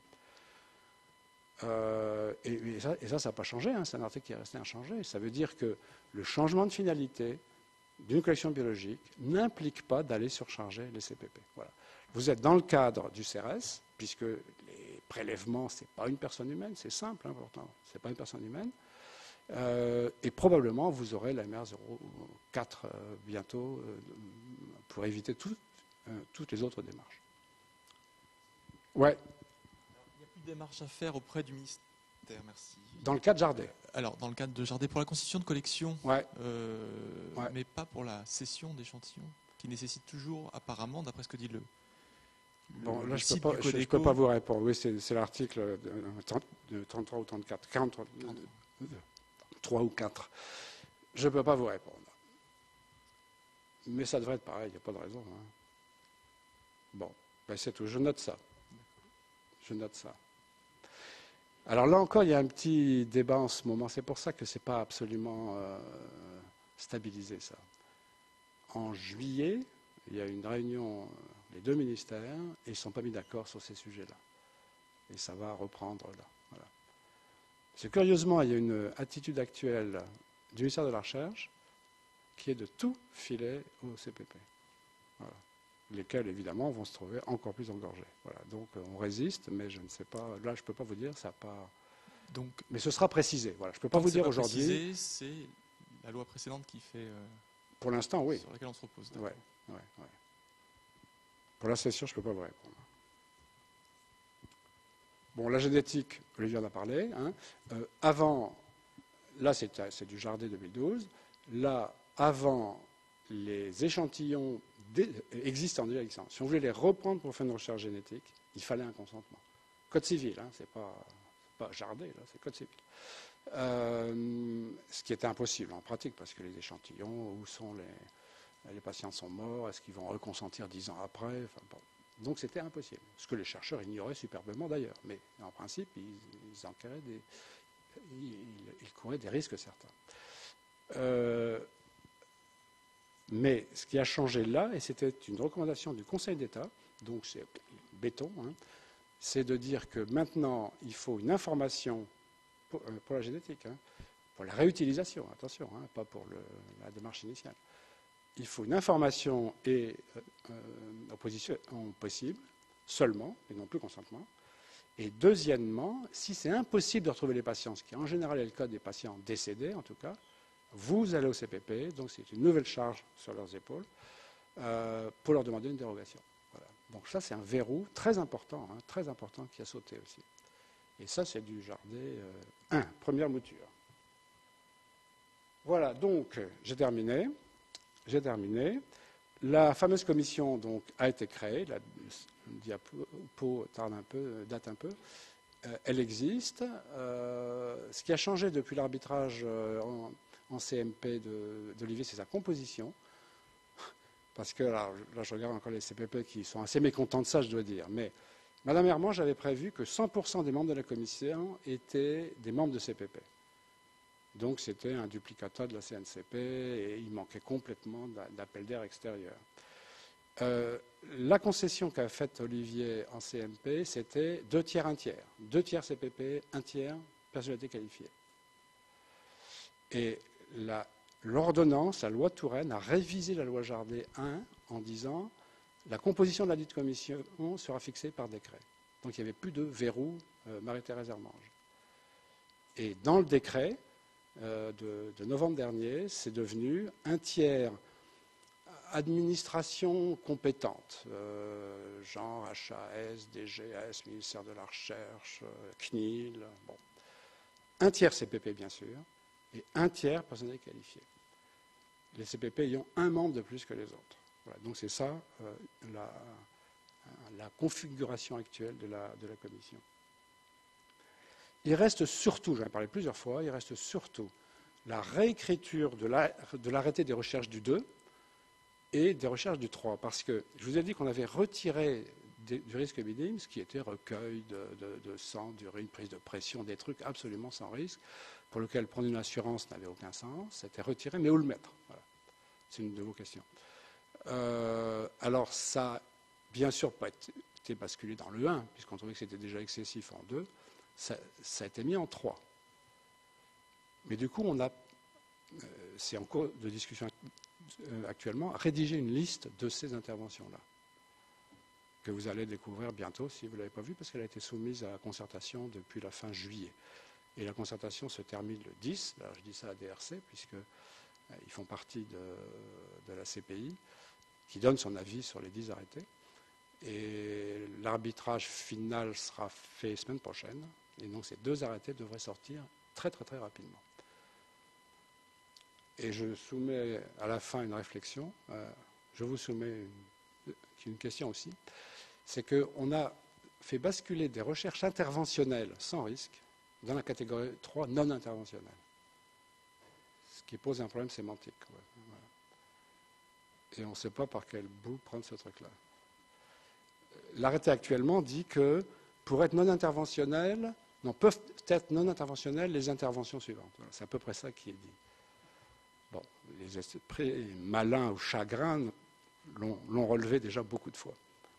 S2: Euh, et, et, ça, et ça, ça n'a pas changé, hein, c'est un article qui est resté inchangé. Ça veut dire que le changement de finalité d'une collection biologique n'implique pas d'aller surcharger les C P P. Voilà. Vous êtes dans le cadre du C R S, puisque les prélèvements, ce n'est pas une personne humaine, c'est simple, hein, pourtant, ce n'est pas une personne humaine. Euh, et probablement, vous aurez la M R zéro quatre euh, bientôt euh, pour éviter tout, euh, toutes les autres démarches. Ouais.
S7: Alors, il n'y a plus de démarches à faire auprès du ministère, merci.
S2: Dans le cas de Jardé.
S7: Alors, dans le cadre de Jardé, pour la constitution de collection,
S2: ouais.
S7: Euh,
S2: ouais.
S7: mais pas pour la cession d'échantillons, qui nécessite toujours, apparemment, d'après ce que dit le.
S2: Bon,
S7: le
S2: là, je ne peux,
S7: peux,
S2: peux pas vous répondre. Oui, c'est, c'est l'article de, de trente-trois ou trente-quatre. quarante-trois, trois ou quatre. Je ne peux pas vous répondre. Mais ça devrait être pareil, il n'y a pas de raison. Hein. Bon, ben c'est tout. Je note ça. Je note ça. Alors là encore, il y a un petit débat en ce moment. C'est pour ça que ce n'est pas absolument euh, stabilisé, ça. En juillet, il y a une réunion, les deux ministères, et ils ne sont pas mis d'accord sur ces sujets-là. Et ça va reprendre là. Voilà. C'est curieusement, il y a une attitude actuelle du ministère de la Recherche qui est de tout filer au C P P. Voilà. Lesquels, évidemment, vont se trouver encore plus engorgés. Voilà. Donc, on résiste, mais je ne sais pas. Là, je ne peux pas vous dire, ça n'a pas. Donc, mais ce sera précisé. Voilà. Je ne peux pas vous dire aujourd'hui.
S7: Précisé, c'est la loi précédente qui fait. Euh,
S2: Pour l'instant, oui.
S7: Sur laquelle on se repose.
S2: Ouais, ouais, ouais. Pour la session, je ne peux pas vous répondre. Bon, la génétique, Olivier en a parlé. Hein. Euh, avant, là, c'est, c'est du Jardé deux mille douze. Là, avant, les échantillons existants déjà existants. Si on voulait les reprendre pour faire une recherche génétique, il fallait un consentement. Code civil, hein, c'est pas, c'est pas Jardé, là, c'est code civil. Euh, ce qui était impossible en pratique, parce que les échantillons, où sont les, les patients sont morts, est-ce qu'ils vont reconsentir dix ans après, enfin, bon. Donc c'était impossible. Ce que les chercheurs ignoraient superbement d'ailleurs. Mais en principe, ils, ils, enquéraient des, ils, ils couraient des risques certains. Euh, mais ce qui a changé là, et c'était une recommandation du Conseil d'État, donc c'est béton, hein, c'est de dire que maintenant, il faut une information pour, euh, pour la génétique, hein, pour la réutilisation, attention, hein, pas pour le, la démarche initiale. Il faut une information et euh, euh, opposition possible, seulement, et non plus consentement. Et deuxièmement, si c'est impossible de retrouver les patients, ce qui en général est le cas des patients décédés en tout cas, vous allez au C P P, donc c'est une nouvelle charge sur leurs épaules, euh, pour leur demander une dérogation. Voilà. Donc ça, c'est un verrou très important, hein, très important qui a sauté aussi. Et ça, c'est du Jardé euh, un, première mouture. Voilà, donc j'ai terminé. J'ai terminé. La fameuse commission donc, a été créée. La diapo tarde un peu, date un peu. Euh, elle existe. Euh, ce qui a changé depuis l'arbitrage euh, en, en C M P d'Olivier, c'est sa composition. Parce que là, là, je regarde encore les C P P qui sont assez mécontents de ça, je dois dire. Mais Madame Herman, j'avais prévu que cent pour cent des membres de la commission étaient des membres de C P P. Donc c'était un duplicata de la C N C P et il manquait complètement d'appel d'air extérieur. Euh, la concession qu'a faite Olivier en C M P, c'était deux tiers, un tiers. Deux tiers C P P, un tiers personnalité qualifiée. Et l'ordonnance, la, la loi de Touraine, a révisé la loi Jardé un en disant la composition de la dite commission sera fixée par décret. Donc il n'y avait plus de verrou euh, Marie-Thérèse Hermange. Et dans le décret, Euh, de, de novembre dernier, c'est devenu un tiers administration compétente, euh, genre H A S, D G S, ministère de la Recherche, euh, C N I L, bon. Un tiers C P P bien sûr, et un tiers personnel qualifié. Les C P P ayant un membre de plus que les autres. Voilà, donc c'est ça euh, la, la configuration actuelle de la, de la commission. Il reste surtout, j'en ai parlé plusieurs fois, il reste surtout la réécriture de l'arrêté des recherches du deux et des recherches du trois. Parce que je vous ai dit qu'on avait retiré des, du risque minime, ce qui était recueil de, de, de sang, d'urine, prise de pression, des trucs absolument sans risque, pour lequel prendre une assurance n'avait aucun sens. C'était retiré, mais où le mettre? Voilà. C'est une de vos questions. Euh, alors ça, bien sûr, pas été basculé dans le un, puisqu'on trouvait que c'était déjà excessif en deux. Ça, ça a été mis en trois. Mais du coup, on a, euh, c'est en cours de discussion euh, actuellement, rédigé une liste de ces interventions-là, que vous allez découvrir bientôt si vous ne l'avez pas vue, parce qu'elle a été soumise à la concertation depuis la fin juillet. Et la concertation se termine le dix, alors je dis ça à D R C, puisqu'ils euh, font partie de, de la C P I, qui donne son avis sur les dix arrêtés. Et l'arbitrage final sera fait semaine prochaine. Et donc ces deux arrêtés devraient sortir très très très rapidement. Et je soumets à la fin une réflexion. Euh, je vous soumets une, une question aussi. C'est qu'on a fait basculer des recherches interventionnelles sans risque dans la catégorie trois non interventionnelle. Ce qui pose un problème sémantique. Ouais. Voilà. Et on ne sait pas par quel bout prendre ce truc-là. L'arrêté actuellement dit que pour être non interventionnel, non, peuvent être non interventionnelles les interventions suivantes. Voilà, c'est à peu près ça qui est dit. Bon, les esprits malins ou chagrins l'ont relevé déjà beaucoup de fois.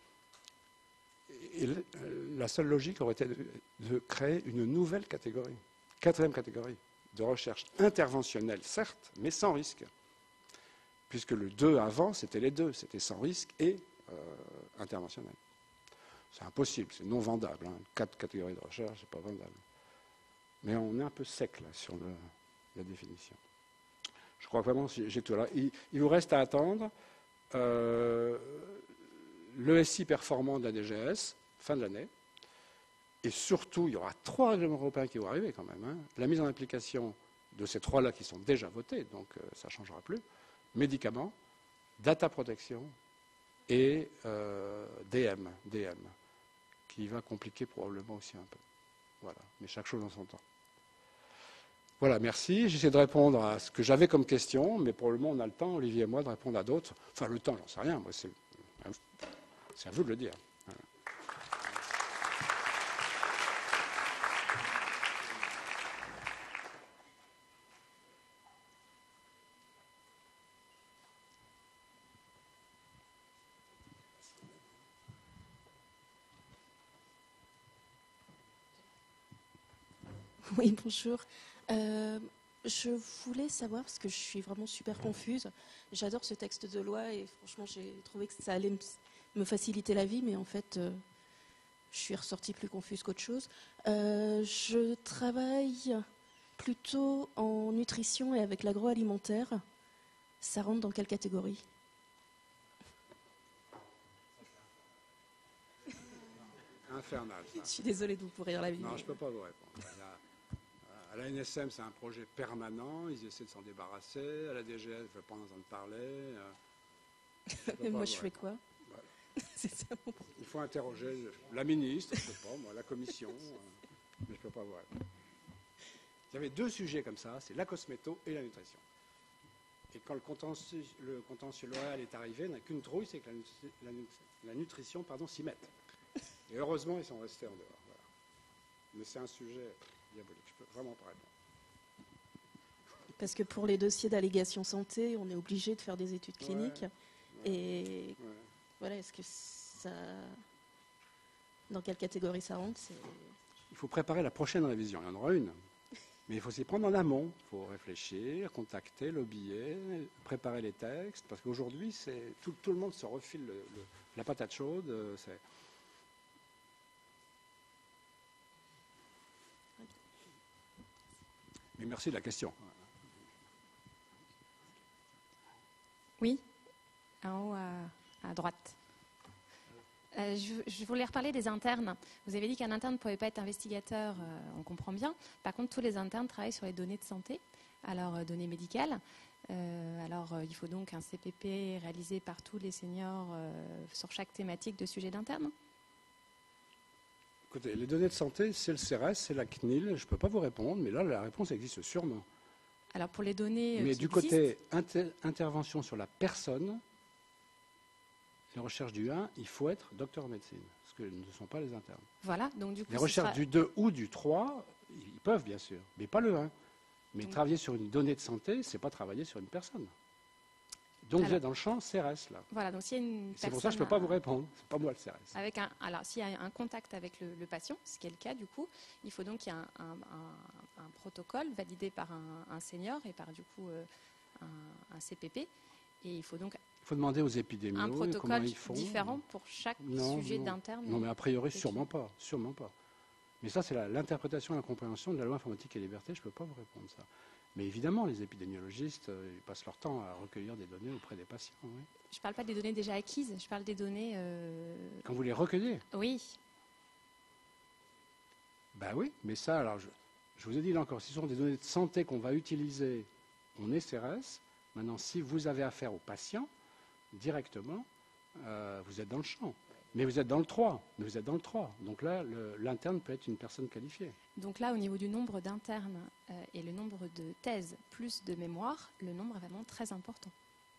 S2: Et la seule logique aurait été de, de créer une nouvelle catégorie, quatrième catégorie, de recherche interventionnelle, certes, mais sans risque. Puisque le deux avant, c'était les deux, c'était sans risque et euh, interventionnel. C'est impossible, c'est non vendable. Hein. Quatre catégories de recherche, c'est pas vendable. Mais on est un peu sec là sur le, la définition. Je crois vraiment que j'ai tout là. Il, il vous reste à attendre euh, l'E S I performant de la D G S, fin de l'année. Et surtout, il y aura trois règlements européens qui vont arriver quand même. Hein. La mise en application de ces trois-là qui sont déjà votés, donc euh, ça ne changera plus. Médicaments, data protection et euh, D M, D M, qui va compliquer probablement aussi un peu. Voilà, mais chaque chose en son temps. Voilà, merci. J'essaie de répondre à ce que j'avais comme question, mais probablement on a le temps, Olivier et moi, de répondre à d'autres. Enfin, le temps, j'en sais rien. Moi, c'est à vous de le dire. Voilà.
S8: Oui, bonjour. Euh, je voulais savoir, parce que je suis vraiment super confuse, j'adore ce texte de loi et franchement j'ai trouvé que ça allait me, me faciliter la vie, mais en fait euh, je suis ressortie plus confuse qu'autre chose. Euh, je travaille plutôt en nutrition et avec l'agroalimentaire. Ça rentre dans quelle catégorie ?
S2: Infernal. Ça.
S8: Je suis désolée de vous pourrir la vie.
S2: Non,
S8: mais...
S2: je ne peux pas vous répondre. Il y a, à la N S M, c'est un projet permanent. Ils essaient de s'en débarrasser. À la D G S, je ne veux pas en entendre parler.
S8: Mais moi, je fais quoi?
S2: Voilà.
S8: C'est ça.
S2: Il faut interroger la ministre, je ne sais pas, moi, la commission. Mais je ne peux pas vous répondre. Il y avait deux sujets comme ça, c'est la cosméto et la nutrition. Et quand le contentieux, le contentieux L'Oréal est arrivé, il n'y a qu'une trouille, c'est que la, la, la nutrition pardon, s'y mette. Et heureusement, ils sont restés en dehors. Voilà. Mais c'est un sujet diabolique. Je ne peux vraiment pas répondre.
S8: Parce que pour les dossiers d'allégation santé, on est obligé de faire des études cliniques.
S2: Ouais, ouais,
S8: et
S2: ouais.
S8: voilà, est-ce que ça... Dans quelle catégorie ça rentre? c'est...
S2: Il faut préparer la prochaine révision. Il y en aura une. Mais il faut s'y prendre en amont. Il faut réfléchir, contacter, lobbyer, préparer les textes. Parce qu'aujourd'hui, c'est tout, tout le monde se refile le, le, la patate chaude. C'est... Mais merci de la question.
S9: Oui, en haut à, à droite. Euh, je, je voulais reparler des internes. Vous avez dit qu'un interne ne pouvait pas être investigateur, euh, on comprend bien. Par contre, tous les internes travaillent sur les données de santé, alors euh, données médicales. Euh, alors, euh, il faut donc un C P P réalisé par tous les seniors euh, sur chaque thématique de sujet d'interne.
S2: Écoutez, les données de santé, c'est le C R S, c'est la C N I L. Je ne peux pas vous répondre, mais là, la réponse existe sûrement.
S9: Alors, pour les données.
S2: Mais
S9: qui
S2: du
S9: existent,
S2: côté inter- intervention sur la personne, les recherches du un, il faut être docteur en médecine, ce que ne sont pas les internes.
S9: Voilà, donc du coup.
S2: Les
S9: ce
S2: recherches
S9: sera...
S2: du deux ou du trois, ils peuvent bien sûr, mais pas le un. Mais donc, travailler sur une donnée de santé, ce n'est pas travailler sur une personne. Donc alors, vous êtes dans le champ C R S là.
S9: Voilà, donc s'il y a une
S2: c'est pour ça que je ne peux pas vous répondre. C'est pas moi le C R S.
S9: Avec un, alors s'il y a un contact avec le, le patient, ce qui est le cas du coup, il faut donc qu'il y ait un, un, un, un protocole validé par un, un senior et par du coup euh, un, un C P P. Et il faut donc
S2: il faut demander aux épidémiologues
S9: un protocole
S2: comment ils font.
S9: différent pour chaque
S2: non,
S9: sujet
S2: non.
S9: d'interne.
S2: Non, mais a priori sûrement pas, sûrement pas. Mais ça c'est la, l'interprétation et la compréhension de la loi informatique et liberté. Je ne peux pas vous répondre ça. Mais évidemment, les épidémiologistes, euh, ils passent leur temps à recueillir des données auprès des patients. Oui.
S9: Je ne parle pas des données déjà acquises, je parle des données... Euh...
S2: Quand vous les recueillez?
S9: Oui.
S2: Ben oui, mais ça, alors, je, je vous ai dit là encore, si ce sont des données de santé qu'on va utiliser, on est C R S. Maintenant, si vous avez affaire aux patients, directement, euh, vous êtes dans le champ. Mais vous êtes dans le trois. Mais vous êtes dans le trois. Donc là, le, l'interne peut être une personne qualifiée.
S9: Donc là, au niveau du nombre d'internes euh, et le nombre de thèses plus de mémoire, le nombre est vraiment très important.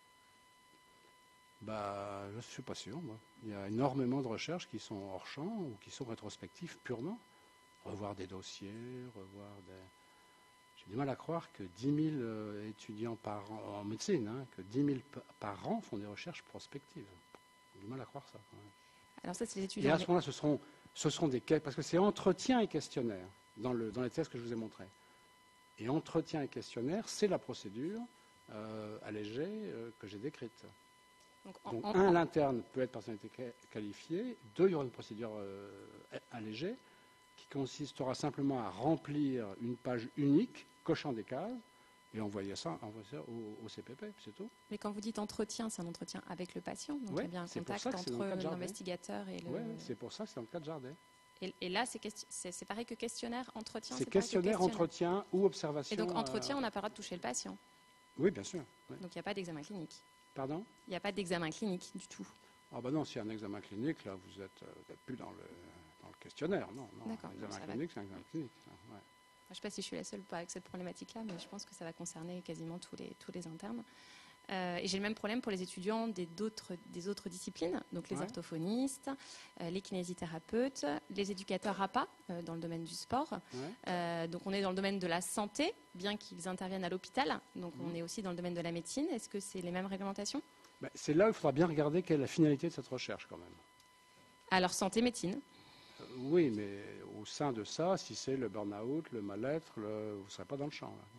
S2: Bah, je ne suis pas sûr, moi. Il y a énormément de recherches qui sont hors champ ou qui sont rétrospectives purement. Revoir des dossiers, revoir des... J'ai du mal à croire que dix mille euh, étudiants par an, en médecine, hein, que dix mille p- par an font des recherches prospectives. J'ai du mal à croire ça. Ouais.
S9: Alors ça, c'est les étudiants.
S2: Et à ce moment-là, ce seront, ce seront des... Parce que c'est entretien et questionnaire dans, le, dans les tests que je vous ai montrés. Et entretien et questionnaire, c'est la procédure euh, allégée euh, que j'ai décrite. Donc, en, Donc en, un, en... l'interne peut être personnalité qualifiée. Deux, il y aura une procédure euh, allégée qui consistera simplement à remplir une page unique, cochant des cases, et envoyer ça, envoyer ça au, au C P P, c'est tout.
S9: Mais quand vous dites entretien, c'est un entretien avec le patient, donc
S2: ouais,
S9: il y a bien un contact entre l'investigateur et le...
S2: Oui, c'est pour ça que c'est dans le cas de Jardin.
S9: Et, et là, c'est, question, c'est, c'est pareil que questionnaire, entretien.
S2: C'est, c'est questionnaire, questionnaire, entretien ou observation.
S9: Et donc entretien, euh... on n'a pas le droit de toucher le patient.
S2: Oui, bien sûr. Ouais.
S9: Donc il n'y a pas d'examen clinique.
S2: Pardon?
S9: Il n'y a pas d'examen clinique du tout.
S2: Ah ben non, s'il y a un examen clinique, là, vous êtes, euh, vous êtes plus dans le, dans le questionnaire, non. non.
S9: D'accord.
S2: L'examen clinique, c'est un examen clinique. Ouais.
S9: Je ne sais pas si je suis la seule avec cette problématique-là, mais je pense que ça va concerner quasiment tous les, tous les internes. Euh, et j'ai le même problème pour les étudiants des, d'autres, des autres disciplines, donc les ouais. orthophonistes, euh, les kinésithérapeutes, les éducateurs A P A euh, dans le domaine du sport. Ouais. Euh, donc on est dans le domaine de la santé, bien qu'ils interviennent à l'hôpital. Donc mmh. on est aussi dans le domaine de la médecine. Est-ce que c'est les mêmes réglementations?
S2: Ben, c'est là où il faudra bien regarder quelle est la finalité de cette recherche quand même.
S9: Alors santé-médecine.
S2: Euh, oui, mais au sein de ça, si c'est le burn-out, le mal-être, le... vous ne serez pas dans le champ. Là.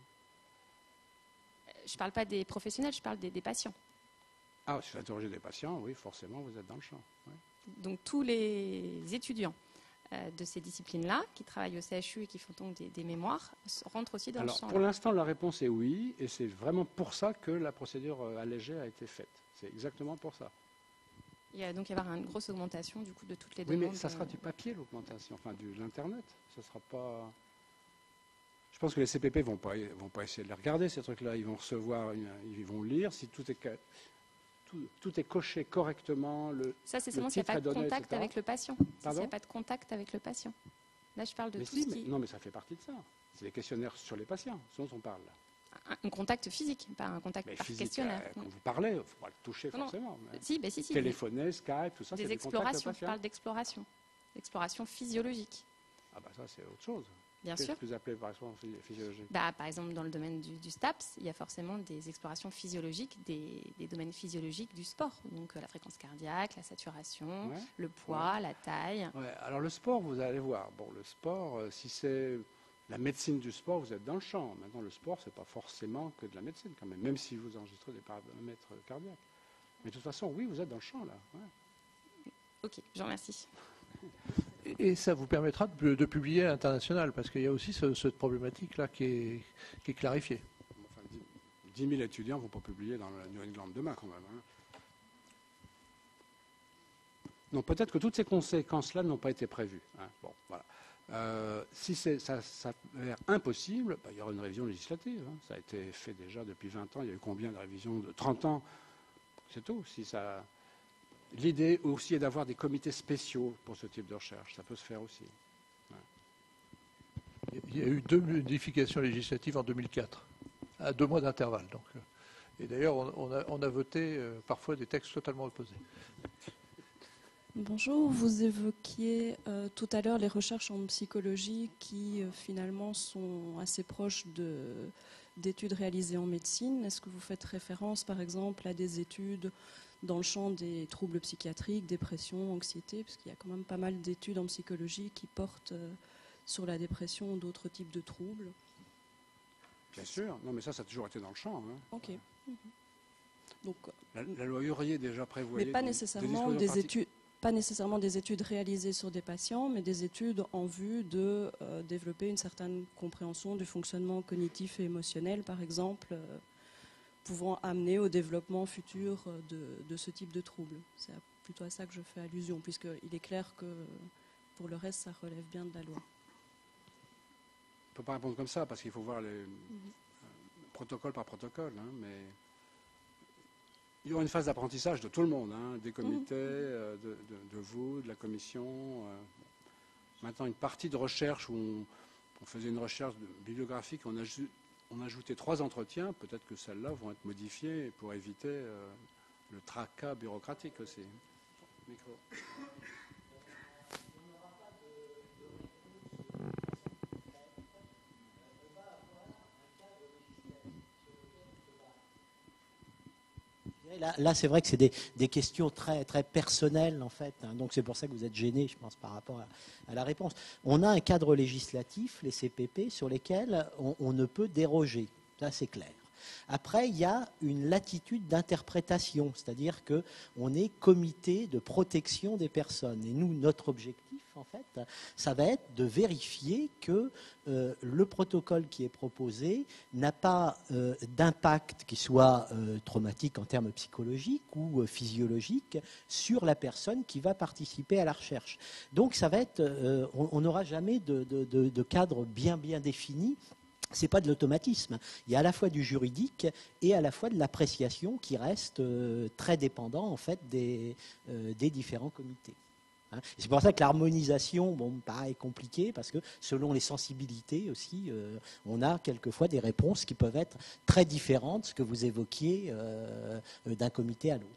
S9: Je ne parle pas des professionnels, je parle des, des patients.
S2: Ah, si vous interrogez des patients, oui, forcément, vous êtes dans le champ. Ouais.
S9: Donc tous les étudiants euh, de ces disciplines-là, qui travaillent au C H U et qui font donc des, des mémoires, rentrent aussi dans
S2: Alors,
S9: le champ.
S2: Pour l'instant, la réponse est oui, et c'est vraiment pour ça que la procédure allégée a été faite. C'est exactement pour ça.
S9: Il y a donc y avoir une grosse augmentation du coup de toutes les
S2: Oui,
S9: demandes.
S2: mais ça sera du papier, l'augmentation, enfin de l'Internet. Ça sera pas... Je pense que les C P P ne vont pas, vont pas essayer de les regarder, ces trucs-là. Ils vont recevoir, une, ils vont lire, si tout est, tout, tout est coché correctement. Le,
S9: ça, c'est seulement s'il n'y a pas de contact et cetera avec le patient. S'il n'y a pas de contact avec le patient. Là, je parle de
S2: mais
S9: tout
S2: si,
S9: ce
S2: mais,
S9: qui...
S2: Non, mais ça fait partie de ça. C'est les questionnaires sur les patients, ce dont on parle.
S9: Un, un contact physique, pas un contact
S2: mais
S9: par
S2: physique,
S9: questionnaire.
S2: Euh, quand vous parlez, il ne faut pas le toucher
S9: non,
S2: forcément.
S9: Mais... Si, bah, si, si.
S2: Téléphoner, Skype, tout ça, c'est
S9: des
S2: des
S9: explorations.
S2: contacts
S9: Je parle d'exploration. D'exploration physiologique.
S2: Ah bah ça, c'est autre chose.
S9: Bien
S2: Qu'est-ce
S9: sûr.
S2: que vous appelez par exemple physiologique?
S9: Bah, par exemple, dans le domaine du, du STAPS, il y a forcément des explorations physiologiques, des, des domaines physiologiques du sport. Donc euh, la fréquence cardiaque, la saturation,
S2: ouais.
S9: le poids,
S2: ouais.
S9: la taille.
S2: Ouais. Alors le sport, vous allez voir. Bon, le sport, euh, si c'est la médecine du sport, vous êtes dans le champ. Maintenant, le sport, c'est pas forcément que de la médecine quand même, même si vous enregistrez des paramètres cardiaques. Mais de toute façon, oui, vous êtes dans le champ là. Ouais.
S9: Ok, je vous remercie.
S1: Et ça vous permettra de, de publier à l'international, parce qu'il y a aussi ce, cette problématique-là qui est, qui est clarifiée.
S2: Enfin, dix mille étudiants ne vont pas publier dans le New England demain, quand même. Hein. Non, peut-être que toutes ces conséquences-là n'ont pas été prévues. Hein. Bon, voilà. Euh, si ça s'avère impossible, bah, il y aura une révision législative. Hein. Ça a été fait déjà depuis vingt ans. Il y a eu combien de révisions de trente ans? C'est tout. Si ça... L'idée aussi est d'avoir des comités spéciaux pour ce type de recherche. Ça peut se faire aussi. Ouais.
S1: Il y a eu deux modifications législatives en deux mille quatre, à deux mois d'intervalle. Donc, et d'ailleurs, on, on, a, on a voté euh, parfois des textes totalement opposés.
S10: Bonjour, vous évoquiez euh, tout à l'heure les recherches en psychologie qui euh, finalement sont assez proches de, d'études réalisées en médecine. Est-ce que vous faites référence par exemple à des études dans le champ des troubles psychiatriques, dépression, anxiété, parce qu'il y a quand même pas mal d'études en psychologie qui portent euh, sur la dépression ou d'autres types de troubles.
S2: Bien sûr, non mais ça, ça a toujours été dans le champ. Hein.
S10: Ok. Mmh. Donc,
S2: la, la loi Hurier déjà prévoyait...
S10: Mais pas
S2: des,
S10: nécessairement des, des études, pas nécessairement des études réalisées sur des patients, mais des études en vue de euh, développer une certaine compréhension du fonctionnement cognitif et émotionnel, par exemple, euh, pouvant amener au développement futur de, de ce type de troubles. C'est plutôt à ça que je fais allusion, puisqu'il est clair que pour le reste, ça relève bien de la loi.
S2: On ne peut pas répondre comme ça, parce qu'il faut voir les mm-hmm. euh, protocole par protocole, hein, mais il y aura une phase d'apprentissage de tout le monde, hein, des comités, mm-hmm. euh, de, de, de vous, de la commission. Euh, maintenant, une partie de recherche où on, on faisait une recherche bibliographique, on a juste On a ajouté trois entretiens, peut-être que celles-là vont être modifiées pour éviter euh, le tracas bureaucratique aussi. Micro.
S3: Là, là c'est vrai que c'est des, des questions très, très personnelles, en fait. Hein, donc c'est pour ça que vous êtes gênés, je pense, par rapport à, à la réponse. On a un cadre législatif, les C P P, sur lesquels on, on ne peut déroger. Ça, c'est clair. Après, il y a une latitude d'interprétation, c'est-à-dire qu'on est comité de protection des personnes. Et nous, notre objectif, en fait, ça va être de vérifier que euh, le protocole qui est proposé n'a pas euh, d'impact qui soit euh, traumatique en termes psychologiques ou euh, physiologiques sur la personne qui va participer à la recherche. Donc, ça va être, euh, on n'aura jamais de, de, de, de cadre bien, bien défini. Ce n'est pas de l'automatisme. Il y a à la fois du juridique et à la fois de l'appréciation qui reste euh, très dépendant en fait des, euh, des différents comités. Hein. C'est pour ça que l'harmonisation, bon, me paraît compliqué parce que selon les sensibilités aussi, euh, on a quelquefois des réponses qui peuvent être très différentes, ce que vous évoquiez euh, d'un comité à l'autre.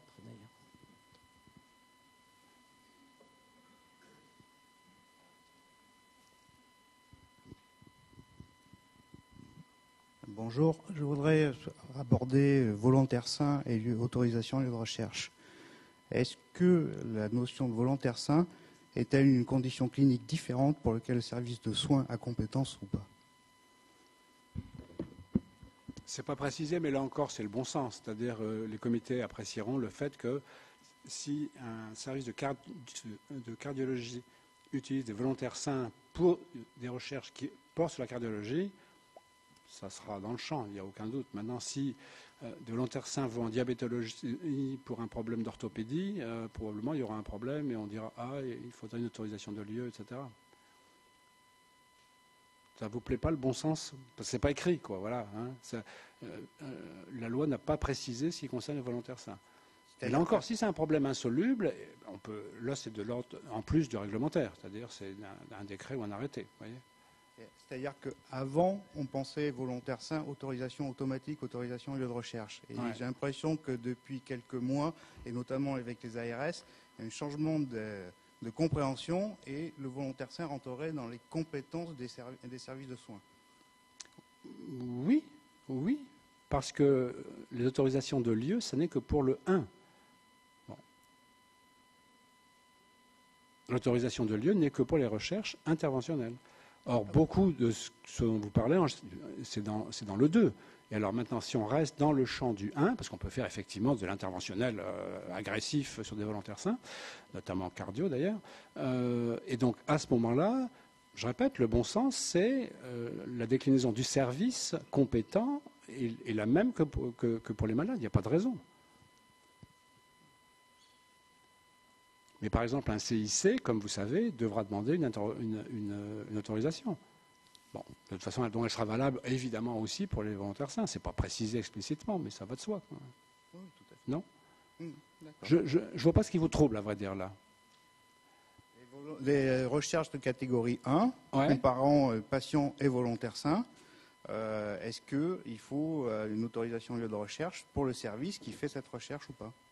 S11: Bonjour, je voudrais aborder volontaire sain et autorisation et lieu de recherche. Est-ce que la notion de volontaire sain est-elle une condition clinique différente pour laquelle le service de soins a compétence ou pas?
S2: C'est pas précisé, mais là encore, c'est le bon sens. C'est-à-dire, euh, les comités apprécieront le fait que si un service de, car de cardiologie utilise des volontaires sains pour des recherches qui portent sur la cardiologie, ça sera dans le champ, il n'y a aucun doute. Maintenant, si euh, des volontaires sains vont en diabétologie pour un problème d'orthopédie, euh, probablement il y aura un problème et on dira « Ah, il faudrait une autorisation de lieu, et cetera » Ça ne vous plaît pas le bon sens? Parce que ce n'est pas écrit, quoi. Voilà, hein. Ça, euh, euh, la loi n'a pas précisé ce qui concerne les volontaires sains. Et là encore, si c'est un problème insoluble, on peut, là c'est de l'ordre en plus du réglementaire, c'est-à-dire c'est un, un décret ou un arrêté.
S11: C'est-à-dire qu'avant, on pensait volontaire sain, autorisation automatique, autorisation et lieu de recherche. Et ouais. J'ai l'impression que depuis quelques mois, et notamment avec les A R S, il y a un changement de, de compréhension et le volontaire sain rentrerait dans les compétences des, servi des services de soins.
S2: Oui, oui, parce que les autorisations de lieu, ce n'est que pour le un. Bon. L'autorisation de lieu n'est que pour les recherches interventionnelles. Or, beaucoup de ce dont vous parlez, c'est dans, dans le deux. Et alors maintenant, si on reste dans le champ du un, parce qu'on peut faire effectivement de l'interventionnel euh, agressif sur des volontaires sains, notamment cardio d'ailleurs, euh, et donc à ce moment-là, je répète, le bon sens, c'est euh, la déclinaison du service compétent est, est la même que pour, que, que pour les malades. Il n'y a pas de raison. Mais par exemple, un C I C, comme vous savez, devra demander une, une, une, une autorisation. Bon, de toute façon, donc elle sera valable évidemment aussi pour les volontaires sains. Ce n'est pas précisé explicitement, mais ça va de soi. Quoi.
S11: Oui, tout à fait.
S2: Non
S11: mmh,
S2: Je ne vois pas ce qui vous trouble, à vrai dire, là.
S11: Les recherches de catégorie un, ouais. comparant euh, patients et volontaires sains, euh, est-ce qu'il faut euh, une autorisation lieu de recherche pour le service qui fait cette recherche ou pas?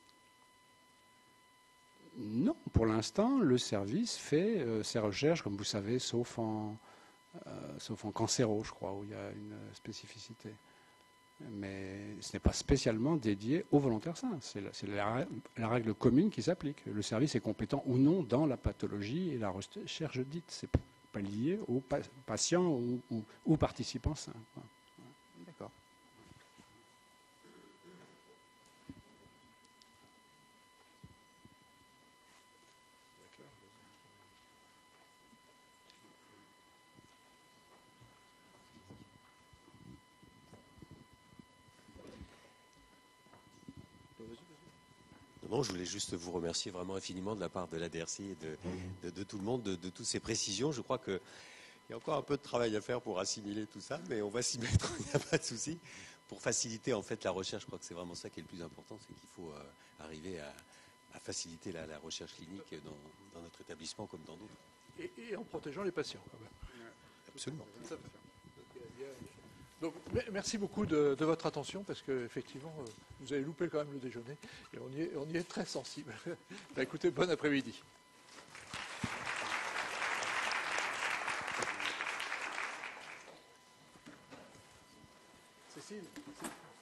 S2: Non, pour l'instant, le service fait euh, ses recherches, comme vous savez, sauf en, euh, sauf en cancéro, je crois, où il y a une spécificité. Mais ce n'est pas spécialement dédié aux volontaires sains. C'est la, la, la règle commune qui s'applique. Le service est compétent ou non dans la pathologie et la recherche dite. Ce n'est pas lié aux pa patients ou, ou, ou participants sains.
S11: D'accord.
S12: Non, je voulais juste vous remercier vraiment infiniment de la part de l'A D R C et de, de, de tout le monde, de, de toutes ces précisions. Je crois qu'il y a encore un peu de travail à faire pour assimiler tout ça, mais on va s'y mettre, il n'y a pas de souci. Pour faciliter en fait la recherche, je crois que c'est vraiment ça qui est le plus important, c'est qu'il faut euh, arriver à, à faciliter la, la recherche clinique dans, dans notre établissement comme dans d'autres.
S1: Et, et en protégeant les patients, quand même.
S12: Absolument.
S1: Donc, merci beaucoup de, de votre attention, parce qu'effectivement, euh, vous avez loupé quand même le déjeuner, et on y est, on y est très sensible. Bah, écoutez, bon après-midi. Cécile.